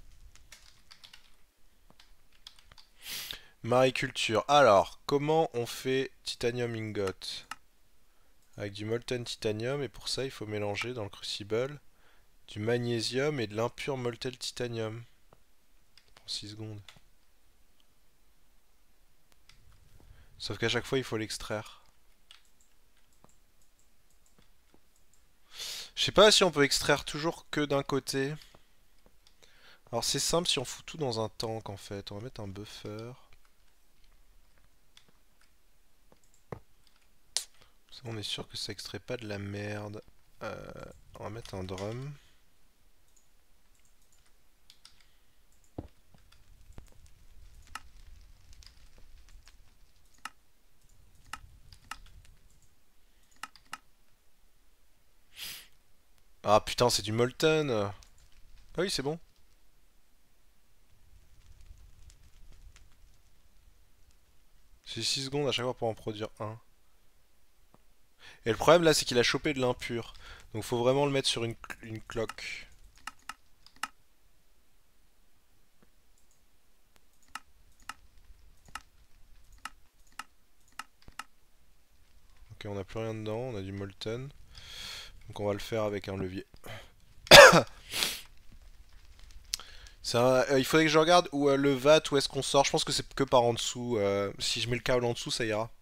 Mariculture. Alors, comment on fait titanium ingot? Avec du molten titanium, et pour ça, il faut mélanger dans le crucible du magnésium et de l'impur molten titanium. Ça prend six secondes. Sauf qu'à chaque fois, il faut l'extraire. Je sais pas si on peut extraire toujours que d'un côté. Alors c'est simple si on fout tout dans un tank en fait. On va mettre un buffer. Ça, on est sûr que ça extrait pas de la merde. Euh, on va mettre un drum. Ah putain, c'est du molten. Ah oui, c'est bon. C'est six secondes à chaque fois pour en produire un. Et le problème là, c'est qu'il a chopé de l'impur. Donc faut vraiment le mettre sur une, une cloque. Ok, on n'a plus rien dedans, on a du molten. Donc on va le faire avec un levier. Ça, euh, il faudrait que je regarde où euh, le vat, où est-ce qu'on sort. Je pense que c'est que par en dessous. Euh, si je mets le câble en dessous, ça ira.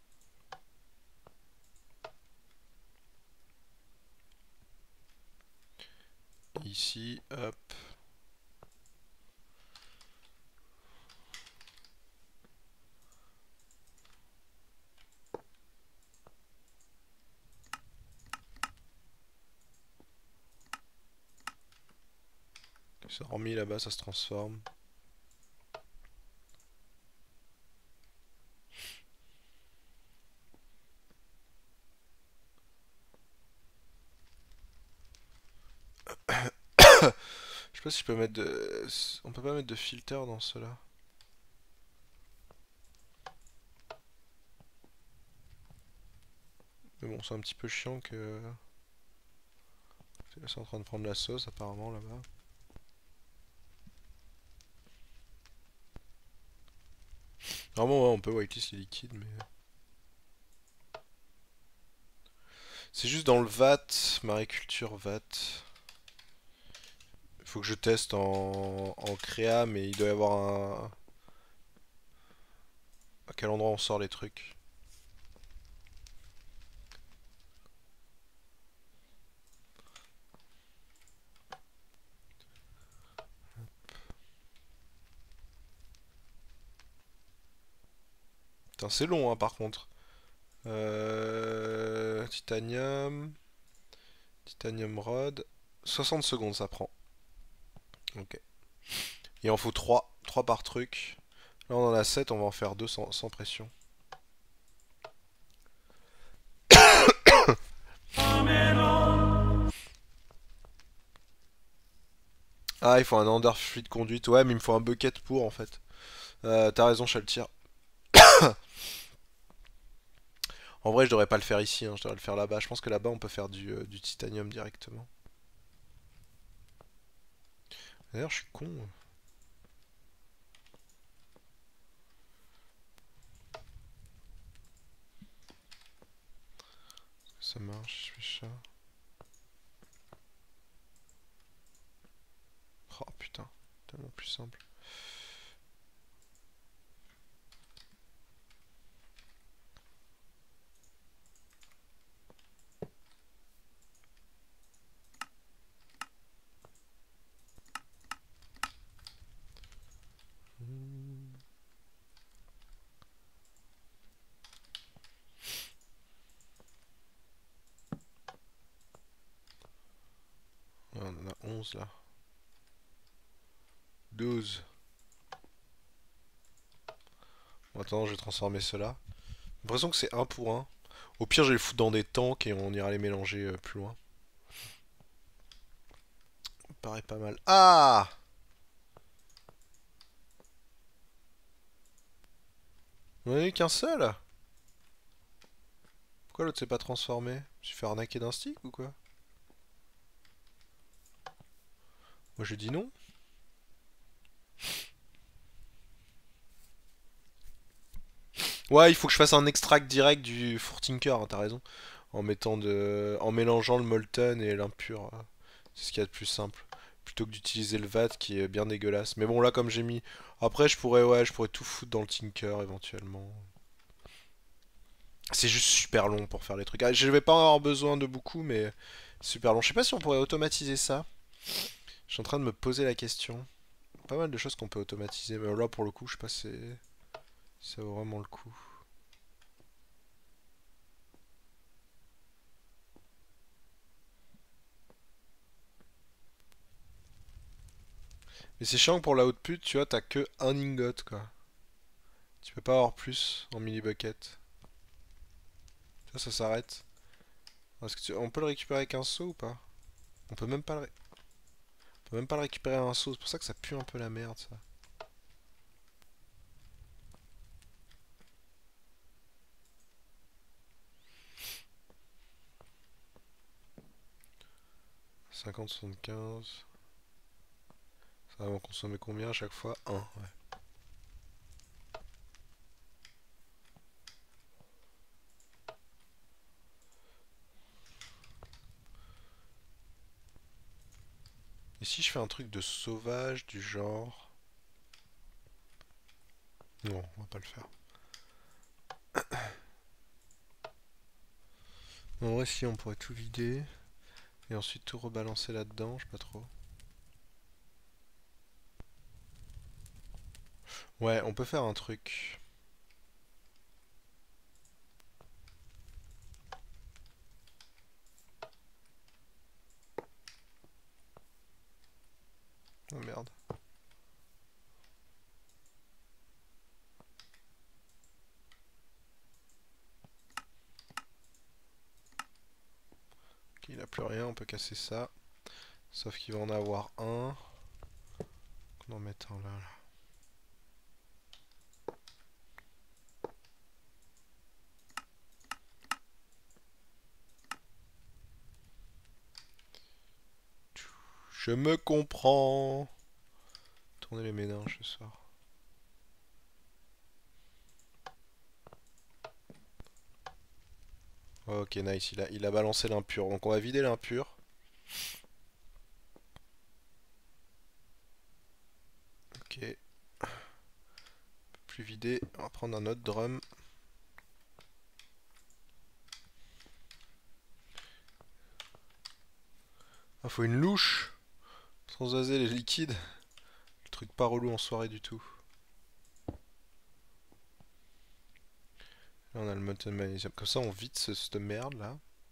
Ici, hop. Ça remis là-bas, ça se transforme. Je sais pas si je peux mettre de... On peut pas mettre de filter dans cela. Mais bon, c'est un petit peu chiant que... C'est en train de prendre la sauce apparemment là-bas. Normalement, ouais, on peut whitelist les liquides, mais... C'est juste dans le V A T, mariculture V A T. Il faut que je teste en, en créa, mais il doit y avoir un... À quel endroit on sort les trucs. Putain, c'est long, hein, par contre. Euh... Titanium... Titanium rod... soixante secondes ça prend. Ok. Il en faut trois. trois par truc. Là on en a sept, on va en faire deux sans, sans pression. Ah, il faut un underfree de conduite. Ouais, mais il me faut un bucket pour en fait. Euh, T'as raison, je le tire. En vrai, je devrais pas le faire ici, hein, je devrais le faire là-bas. Je pense que là-bas, on peut faire du, euh, du titanium directement. D'ailleurs, je suis con. Ça marche, je fais ça. Oh putain, tellement plus simple. Ouais, on en a onze là. douze. Bon, attends, je vais transformer cela. J'ai l'impression que c'est un pour un. Au pire, je vais le foutre dans des tanks et on ira les mélanger euh, plus loin. Ça me paraît pas mal. Ah! On en a eu qu'un seul? Pourquoi l'autre s'est pas transformé? Je me suis fait arnaquer d'un stick ou quoi? Moi je dis non. Ouais, il faut que je fasse un extract direct du Fourtinker, hein, t'as raison. En mettant de... En mélangeant le molten et l'impur. euh, C'est ce qu'il y a de plus simple. Plutôt que d'utiliser le V A T qui est bien dégueulasse. Mais bon là comme j'ai mis. Après je pourrais ouais je pourrais tout foutre dans le Tinker éventuellement. C'est juste super long pour faire les trucs. Ah, je vais pas en avoir besoin de beaucoup mais super long. Je sais pas si on pourrait automatiser ça. Je suis en train de me poser la question. Pas mal de choses qu'on peut automatiser. Mais là pour le coup je sais pas si si ça vaut vraiment le coup. Mais c'est chiant que pour la haute pute, tu vois, t'as que un ingot, quoi. Tu peux pas avoir plus en mini bucket. Tu vois, ça s'arrête. Est-ce que tu... On peut le récupérer avec un seau ou pas? On peut même pas le... ré- On peut même pas le récupérer avec un seau. C'est pour ça que ça pue un peu la merde, ça. cinquante soixante-quinze. Ça va en consommer combien à chaque fois? Un, ouais. Et si je fais un truc de sauvage du genre... Non, on va pas le faire. En vrai, si on pourrait tout vider. Et ensuite tout rebalancer là-dedans, je sais pas trop. Ouais, on peut faire un truc. Oh merde. Ok, il a plus rien, on peut casser ça. Sauf qu'il va en avoir un. On en met un là, là. Je me comprends. Tournez les méninges ce soir. Ok, nice, il a, il a balancé l'impur. Donc on va vider l'impur. Ok. Plus vider. On va prendre un autre drum. Ah, faut une louche. Sans oser les liquides. Le truc pas relou en soirée du tout. Là on a le molten magnesium. Comme ça on vide ce- cette merde là.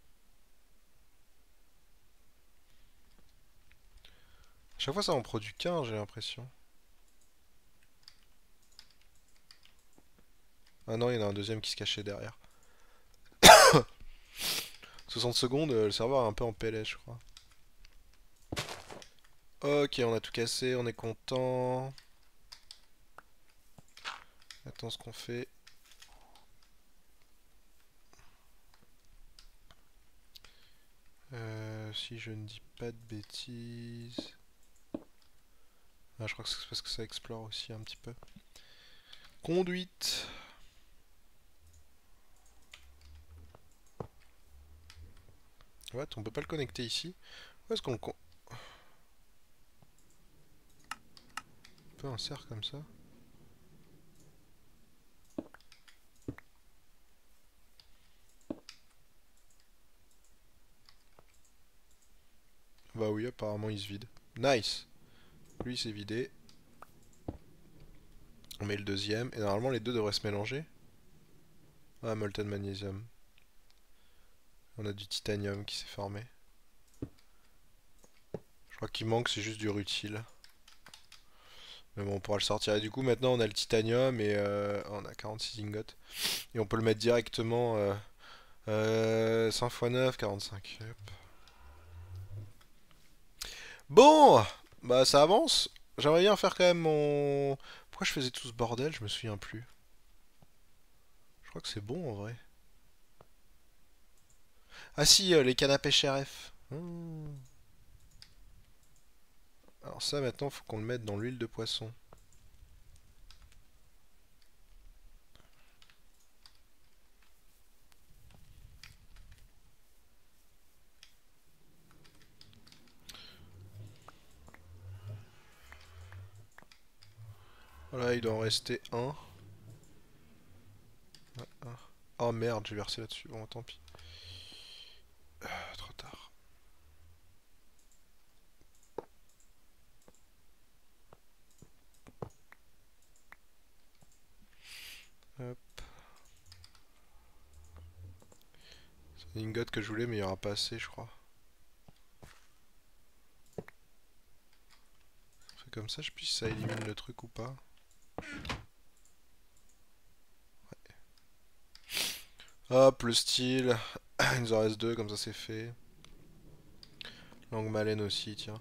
À chaque fois ça en produit qu'un, j'ai l'impression. Ah non, il y en a un deuxième qui se cachait derrière. soixante secondes, euh, le serveur est un peu en P L S, je crois. Ok, on a tout cassé, on est content. Attends ce qu'on fait. Euh, si je ne dis pas de bêtises. Ah, je crois que c'est parce que ça explore aussi un petit peu. Conduite. Ouais, on peut pas le connecter ici. Où est-ce qu'on le con... On peut insérer comme ça? Bah oui, apparemment il se vide. Nice. Lui c'est vidé. On met le deuxième. Et normalement les deux devraient se mélanger. Ah, molten magnesium. On a du titanium qui s'est formé. Je crois qu'il manque, c'est juste du rutile. Mais bon, on pourra le sortir. Et du coup, maintenant, on a le titanium et euh, on a quarante-six ingots. Et on peut le mettre directement euh, euh, cinq fois neuf, quarante-cinq. Hop. Bon, bah ça avance. J'aimerais bien faire quand même mon... Pourquoi je faisais tout ce bordel? Je me souviens plus. Je crois que c'est bon en vrai. Ah si, euh, les cannes à pêche R F. Hmm. Alors ça, maintenant, faut qu'on le mette dans l'huile de poisson. Voilà, il doit en rester un. Oh merde, j'ai versé là-dessus. Bon, tant pis. Ah, trop tard. Hop. C'est une ingot que je voulais, mais il n'y aura pas assez, je crois. On fait comme ça, je sais plus si ça élimine le truc ou pas. Hop, le style. Il nous en reste deux, comme ça c'est fait. Langue malène aussi, tiens.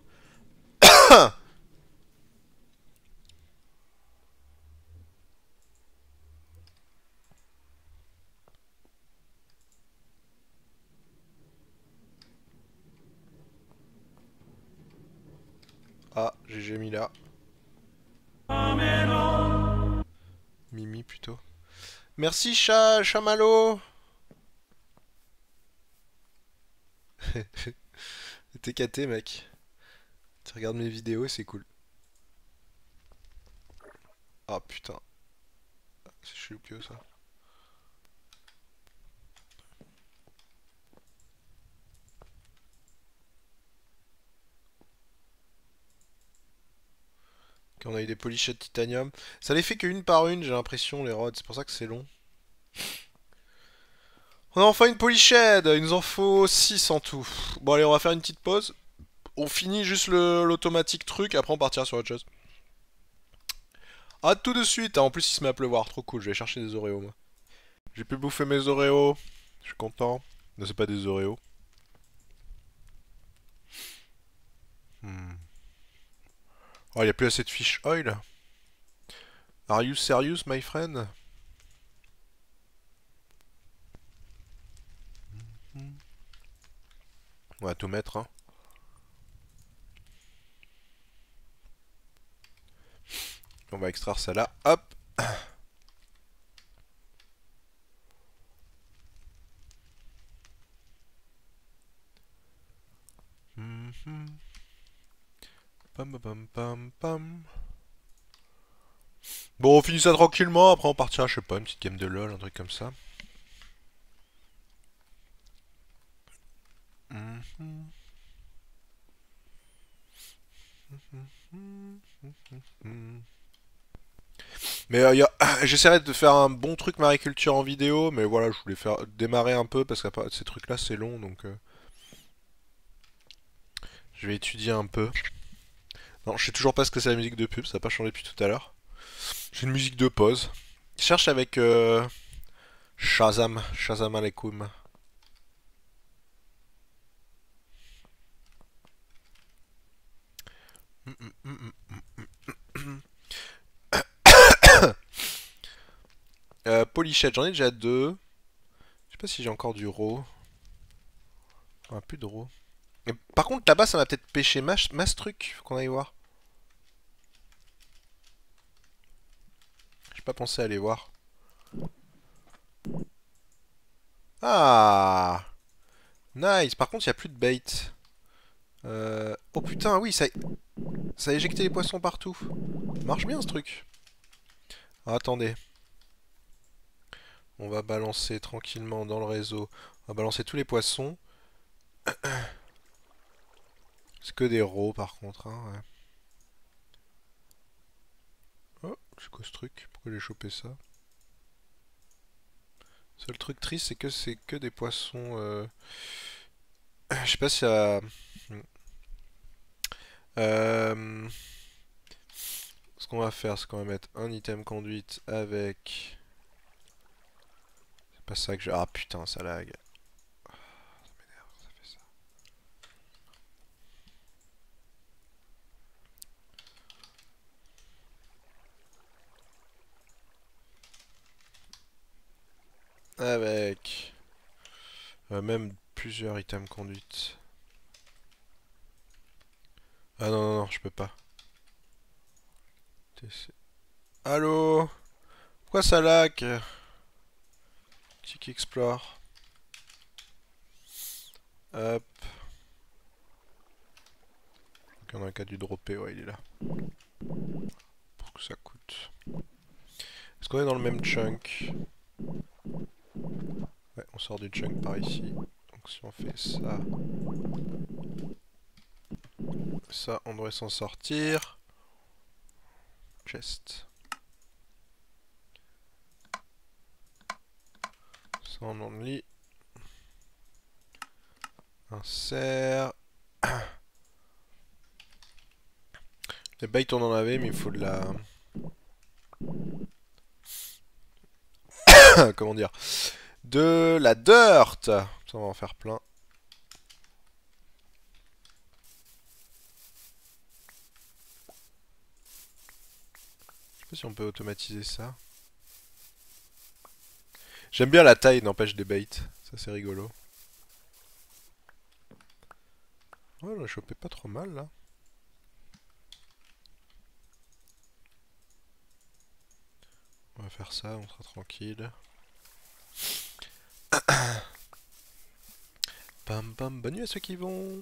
Ah, j'ai mis là. Mimi plutôt. Merci chat, chamallow. T'es caté mec. Tu regardes mes vidéos, c'est cool. Ah putain, c'est chelou ça. Ok, on a eu des polichets de titanium. Ça les fait qu'une par une, j'ai l'impression, les rods. C'est pour ça que c'est long. On a enfin une polyched. Il nous en faut six en tout. Bon allez, on va faire une petite pause. On finit juste l'automatique truc, après on partira sur autre chose. Ah, tout de suite, hein. En plus il se met à pleuvoir, trop cool, je vais chercher des Oreos moi. J'ai pu bouffer mes Oreos, je suis content. Non, c'est pas des Oreos. Hmm. Oh, il y a plus assez de fish oil. Are you serious, my friend? On va tout mettre, hein. On va extraire ça là, hop. Pam pam pam pam. Bon, on finit ça tranquillement, après on partira, je sais pas, une petite game de LoL, un truc comme ça. Mhm. Mais euh, y a- j'essaierai de faire un bon truc mariculture en vidéo, mais voilà, je voulais faire démarrer un peu parce que ces trucs-là c'est long, donc euh, je vais étudier un peu. Non, je sais toujours pas ce que c'est la musique de pub, ça n'a pas changé depuis tout à l'heure. J'ai une musique de pause. Je cherche avec euh, Shazam, Shazam alaikum. Euh, Polychette, j'en ai déjà deux. Je sais pas si j'ai encore du raw. Ah, plus de raw. Mais par contre, là-bas, ça m'a peut-être pêché masse, masse truc. Faut qu'on aille voir. J'ai pas pensé aller voir. Ah, nice. Par contre, il y a plus de bait. Euh... Oh putain, oui, ça... ça a éjecté les poissons partout. Ça marche bien ce truc. Ah, attendez. On va balancer tranquillement dans le réseau. On va balancer tous les poissons. C'est que des raws par contre. Hein, ouais. Oh, c'est quoi ce truc? Pourquoi j'ai chopé ça? Seul truc triste, c'est que c'est que des poissons. Euh... Je sais pas si ça. Euh... Ce qu'on va faire, c'est qu'on va mettre un item conduite avec. C'est pas ça que je. Ah putain, ça lag. Ça m'énerve, ça fait ça. Avec. Euh, même plusieurs items conduite. Ah non, non, non, je peux pas. T C. Allô? Pourquoi ça lag? Qui explore. Hop. Donc on a un cas du dropper, ouais, il est là. Pour que ça coûte. Est-ce qu'on est dans le même chunk? Ouais, on sort du chunk par ici. Donc si on fait ça... Ça, on devrait s'en sortir. Chest. Ça, on en lit. Insert. Les baits, on en avait, mais il faut de la... Comment dire? De la dirt. Ça, on va en faire plein. Je sais pas si on peut automatiser ça. J'aime bien la taille, n'empêche des baits. Ça, c'est rigolo. Ouais, on a chopé pas trop mal, là. On va faire ça, on sera tranquille. Pam pam, bonne nuit à ceux qui vont.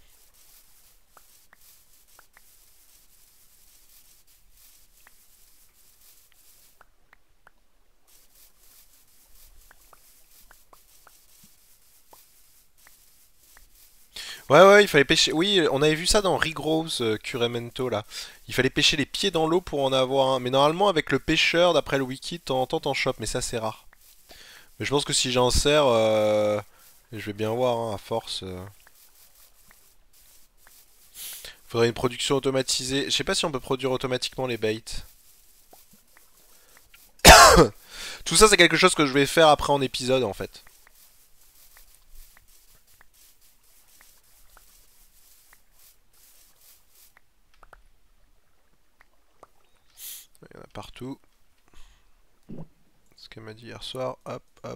Ouais, ouais, il fallait pêcher. Oui, on avait vu ça dans Rigrose euh, Curemento là. Il fallait pêcher les pieds dans l'eau pour en avoir un. Mais normalement, avec le pêcheur, d'après le wiki, de temps en temps t'en chopes, mais ça c'est rare. Mais je pense que si j'en sers, euh, je vais bien voir hein, à force. euh. Faudrait une production automatisée. Je sais pas si on peut produire automatiquement les baits. Tout ça, c'est quelque chose que je vais faire après en épisode en fait. Il y en a partout. Ce qu'elle m'a dit hier soir. Hop, hop.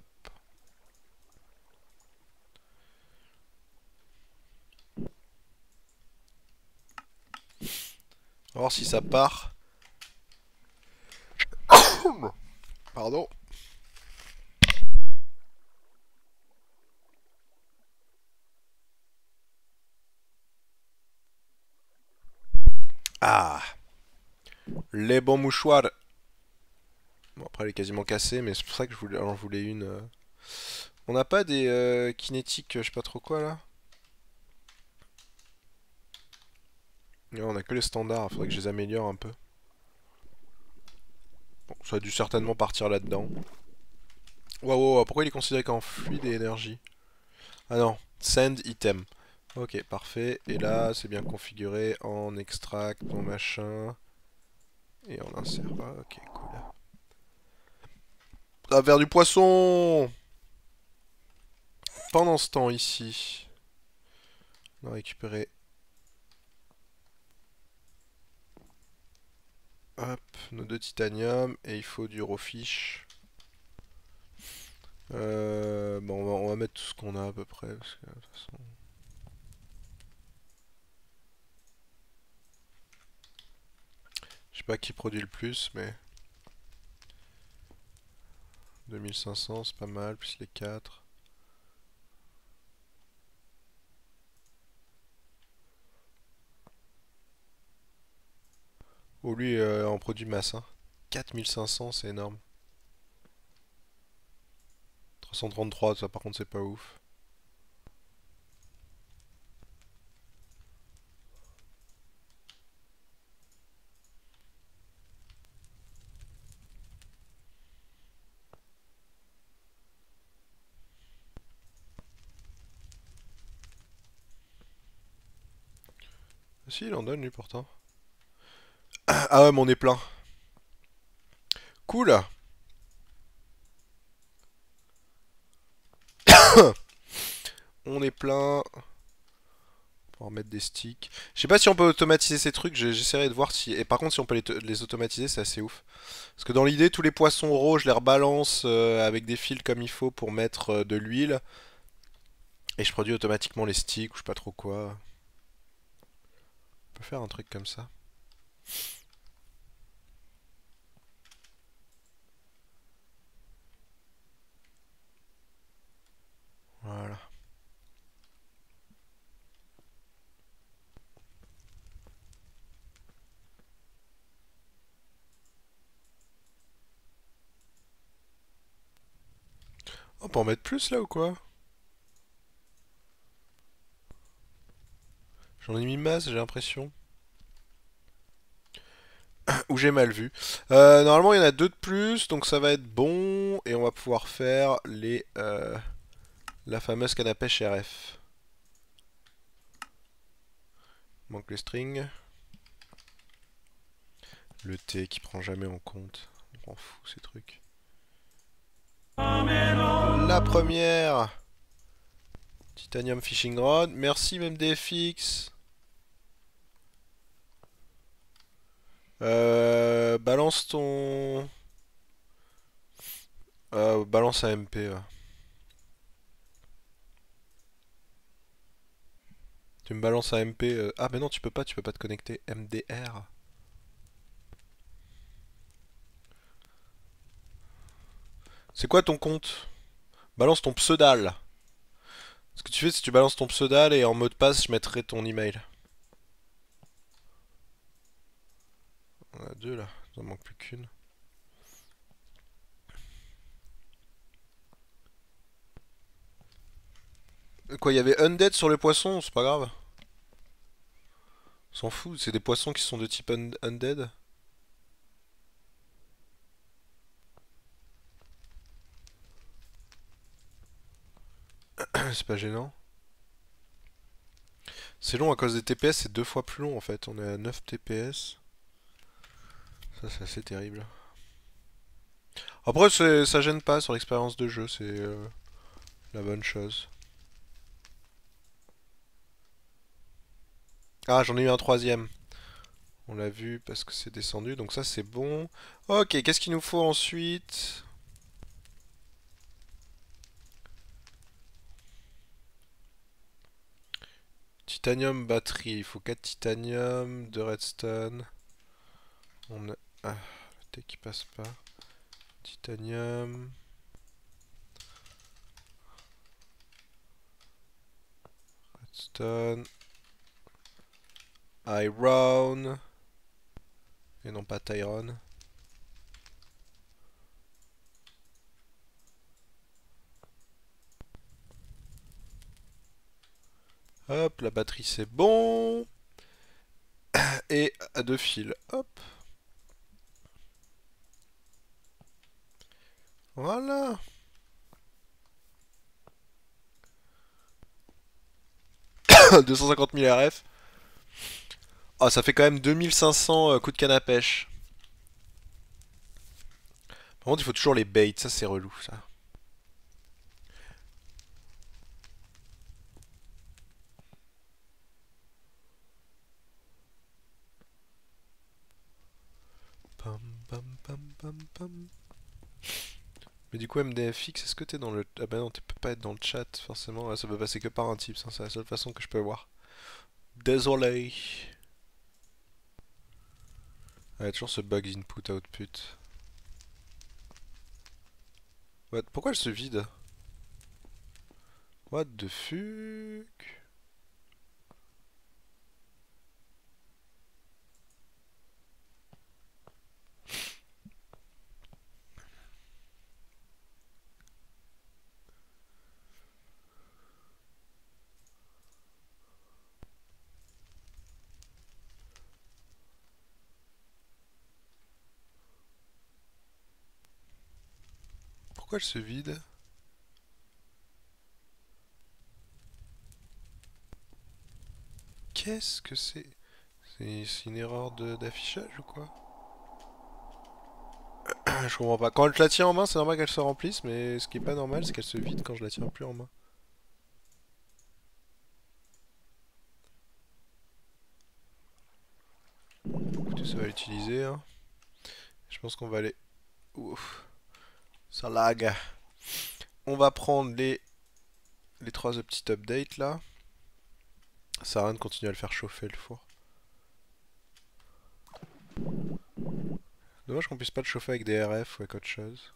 On va voir si ça part. Pardon. Ah, les bons mouchoirs. Bon, après, elle est quasiment cassée, mais c'est pour ça que je voulais, j'en voulais une. euh. On n'a pas des euh, kinétiques, euh, je sais pas trop quoi là? Ouais, on a que les standards, faudrait que je les améliore un peu. Bon, ça a dû certainement partir là-dedans. Waouh, wow, wow, pourquoi il est considéré comme fluide et énergie? Ah non, send item. Ok, parfait. Et là, c'est bien configuré en extract, en machin. Et on insère. Ah, ok, cool. Ah, vers du poisson! Pendant ce temps, ici, on a récupéré, hop, nos deux titanium. Et il faut du rawfish. Euh, bon, on va, on va mettre tout ce qu'on a à peu près. Parce que, de toute façon... Je sais pas qui produit le plus, mais deux mille cinq cents, c'est pas mal, plus les quatre. Oh, lui, euh, en produit masse, hein. quatre mille cinq cents, c'est énorme. trois cent trente-trois, ça par contre, c'est pas ouf. Ah, si, il en donne, lui, pourtant. Ah ouais, mais on est plein. Cool! On est plein. On va remettre des sticks. Je sais pas si on peut automatiser ces trucs, j'ai- j'essaierai de voir si... Et par contre, si on peut les, t- les automatiser, c'est assez ouf. Parce que dans l'idée, tous les poissons rouges, je les rebalance euh, avec des fils comme il faut pour mettre euh, de l'huile. Et je produis automatiquement les sticks ou je sais pas trop quoi. On peut faire un truc comme ça. Voilà. On peut en mettre plus là ou quoi? J'en ai mis masse, j'ai l'impression. Ou j'ai mal vu. Euh, normalement, il y en a deux de plus, donc ça va être bon. Et on va pouvoir faire les, euh, la fameuse canne à pêche R F. Manque le string. Le T qui prend jamais en compte. On s'en fout ces trucs. La première Titanium Fishing Rod. Merci même D F X. Euh, balance ton... Euh, balance A M P. Ouais. Tu me balances A M P. euh, Ah mais non, tu peux pas, tu peux pas te connecter. M D R. C'est quoi ton compte? Balance ton pseudal. Ce que tu fais, c'est que tu balances ton pseudal et en mot de passe, je mettrai ton email. On a deux là, il en manque plus qu'une. Quoi, il y avait Undead sur les poissons? C'est pas grave. On s'en fout, c'est des poissons qui sont de type un Undead. C'est pas gênant. C'est long à cause des T P S, c'est deux fois plus long en fait. On est à neuf T P S. Ça, c'est assez terrible. Après, ça gêne pas sur l'expérience de jeu, c'est euh, la bonne chose. Ah, j'en ai eu un troisième. On l'a vu parce que c'est descendu, donc ça c'est bon. Ok, qu'est-ce qu'il nous faut ensuite? Titanium batterie, il faut quatre titanium, deux redstone. On a... Ah, le T qui passe pas. Titanium. Redstone. Iron. et non pas Tyrone. Hop, la batterie c'est bon. Et à deux fils. Hop. Voilà. deux cent cinquante mille R F. Ah, ça fait quand même deux mille cinq cents euh, coups de canne à pêche. Par contre, il faut toujours les baits, ça c'est relou ça. Pam, pam, pam, pam, pam. Mais du coup, M D F X, est-ce que t'es dans le... Ah bah non, tu peux pas être dans le chat, forcément. Ouais, ça peut passer que par un type, c'est la seule façon que je peux voir. Désolé. Ouais, toujours ce bug input-output. What? Pourquoi elle se vide? What the fuck? Pourquoi elle se vide? Qu'est-ce que c'est? C'est une erreur d'affichage ou quoi? Je comprends pas. Quand je la tiens en main, c'est normal qu'elle se remplisse, mais ce qui est pas normal, c'est qu'elle se vide quand je la tiens plus en main. Écoutez, ça va l'utiliser, hein. Je pense qu'on va aller... Ouf. Ça lag. On va prendre les... les trois petites updates, là. Ça sert à rien de continuer à le faire chauffer, le four. Dommage qu'on puisse pas le chauffer avec des R F ou avec autre chose.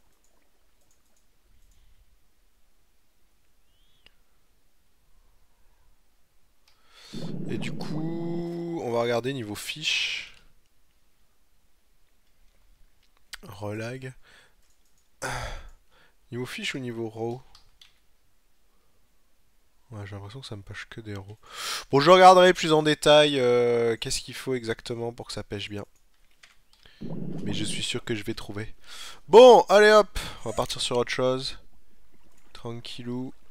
Et du coup, on va regarder niveau fiche. Relag. Niveau fiche ou niveau raw? Ouais, j'ai l'impression que ça me pêche que des raw. Bon, je regarderai plus en détail euh, qu'est-ce qu'il faut exactement pour que ça pêche bien. Mais je suis sûr que je vais trouver. Bon, allez hop, on va partir sur autre chose. Tranquillou.